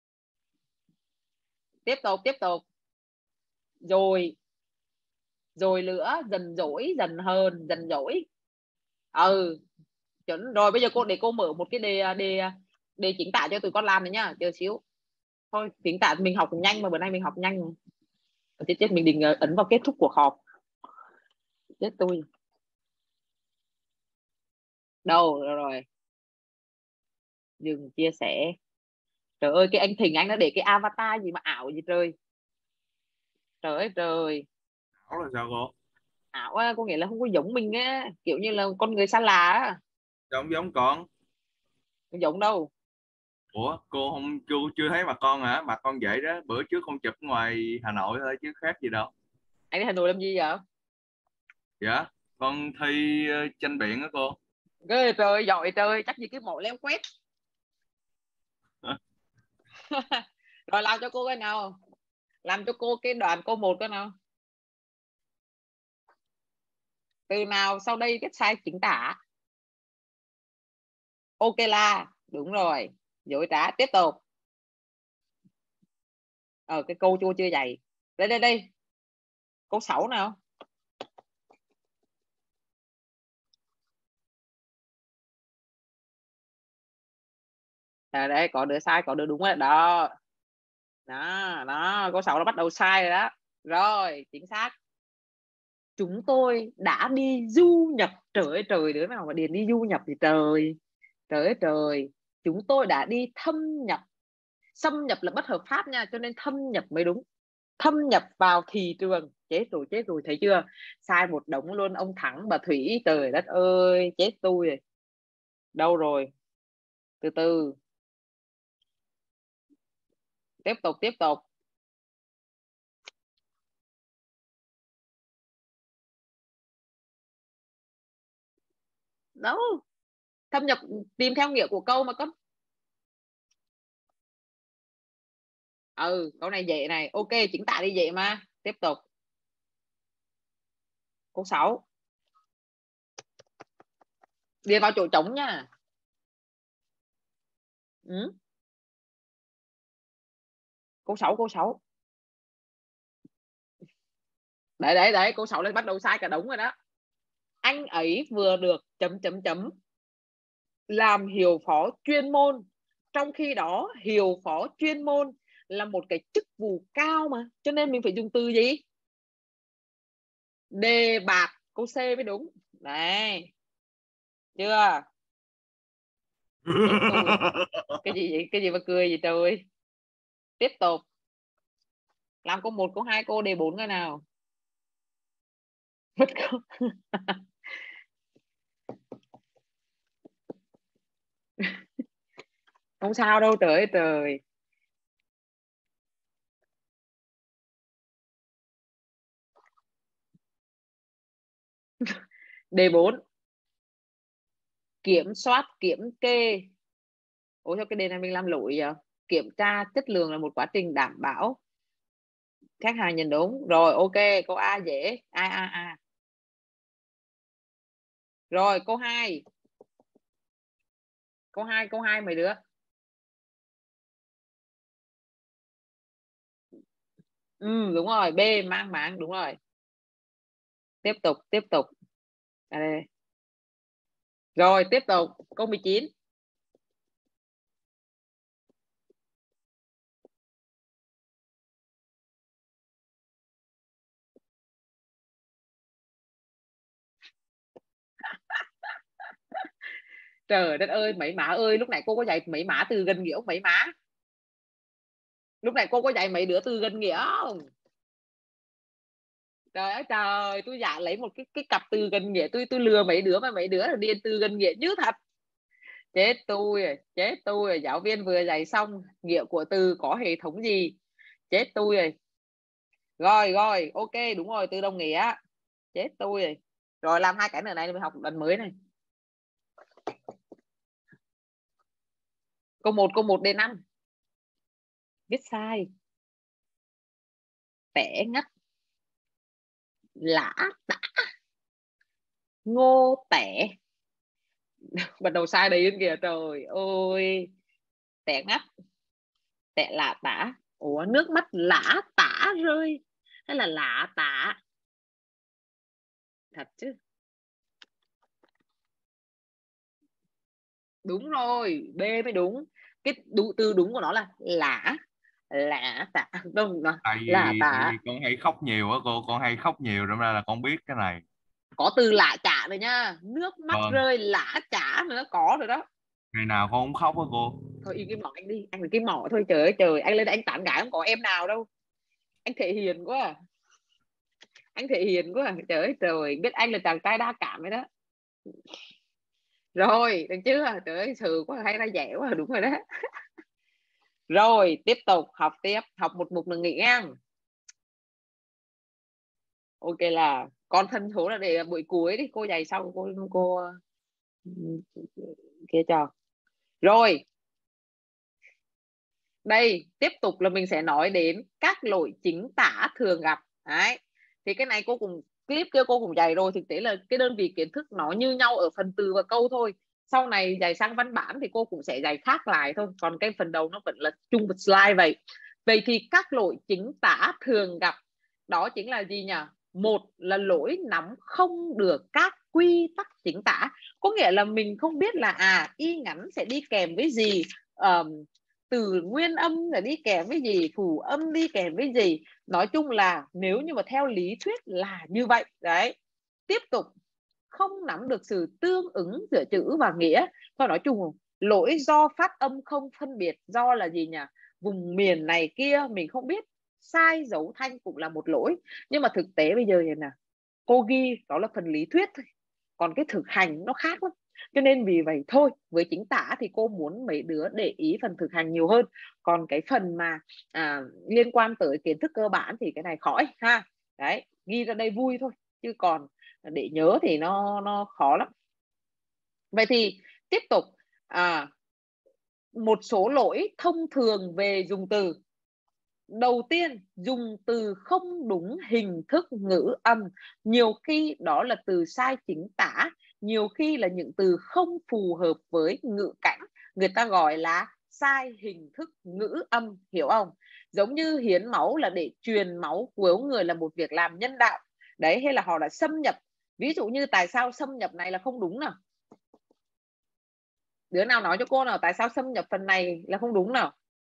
Speaker 1: tiếp tục tiếp tục. Rồi rồi nữa, dần dỗi, dần hờn, dần dỗi. Ừ chuẩn rồi. Bây giờ cô để cô mở một cái đề đề đề chính tả cho tụi con làm này nhá, chờ xíu. Thôi chính tả mình học nhanh mà, bữa nay mình học nhanh mà. Chết chết, mình định ấn vào kết thúc cuộc họp. Chết tôi. Đâu rồi, rồi. Dừng chia sẻ. Trời ơi, cái anh Thịnh anh đã để cái avatar gì mà ảo gì trời. Trời ơi trời.
Speaker 5: Ảo là sao cô?
Speaker 1: Ảo á, có nghĩa là không có giống mình á, kiểu như là con người xa lạ á.
Speaker 5: Giống giống con.
Speaker 1: Không giống đâu.
Speaker 5: Ủa cô không cô chưa thấy mặt con hả? Mặt con vậy đó, bữa trước con chụp ngoài Hà Nội thôi chứ khác gì đâu.
Speaker 1: Anh đi Hà Nội làm gì vậy?
Speaker 5: Dạ, con thi uh, tranh biện đó cô.
Speaker 1: Ghê trời, giỏi trời, chắc gì cái mẫu leo quét. Rồi làm cho cô cái nào, làm cho cô cái đoạn câu một cái nào. Từ nào sau đây viết sai chính tả? Ok là đúng rồi, dối trá. Tiếp tục. Ờ cái câu chưa chưa dày. Đây đây đây, câu sáu nào. À, đây có đứa sai có đứa đúng rồi đó. Đó đó, câu sáu nó bắt đầu sai rồi đó. Rồi chính xác. Chúng tôi đã đi du nhập. Trời ơi trời, đứa nào mà điền đi du nhập thì trời. Trời ơi trời. Chúng tôi đã đi thâm nhập. Xâm nhập là bất hợp pháp nha, cho nên thâm nhập mới đúng. Thâm nhập vào thị trường. Chết rồi chết rồi, thấy chưa? Sai một đống luôn. Ông Thắng, bà Thủy, trời đất ơi, chết tôi rồi. Đâu rồi? Từ từ. Tiếp tục tiếp tục. Đâu? Thâm nhập tìm theo nghĩa của câu mà con. Ừ, câu này dễ này. Ok, chính tả đi dễ mà. Tiếp tục. Câu sáu. Điền vào chỗ trống nha. Ừ. Câu sáu, câu sáu. Đấy đấy đấy, câu sáu lên bắt đầu sai cả đống rồi đó. Anh ấy vừa được chấm chấm chấm làm hiệu phó chuyên môn. Trong khi đó hiệu phó chuyên môn là một cái chức vụ cao mà, cho nên mình phải dùng từ gì? Đề bạt. Câu C mới đúng. Đấy. Chưa? Cái gì vậy? Cái gì mà cười gì trời. Tiếp tục. Làm câu một, câu hai, câu đề bốn cái nào. Mất câu. Không sao đâu trời ơi trời. Đề bốn. Kiểm soát kiểm kê. Ủa sao cái đề này mình làm lỗi vậy? Kiểm tra chất lượng là một quá trình đảm bảo khách hàng nhận đúng. Rồi ok, câu A dễ. A A A. Rồi câu hai. Câu hai, câu hai mấy đứa. Ừ đúng rồi, B mang máng đúng rồi. Tiếp tục, tiếp tục. À, đây. Rồi tiếp tục, câu mười chín. Trời đất ơi, mấy má ơi, lúc nãy cô có dạy mấy má từ gần nghĩa không mấy má? Lúc nãy cô có dạy mấy đứa từ gần nghĩa không? Trời ơi trời, tôi giả lấy một cái cái cặp từ gần nghĩa, tôi tôi lừa mấy đứa mà mấy đứa là điền từ gần nghĩa như thật. Chết tôi rồi, chết tôi rồi, giáo viên vừa dạy xong nghĩa của từ có hệ thống gì. Chết tôi rồi. Rồi rồi, ok đúng rồi, từ đồng nghĩa. Chết tôi rồi. Rồi làm hai cái nữa này mình học lần mới này. Câu một, câu một đến năm. Viết sai. Tẻ ngắt. Lã tả. Ngô tẻ. Bắt đầu sai đấy kìa trời ơi. Tẻ ngắt. Tẻ lã tả. Ủa nước mắt lã tả rơi hay là lã tả? Thật chứ. Đúng rồi, B mới đúng. Cái đủ, từ đúng của nó là lã. Lã tả. Đâu là,
Speaker 5: tại vì,
Speaker 1: là
Speaker 5: tại
Speaker 1: tả.
Speaker 5: vì con hay khóc nhiều á cô, con hay khóc nhiều đâm ra là con biết cái này.
Speaker 1: Có từ lã chả rồi nha, nước mắt
Speaker 5: Vâng.
Speaker 1: rơi lã chả nữa, có rồi đó.
Speaker 5: Ngày nào con không khóc á cô?
Speaker 1: Thôi im cái mỏ anh đi, anh là cái mỏ thôi. Trời ơi trời, anh lên anh tán gái không có em nào đâu. Anh thể hiện quá à. Anh thể hiện quá à. Trời ơi trời, biết anh là chàng trai đa cảm ấy đó. Rồi được chưa? Trời ơi sự quá, hay ra dẻo quá. Đúng rồi đó. Rồi tiếp tục học tiếp, học một mục là nghỉ ngang. Ok là con thân số là để buổi cuối đi, cô dạy sau cô cô kia cho. Rồi đây tiếp tục là mình sẽ nói đến các lỗi chính tả thường gặp. Đấy, thì cái này cô cùng clip kia cô cùng dạy rồi, thực tế là cái đơn vị kiến thức nó như nhau ở phần từ và câu thôi. Sau này dạy sang văn bản thì cô cũng sẽ dạy khác lại thôi, còn cái phần đầu nó vẫn là chung một slide vậy. Vậy thì các lỗi chính tả thường gặp đó chính là gì nhỉ? Một là lỗi nắm không được các quy tắc chính tả, có nghĩa là mình không biết là à y ngắn sẽ đi kèm với gì, um, từ nguyên âm là đi kèm với gì, phụ âm đi kèm với gì. Nói chung là nếu như mà theo lý thuyết là như vậy. Đấy, tiếp tục không nắm được sự tương ứng giữa chữ và nghĩa. Thôi nói chung lỗi do phát âm không phân biệt, do là gì nhỉ? Vùng miền này kia mình không biết, sai dấu thanh cũng là một lỗi. Nhưng mà thực tế bây giờ này nè, cô ghi đó là phần lý thuyết thôi, còn cái thực hành nó khác lắm. Cho nên vì vậy thôi, với chính tả thì cô muốn mấy đứa để ý phần thực hành nhiều hơn. Còn cái phần mà à, liên quan tới kiến thức cơ bản thì cái này khỏi ha. Đấy, ghi ra đây vui thôi, chứ còn để nhớ thì nó nó khó lắm. Vậy thì tiếp tục à, một số lỗi thông thường về dùng từ. Đầu tiên, dùng từ không đúng hình thức ngữ âm. Nhiều khi đó là từ sai chính tả, nhiều khi là những từ không phù hợp với ngữ cảnh, người ta gọi là sai hình thức ngữ âm, hiểu không? Giống như hiến máu là để truyền máu cứu người là một việc làm nhân đạo. Đấy, hay là họ đã xâm nhập. Ví dụ như tại sao xâm nhập này là không đúng nào? Đứa nào nói cho cô nào tại sao xâm nhập phần này là không đúng nào?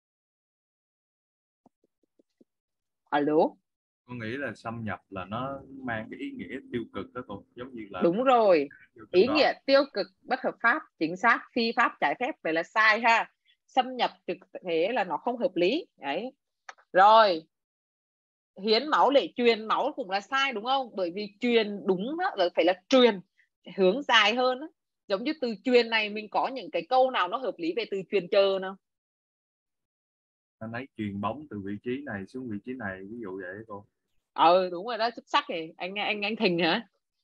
Speaker 1: Alo?
Speaker 5: Con nghĩ là xâm nhập là nó mang cái ý nghĩa tiêu cực đó cô, giống như là
Speaker 1: đúng rồi, ý đó. Nghĩa tiêu cực, bất hợp pháp, chính xác, phi pháp, trái phép, vậy là sai ha. Xâm nhập thực thế là nó không hợp lý. Đấy. Rồi hiến máu để truyền máu cũng là sai đúng không? Bởi vì truyền đúng đó, là phải là truyền hướng dài hơn đó. Giống như từ truyền này mình có những cái câu nào nó hợp lý về từ truyền chờ nào?
Speaker 5: Anh ấy truyền bóng từ vị trí này xuống vị trí này, ví dụ vậy cô.
Speaker 1: Ờ đúng rồi đó, xuất sắc này anh anh anh Thình hả?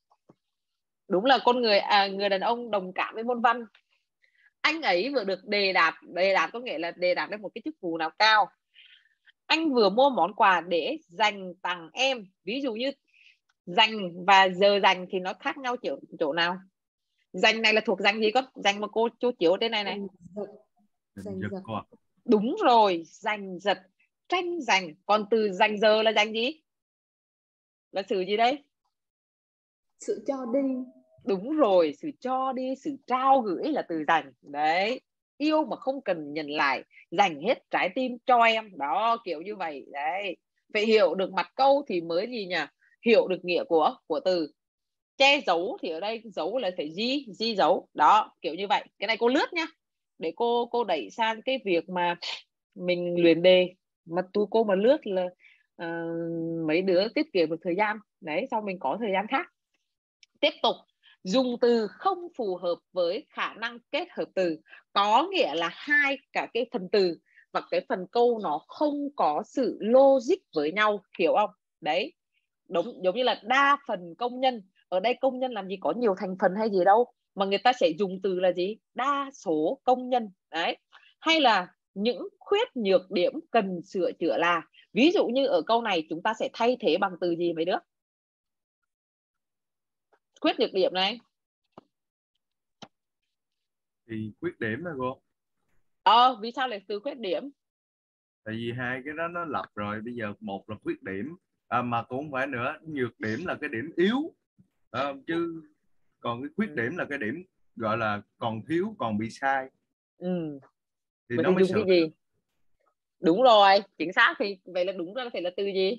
Speaker 1: Đúng là con người à, người đàn ông đồng cảm với môn văn. Anh ấy vừa được đề đạt, đề đạt có nghĩa là đề đạt đến một cái chức vụ nào cao. Anh vừa mua món quà để dành tặng em. Ví dụ như dành và giờ dành thì nó khác nhau chỗ, chỗ nào? Dành này là thuộc dành gì con? Dành mà cô chú chiếu trên này này.
Speaker 4: Dành giật.
Speaker 1: Đúng rồi, dành giật, tranh giành. Còn từ dành giờ là dành gì? Là sự gì đây?
Speaker 4: Sự cho đi.
Speaker 1: Đúng rồi, sự cho đi, sự trao gửi là từ dành. Đấy, yêu mà không cần nhận lại, dành hết trái tim cho em. Đó, kiểu như vậy. Đấy, phải hiểu được mặt câu thì mới gì nhỉ? Hiểu được nghĩa của của từ. Che giấu thì ở đây giấu là phải di, di giấu. Đó, kiểu như vậy. Cái này cô lướt nhá, để cô cô đẩy sang cái việc mà mình luyện đề. Mà tu cô mà lướt là uh, mấy đứa tiết kiệm được thời gian. Đấy, sau mình có thời gian khác. Tiếp tục, dùng từ không phù hợp với khả năng kết hợp từ, có nghĩa là hai cả cái phần từ và cái phần câu nó không có sự logic với nhau, hiểu không? Đấy, đúng, giống như là đa phần công nhân. Ở đây công nhân làm gì có nhiều thành phần hay gì đâu, mà người ta sẽ dùng từ là gì? Đa số công nhân. Đấy, hay là những khuyết nhược điểm cần sửa chữa là. Ví dụ như ở câu này chúng ta sẽ thay thế bằng từ gì mấy đứa? Khuyết nhược điểm này
Speaker 5: thì khuyết điểm đó cô.
Speaker 1: Ờ, vì sao lại từ khuyết điểm?
Speaker 5: Tại vì hai cái đó nó lập rồi, bây giờ một là khuyết điểm à, mà cũng không phải nữa, nhược điểm là cái điểm yếu à, chứ còn cái khuyết điểm là cái điểm gọi là còn thiếu, còn bị sai.
Speaker 1: Ừ.
Speaker 5: Thì
Speaker 1: Vậy
Speaker 5: nó
Speaker 1: thì
Speaker 5: mới
Speaker 1: dùng
Speaker 5: sửa.
Speaker 1: cái gì? Đúng rồi, chính xác. Thì vậy là đúng ra phải là từ gì?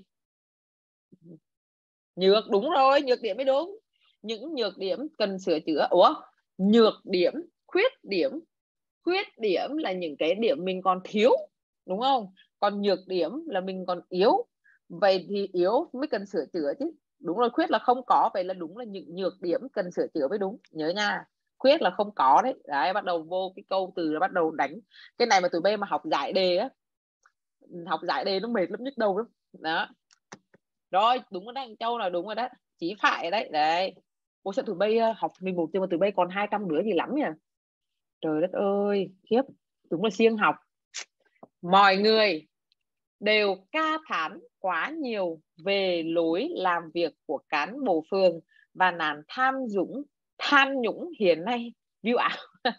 Speaker 1: Nhược, đúng rồi, nhược điểm mới đúng. Những nhược điểm cần sửa chữa. Ủa, nhược điểm, khuyết điểm. Khuyết điểm là những cái điểm mình còn thiếu, đúng không? Còn nhược điểm là mình còn yếu. Vậy thì yếu mới cần sửa chữa chứ. Đúng rồi, khuyết là không có. Vậy là đúng là những nhược điểm cần sửa chữa mới đúng. Nhớ nha, khuyết là không có đấy. Đấy, bắt đầu vô cái câu từ là bắt đầu đánh. Cái này mà tụi bay mà học giải đề á, học giải đề nó mệt lắm, nhức đầu lắm. Đó. Rồi, đúng rồi đấy, Châu là đúng rồi đấy. Chí phải đấy. Đấy. Ủa sao tụi bay học mười một nhưng mà tụi bay còn hai trăm đứa gì lắm nhỉ? Trời đất ơi, khiếp. Đúng là siêng học. Mọi người đều ca thán quá nhiều về lối làm việc của cán bộ phường và nạn tham nhũng tham nhũng hiện nay. View ảo.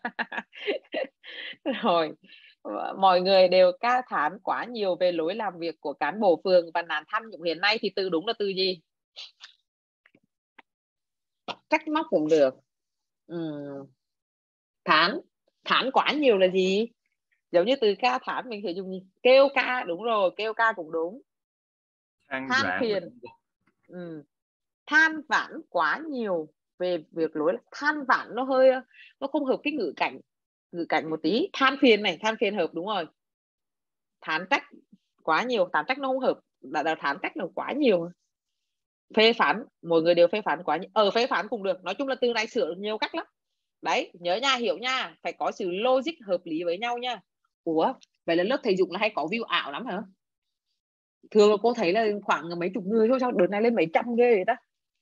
Speaker 1: Rồi, mọi người đều ca thán quá nhiều về lối làm việc của cán bộ phường và nạn tham nhũng hiện nay thì từ đúng là từ gì? Trách móc cũng được. Uhm. Thán thán quá nhiều là gì? Giống như từ ca thán mình phải dùng gì? Kêu ca. Đúng rồi, kêu ca cũng đúng.
Speaker 5: Than
Speaker 1: Than
Speaker 5: vãn.
Speaker 1: phiền. Ừ. Than vãn quá nhiều về việc lối. Than vãn nó hơi, nó không hợp cái ngữ cảnh ngữ cảnh một tí. Than phiền này, than phiền hợp, đúng rồi. Thán trách quá nhiều, thán trách nó không hợp. Đã, đã thán trách nó quá nhiều. Phê phán, mọi người đều phê phán quá nhiều. Ở phê phán cũng được. Nói chung là từ này sửa nhiều cách lắm. Đấy, nhớ nha, hiểu nha. Phải có sự logic hợp lý với nhau nha. Ủa, vậy là lớp thầy Dũng là hay có view ảo lắm hả? Thường là cô thấy là khoảng mấy chục người thôi, sao đợt này lên mấy trăm ghê vậy ta?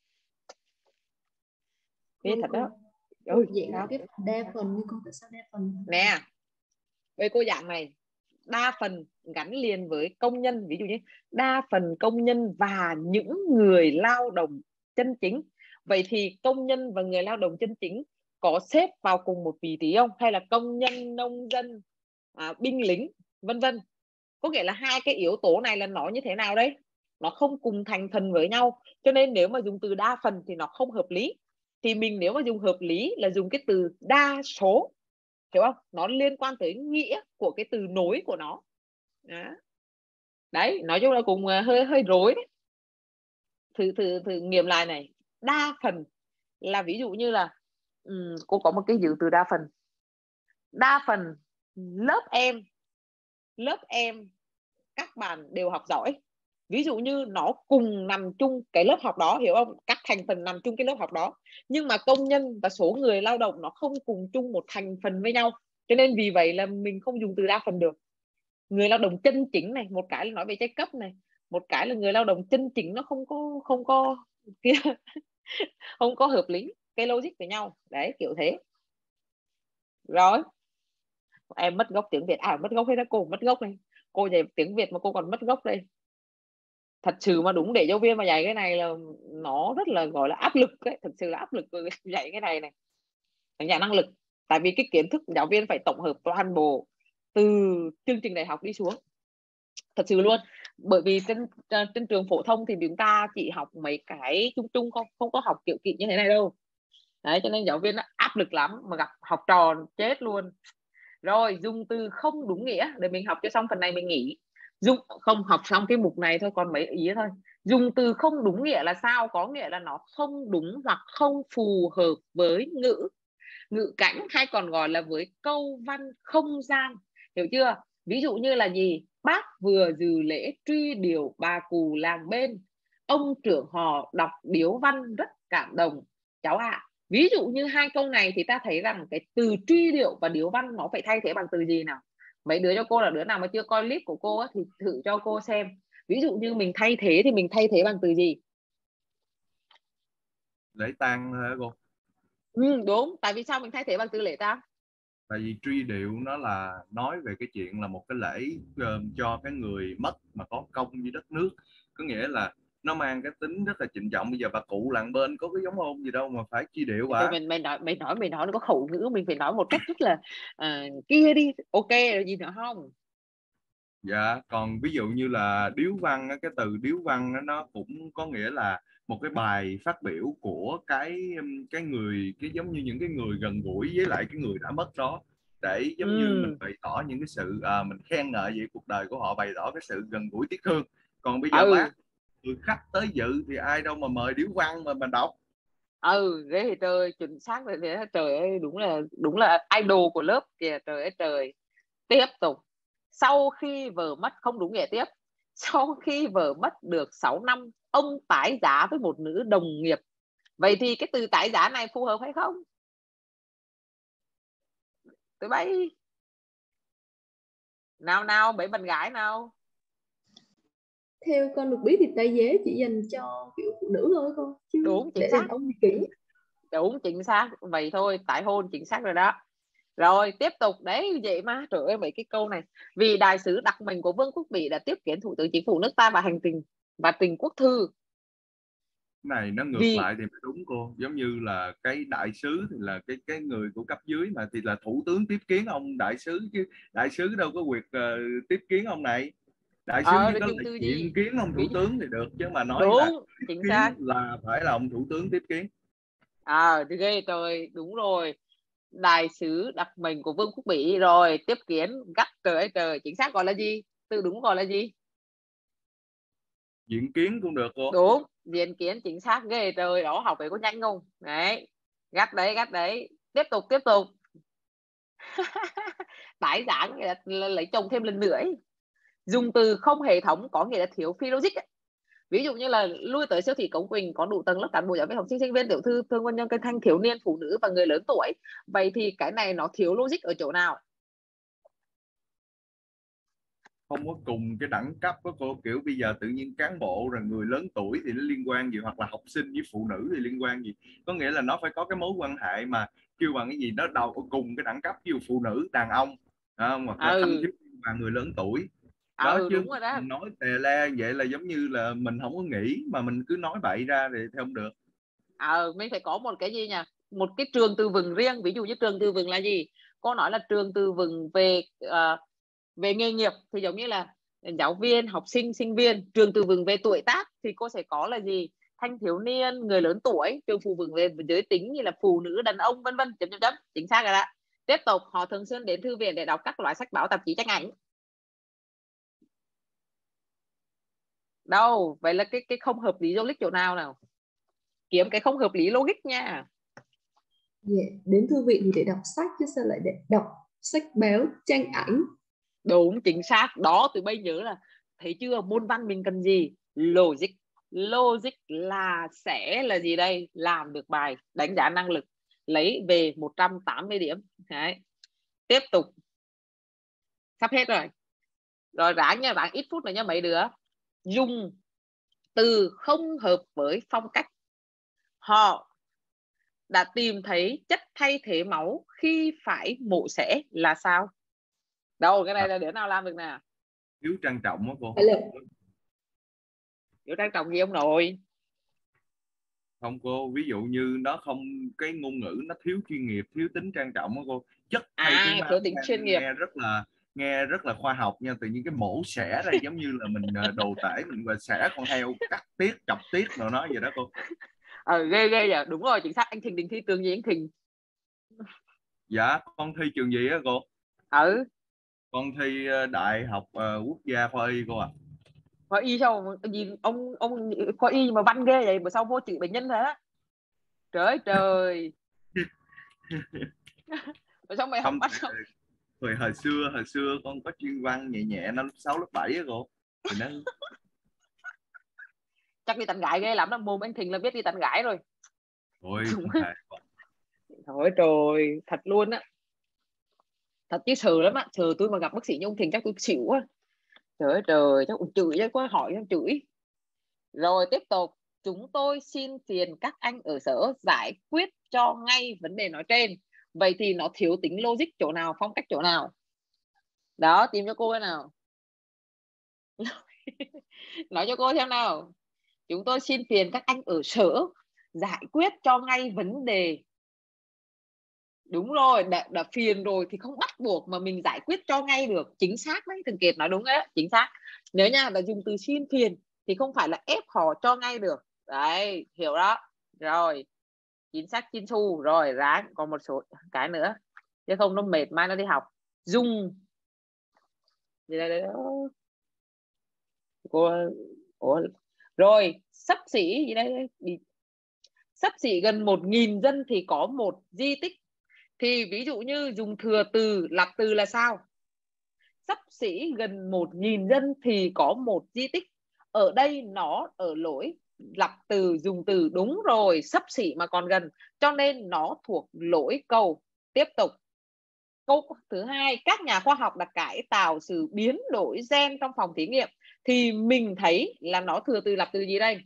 Speaker 1: Ghê thật đó.
Speaker 4: Ôi, vậy là cái phần đa phần, nhưng con tại sao đa phần?
Speaker 1: Nè, với cô dạng này, đa phần gắn liền với công nhân. Ví dụ như đa phần công nhân và những người lao động chân chính. Vậy thì công nhân và người lao động chân chính có xếp vào cùng một vị trí không? Hay là công nhân, nông dân, à, binh lính, vân vân. Có nghĩa là hai cái yếu tố này là nó như thế nào đấy? Nó không cùng thành phần với nhau. Cho nên nếu mà dùng từ đa phần thì nó không hợp lý. Thì mình nếu mà dùng hợp lý là dùng cái từ đa số. Hiểu không? Nó liên quan tới nghĩa của cái từ nối của nó. Đó. Đấy, nói chung là cũng hơi hơi rối đấy. Thử, thử, thử nghiệm lại này. Đa phần là ví dụ như là um, cô có một cái dữ từ đa phần. Đa phần lớp em lớp em các bạn đều học giỏi. Ví dụ như nó cùng nằm chung cái lớp học đó, hiểu không? Các thành phần nằm chung cái lớp học đó. Nhưng mà công nhân và số người lao động nó không cùng chung một thành phần với nhau. Cho nên vì vậy là mình không dùng từ đa phần được. Người lao động chân chính này, một cái là nói về giai cấp này, một cái là người lao động chân chính, nó không có không có kia không có hợp lý cái logic với nhau. Đấy, kiểu thế. Rồi. Em mất gốc tiếng Việt. À, mất gốc hay là cô mất gốc này. Cô dạy tiếng Việt mà cô còn mất gốc đây. Thật sự mà đúng để giáo viên mà dạy cái này là nó rất là gọi là áp lực đấy. Thật sự là áp lực dạy cái này này. Đánh giá năng lực. Tại vì cái kiến thức giáo viên phải tổng hợp toàn bộ từ chương trình đại học đi xuống. Thật sự luôn. Bởi vì trên, trên trường phổ thông thì chúng ta chỉ học mấy cái chung chung, không không có học kiểu kỹ như thế này đâu. Đấy, cho nên giáo viên nó áp lực lắm. Mà gặp học trò chết luôn. Rồi, dùng từ không đúng nghĩa. Để mình học cho xong phần này mình nghỉ. Dùng không học xong cái mục này thôi, còn mấy ý thôi. Dùng từ không đúng nghĩa là sao? Có nghĩa là nó không đúng hoặc không phù hợp với ngữ ngữ cảnh, hay còn gọi là với câu văn không gian. Hiểu chưa? Ví dụ như là gì? Bác vừa dự lễ truy điệu bà cụ làng bên, ông trưởng họ đọc điếu văn rất cảm động. Cháu ạ, à, ví dụ như hai câu này thì ta thấy rằng cái từ truy điệu và điếu văn nó phải thay thế bằng từ gì nào? Mấy đứa cho cô là đứa nào mà chưa coi clip của cô á, thì thử cho cô xem. Ví dụ như mình thay thế thì mình thay thế bằng từ gì?
Speaker 5: Lễ tang hả cô?
Speaker 1: Ừ, đúng. Tại vì sao mình thay thế bằng từ lễ tang?
Speaker 5: Tại vì truy điệu nó là nói về cái chuyện là một cái lễ uh, cho cái người mất mà có công với đất nước. Có nghĩa là nó mang cái tính rất là trịnh trọng. Bây giờ bà cụ làng bên có cái giống hôn gì đâu mà phải truy điệu bà.
Speaker 1: Mình, mình nói mình nói mình nói nó có khẩu ngữ, mình phải nói một cách rất là uh, kia đi. Ok rồi gì nữa không?
Speaker 5: Dạ, còn ví dụ như là điếu văn, cái từ điếu văn nó cũng có nghĩa là một cái bài phát biểu của cái cái người, cái giống như những cái người gần gũi với lại cái người đã mất đó. để giống
Speaker 1: Ừ.
Speaker 5: như mình bày tỏ những cái sự à, mình khen ngợi về cuộc đời của họ, bày tỏ cái sự gần gũi tiếc thương. Còn bây giờ
Speaker 1: Ừ.
Speaker 5: bác người khách tới dự thì ai đâu mà mời điếu văn mà mình đọc.
Speaker 1: Ừ, thế thì trời, chuẩn xác rồi. Thế trời ơi, đúng là đúng là idol của lớp kìa, trời ơi trời. Tiếp tục. Sau khi vợ mất, không đúng nghĩa tiếp. Sau khi vợ mất được sáu năm, ông tái giá với một nữ đồng nghiệp. Vậy thì cái từ tái giá này phù hợp hay không? Tụi bay nào nào, mấy bạn gái nào.
Speaker 4: Theo con được biết thì tái giá chỉ dành cho kiểu phụ nữ thôi con, chứ
Speaker 1: Đúng, chính
Speaker 4: để
Speaker 1: xác.
Speaker 4: đàn ông thì kỹ.
Speaker 1: Đúng, chính xác. Vậy thôi, tái hôn, chính xác rồi đó. Rồi tiếp tục. Đấy, vậy mà trời ơi, mấy cái câu này. Vì đại sứ đặc mệnh của Vương quốc Bỉ đã tiếp kiến Thủ tướng Chính phủ nước ta và hành trình và trình quốc thư.
Speaker 5: Này nó ngược
Speaker 1: Vì
Speaker 5: lại thì mới đúng cô, giống như là cái đại sứ thì là cái cái người của cấp dưới, mà thì là thủ tướng tiếp kiến ông đại sứ, chứ đại sứ đâu có việc uh, tiếp kiến ông này. Đại sứ
Speaker 1: ờ
Speaker 5: chỉ
Speaker 1: rồi
Speaker 5: có
Speaker 1: trình
Speaker 5: là
Speaker 1: từ
Speaker 5: chuyện
Speaker 1: gì.
Speaker 5: kiến ông thủ
Speaker 1: Ví dụ,
Speaker 5: tướng thì được, chứ mà nói là
Speaker 1: đúng,
Speaker 5: tiếp
Speaker 1: chính
Speaker 5: kiến
Speaker 1: xác.
Speaker 5: là phải là ông thủ tướng tiếp kiến.
Speaker 1: À ghê trời, đúng rồi. Đại sứ đặc mệnh của Vương quốc Bỉ rồi tiếp kiến gắt trời ơi trời, chính xác gọi là gì? Từ đúng gọi là gì?
Speaker 5: Diện kiến cũng được cô.
Speaker 1: Đúng, diện kiến, chính xác. Ghê trời, đó học về có nhanh không? Đấy, gắt đấy, gắt đấy. Tiếp tục, tiếp tục. Tái giá nghĩa là, là lấy chồng thêm lần nữa ấy. Dùng từ không hệ thống có nghĩa là thiếu phi logic ấy. Ví dụ như là lui tới siêu thị Cống Quỳnh có đủ tầng lớp cán bộ giáo viên học sinh sinh viên tiểu thư thương quân nhân cây thanh thiếu niên phụ nữ và người lớn tuổi. Vậy thì cái này nó thiếu logic ở chỗ nào?
Speaker 5: Không có cùng cái đẳng cấp của cô, kiểu bây giờ tự nhiên cán bộ rồi người lớn tuổi thì nó liên quan gì, hoặc là học sinh với phụ nữ thì liên quan gì. Có nghĩa là nó phải có cái mối quan hệ mà kêu bằng cái gì đó đầu cùng cái đẳng cấp, ví dụ phụ nữ đàn ông à, hoặc là thanh
Speaker 1: Ừ,
Speaker 5: thiếu niên và người lớn tuổi đó.
Speaker 1: ừ
Speaker 5: Chứ
Speaker 1: đúng rồi đó.
Speaker 5: mình nói tè le vậy là giống như là mình không có nghĩ mà mình cứ nói bậy ra thì, thì không được.
Speaker 1: Ừ, mình phải có một cái gì nhỉ, một cái trường từ vựng riêng. Ví dụ như trường từ vựng là gì? Cô nói là trường từ vựng về uh, về nghề nghiệp thì giống như là giáo viên, học sinh, sinh viên. Trường từ vựng về tuổi tác thì cô sẽ có là gì? Thanh thiếu niên, người lớn tuổi. Trường từ vựng về giới tính như là phụ nữ, đàn ông, vân vân. Chấm chấm chấm. Chính xác rồi đó. Tiếp tục. Họ thường xuyên đến thư viện để đọc các loại sách báo, tạp chí, tranh ảnh. Đâu, vậy là cái cái không hợp lý logic chỗ nào nào? Kiếm cái không hợp lý logic nha.
Speaker 4: Yeah. Đến thư viện thì để đọc sách chứ sao lại để đọc sách báo, tranh ảnh.
Speaker 1: Đúng, chính xác. Đó, tụi bây nhớ là thấy chưa, môn văn mình cần gì? Logic. Logic là sẽ là gì đây? Làm được bài, đánh giá năng lực, lấy về một trăm tám mươi điểm. Đấy. Tiếp tục. Sắp hết rồi. Rồi ráng nha, ráng ít phút nữa nha mấy đứa. Dùng từ không hợp với phong cách. Họ đã tìm thấy chất thay thế máu khi phải mổ xẻ là sao? Đâu, cái này là đứa nào làm được nè?
Speaker 5: Thiếu trang trọng đó cô.
Speaker 4: Phải là
Speaker 1: Thiếu trang trọng gì ông nội?
Speaker 5: Không cô, ví dụ như nó không, cái ngôn ngữ nó thiếu chuyên nghiệp, thiếu tính trang trọng đó cô. Chất thay thế
Speaker 1: À,
Speaker 5: máu
Speaker 1: thiếu tính
Speaker 5: nghe,
Speaker 1: chuyên nghiệp.
Speaker 5: nghe rất là nghe rất là khoa học nha. Tự nhiên cái mổ xẻ đây giống như là mình đồ tể mình và xẻ con heo, cắt tiết chọc tiết rồi nói vậy đó cô.
Speaker 1: Ờ ghê ghê vậy. Đúng rồi, chính xác. Anh Thịnh định thi trường gì anh Thịnh?
Speaker 5: Dạ con thi trường gì á cô?
Speaker 1: Ừ,
Speaker 5: Con thi đại học uh, quốc gia khoa y cô ạ. À.
Speaker 1: khoa y sao gì ông ông khoa y mà văn ghê vậy, mà sao vô chữ bệnh nhân thế? Trời ơi trời. Mà sao mày học
Speaker 5: Không,
Speaker 1: văn không?
Speaker 5: hồi hồi xưa hồi xưa con có chuyên văn nhẹ nhẹ năm lớp sáu lớp bảy á cô. Thì nó
Speaker 1: Chắc đi tán gái ghê lắm đó, mồm anh Thịnh là biết đi tán gái rồi.
Speaker 5: ôi không hề.
Speaker 1: Thôi trời, thật luôn á. Thật chứ sợ lắm á, sợ tôi mà gặp bác sĩ như ông Thịnh chắc tôi xỉu quá. Trời ơi trời, chắc cũng chửi chứ, có hỏi không chửi. Rồi tiếp tục. Chúng tôi xin phiền các anh ở sở giải quyết cho ngay vấn đề nói trên. Vậy thì nó thiếu tính logic chỗ nào, phong cách chỗ nào? Đó, tìm cho cô cái nào. Nói cho cô xem nào. Chúng tôi xin phiền các anh ở sở giải quyết cho ngay vấn đề. Đúng rồi, đã, đã phiền rồi thì không bắt buộc mà mình giải quyết cho ngay được. Chính xác đấy, Thường Kiệt nói đúng đấy, chính xác. Nếu nha là dùng từ xin phiền thì không phải là ép họ cho ngay được. Đấy, hiểu đó. Rồi, chính xác Chin Su. Rồi, ráng, còn một số cái nữa. chứ không nó mệt mai nó đi học. Dùng gì đây, đây cô, cô rồi xấp xỉ gì đây, xấp xỉ gần một nghìn dân thì có một di tích. Thì ví dụ như dùng thừa từ lặp từ là sao? Xấp xỉ gần một nghìn dân thì có một di tích. Ở đây nó ở lỗi lặp từ dùng từ, đúng rồi, xấp xỉ mà còn gần, cho nên nó thuộc lỗi câu. Tiếp tục. Câu thứ hai, các nhà khoa học đã cải tạo sự biến đổi gen trong phòng thí nghiệm. Thì mình thấy là nó thừa từ lặp từ gì đây?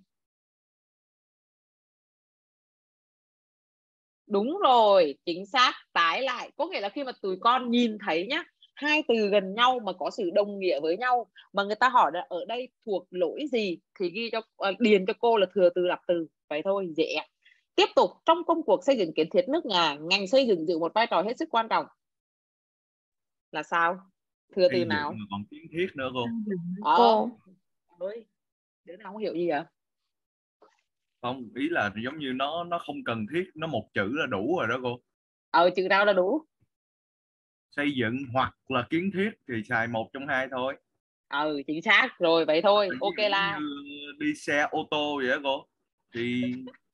Speaker 1: Đúng rồi, chính xác, tái lại. Có nghĩa là khi mà tụi con nhìn thấy nhá, hai từ gần nhau mà có sự đồng nghĩa với nhau, mà người ta hỏi là ở đây thuộc lỗi gì, thì ghi cho uh, điền cho cô là thừa từ lặp từ. Vậy thôi, dễ. Tiếp tục, trong công cuộc xây dựng kiến thiết nước nhà, ngành xây dựng giữ một vai trò hết sức quan trọng. Là sao? Thừa từ nào?
Speaker 5: Mà còn kiến thiết nữa cô.
Speaker 1: Ờ. Ôi, đứa nào không hiểu gì vậy?
Speaker 5: Không, ý là giống như nó nó không cần thiết, nó một chữ là đủ rồi đó cô.
Speaker 1: Ờ, chữ nào là đủ?
Speaker 5: Xây dựng hoặc là kiến thiết thì xài một trong hai thôi.
Speaker 1: Ừ, chính xác rồi, vậy thôi. Ok là
Speaker 5: như đi xe ô tô vậy đó cô. Thì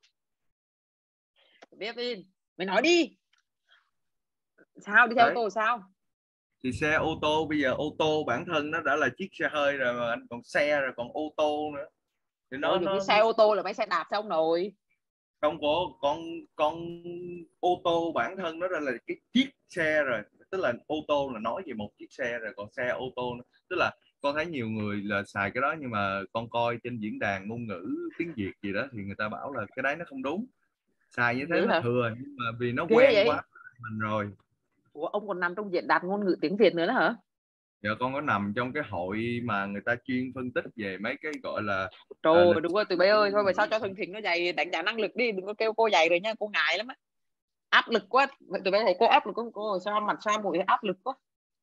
Speaker 1: tiếp đi, mày nói đi. Sao đi theo ô tô sao?
Speaker 5: Thì xe ô tô bây giờ ô tô bản thân nó đã là chiếc xe hơi rồi mà anh còn xe rồi còn ô tô nữa. Thì nó,
Speaker 1: nó...
Speaker 5: nó...
Speaker 1: xe ô tô là mấy xe đạp xong rồi.
Speaker 5: Không có, con con ô tô bản thân nó ra là cái chiếc xe rồi, tức là ô tô là nói về một chiếc xe rồi, còn xe ô tô nữa. Tức là con thấy nhiều người là xài cái đó, nhưng mà con coi trên diễn đàn ngôn ngữ tiếng Việt gì đó thì người ta bảo là cái đấy nó không đúng, xài như thế
Speaker 1: Vậy
Speaker 5: nó
Speaker 1: hả?
Speaker 5: thừa, nhưng mà vì nó
Speaker 1: Ghê
Speaker 5: quen
Speaker 1: vậy?
Speaker 5: quá mình rồi.
Speaker 1: Ủa, ông còn nằm trong diễn đàn ngôn ngữ tiếng Việt nữa đó hả?
Speaker 5: Dạ con có nằm trong cái hội mà người ta chuyên phân tích về mấy cái gọi là
Speaker 1: trời
Speaker 5: à,
Speaker 1: ơi, đúng rồi tụi bay ơi, thôi mà sao cho Thịnh Thịnh nó dạy đánh giá năng lực đi, đừng có kêu cô dạy rồi nha, cô ngại lắm á, áp lực quá. Tụi bay thấy cô áp lực, cô sao mặt sao mũi áp lực quá.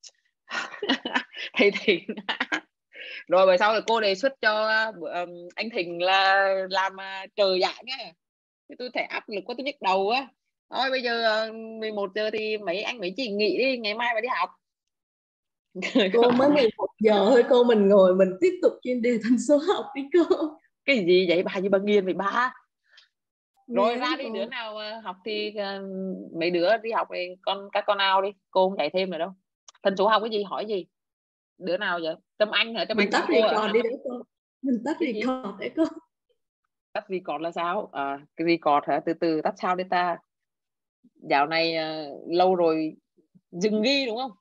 Speaker 1: Thì Thịnh rồi về sau thì cô đề xuất cho um, anh Thịnh là làm uh, trời dạy nha. Tôi thấy áp lực quá, tôi nhức đầu á. Thôi bây giờ uh, mười một giờ thì mấy anh mấy chị nghỉ đi, ngày mai mà đi học.
Speaker 4: Cô mới mười một giờ thôi cô, mình ngồi mình tiếp tục chuyên đề thành số học đi cô.
Speaker 1: Cái gì vậy bà, gì bà nghiền vậy bà? Rồi
Speaker 4: Nghiền
Speaker 1: ra đi,
Speaker 4: cô.
Speaker 1: đứa nào uh, học thì uh, mấy đứa đi học thì con các con nào đi, cô không dạy thêm nữa đâu. Thành số học cái gì, hỏi gì? Đứa nào vậy? Trâm Anh hả? Trâm Anh
Speaker 4: Mình tắt record đi đấy cô. Mình tắt record đấy cô.
Speaker 1: Tắt record là sao? À, cái record hả? Từ từ tắt sao đây ta? Dạo này uh, lâu rồi dừng ghi đúng không?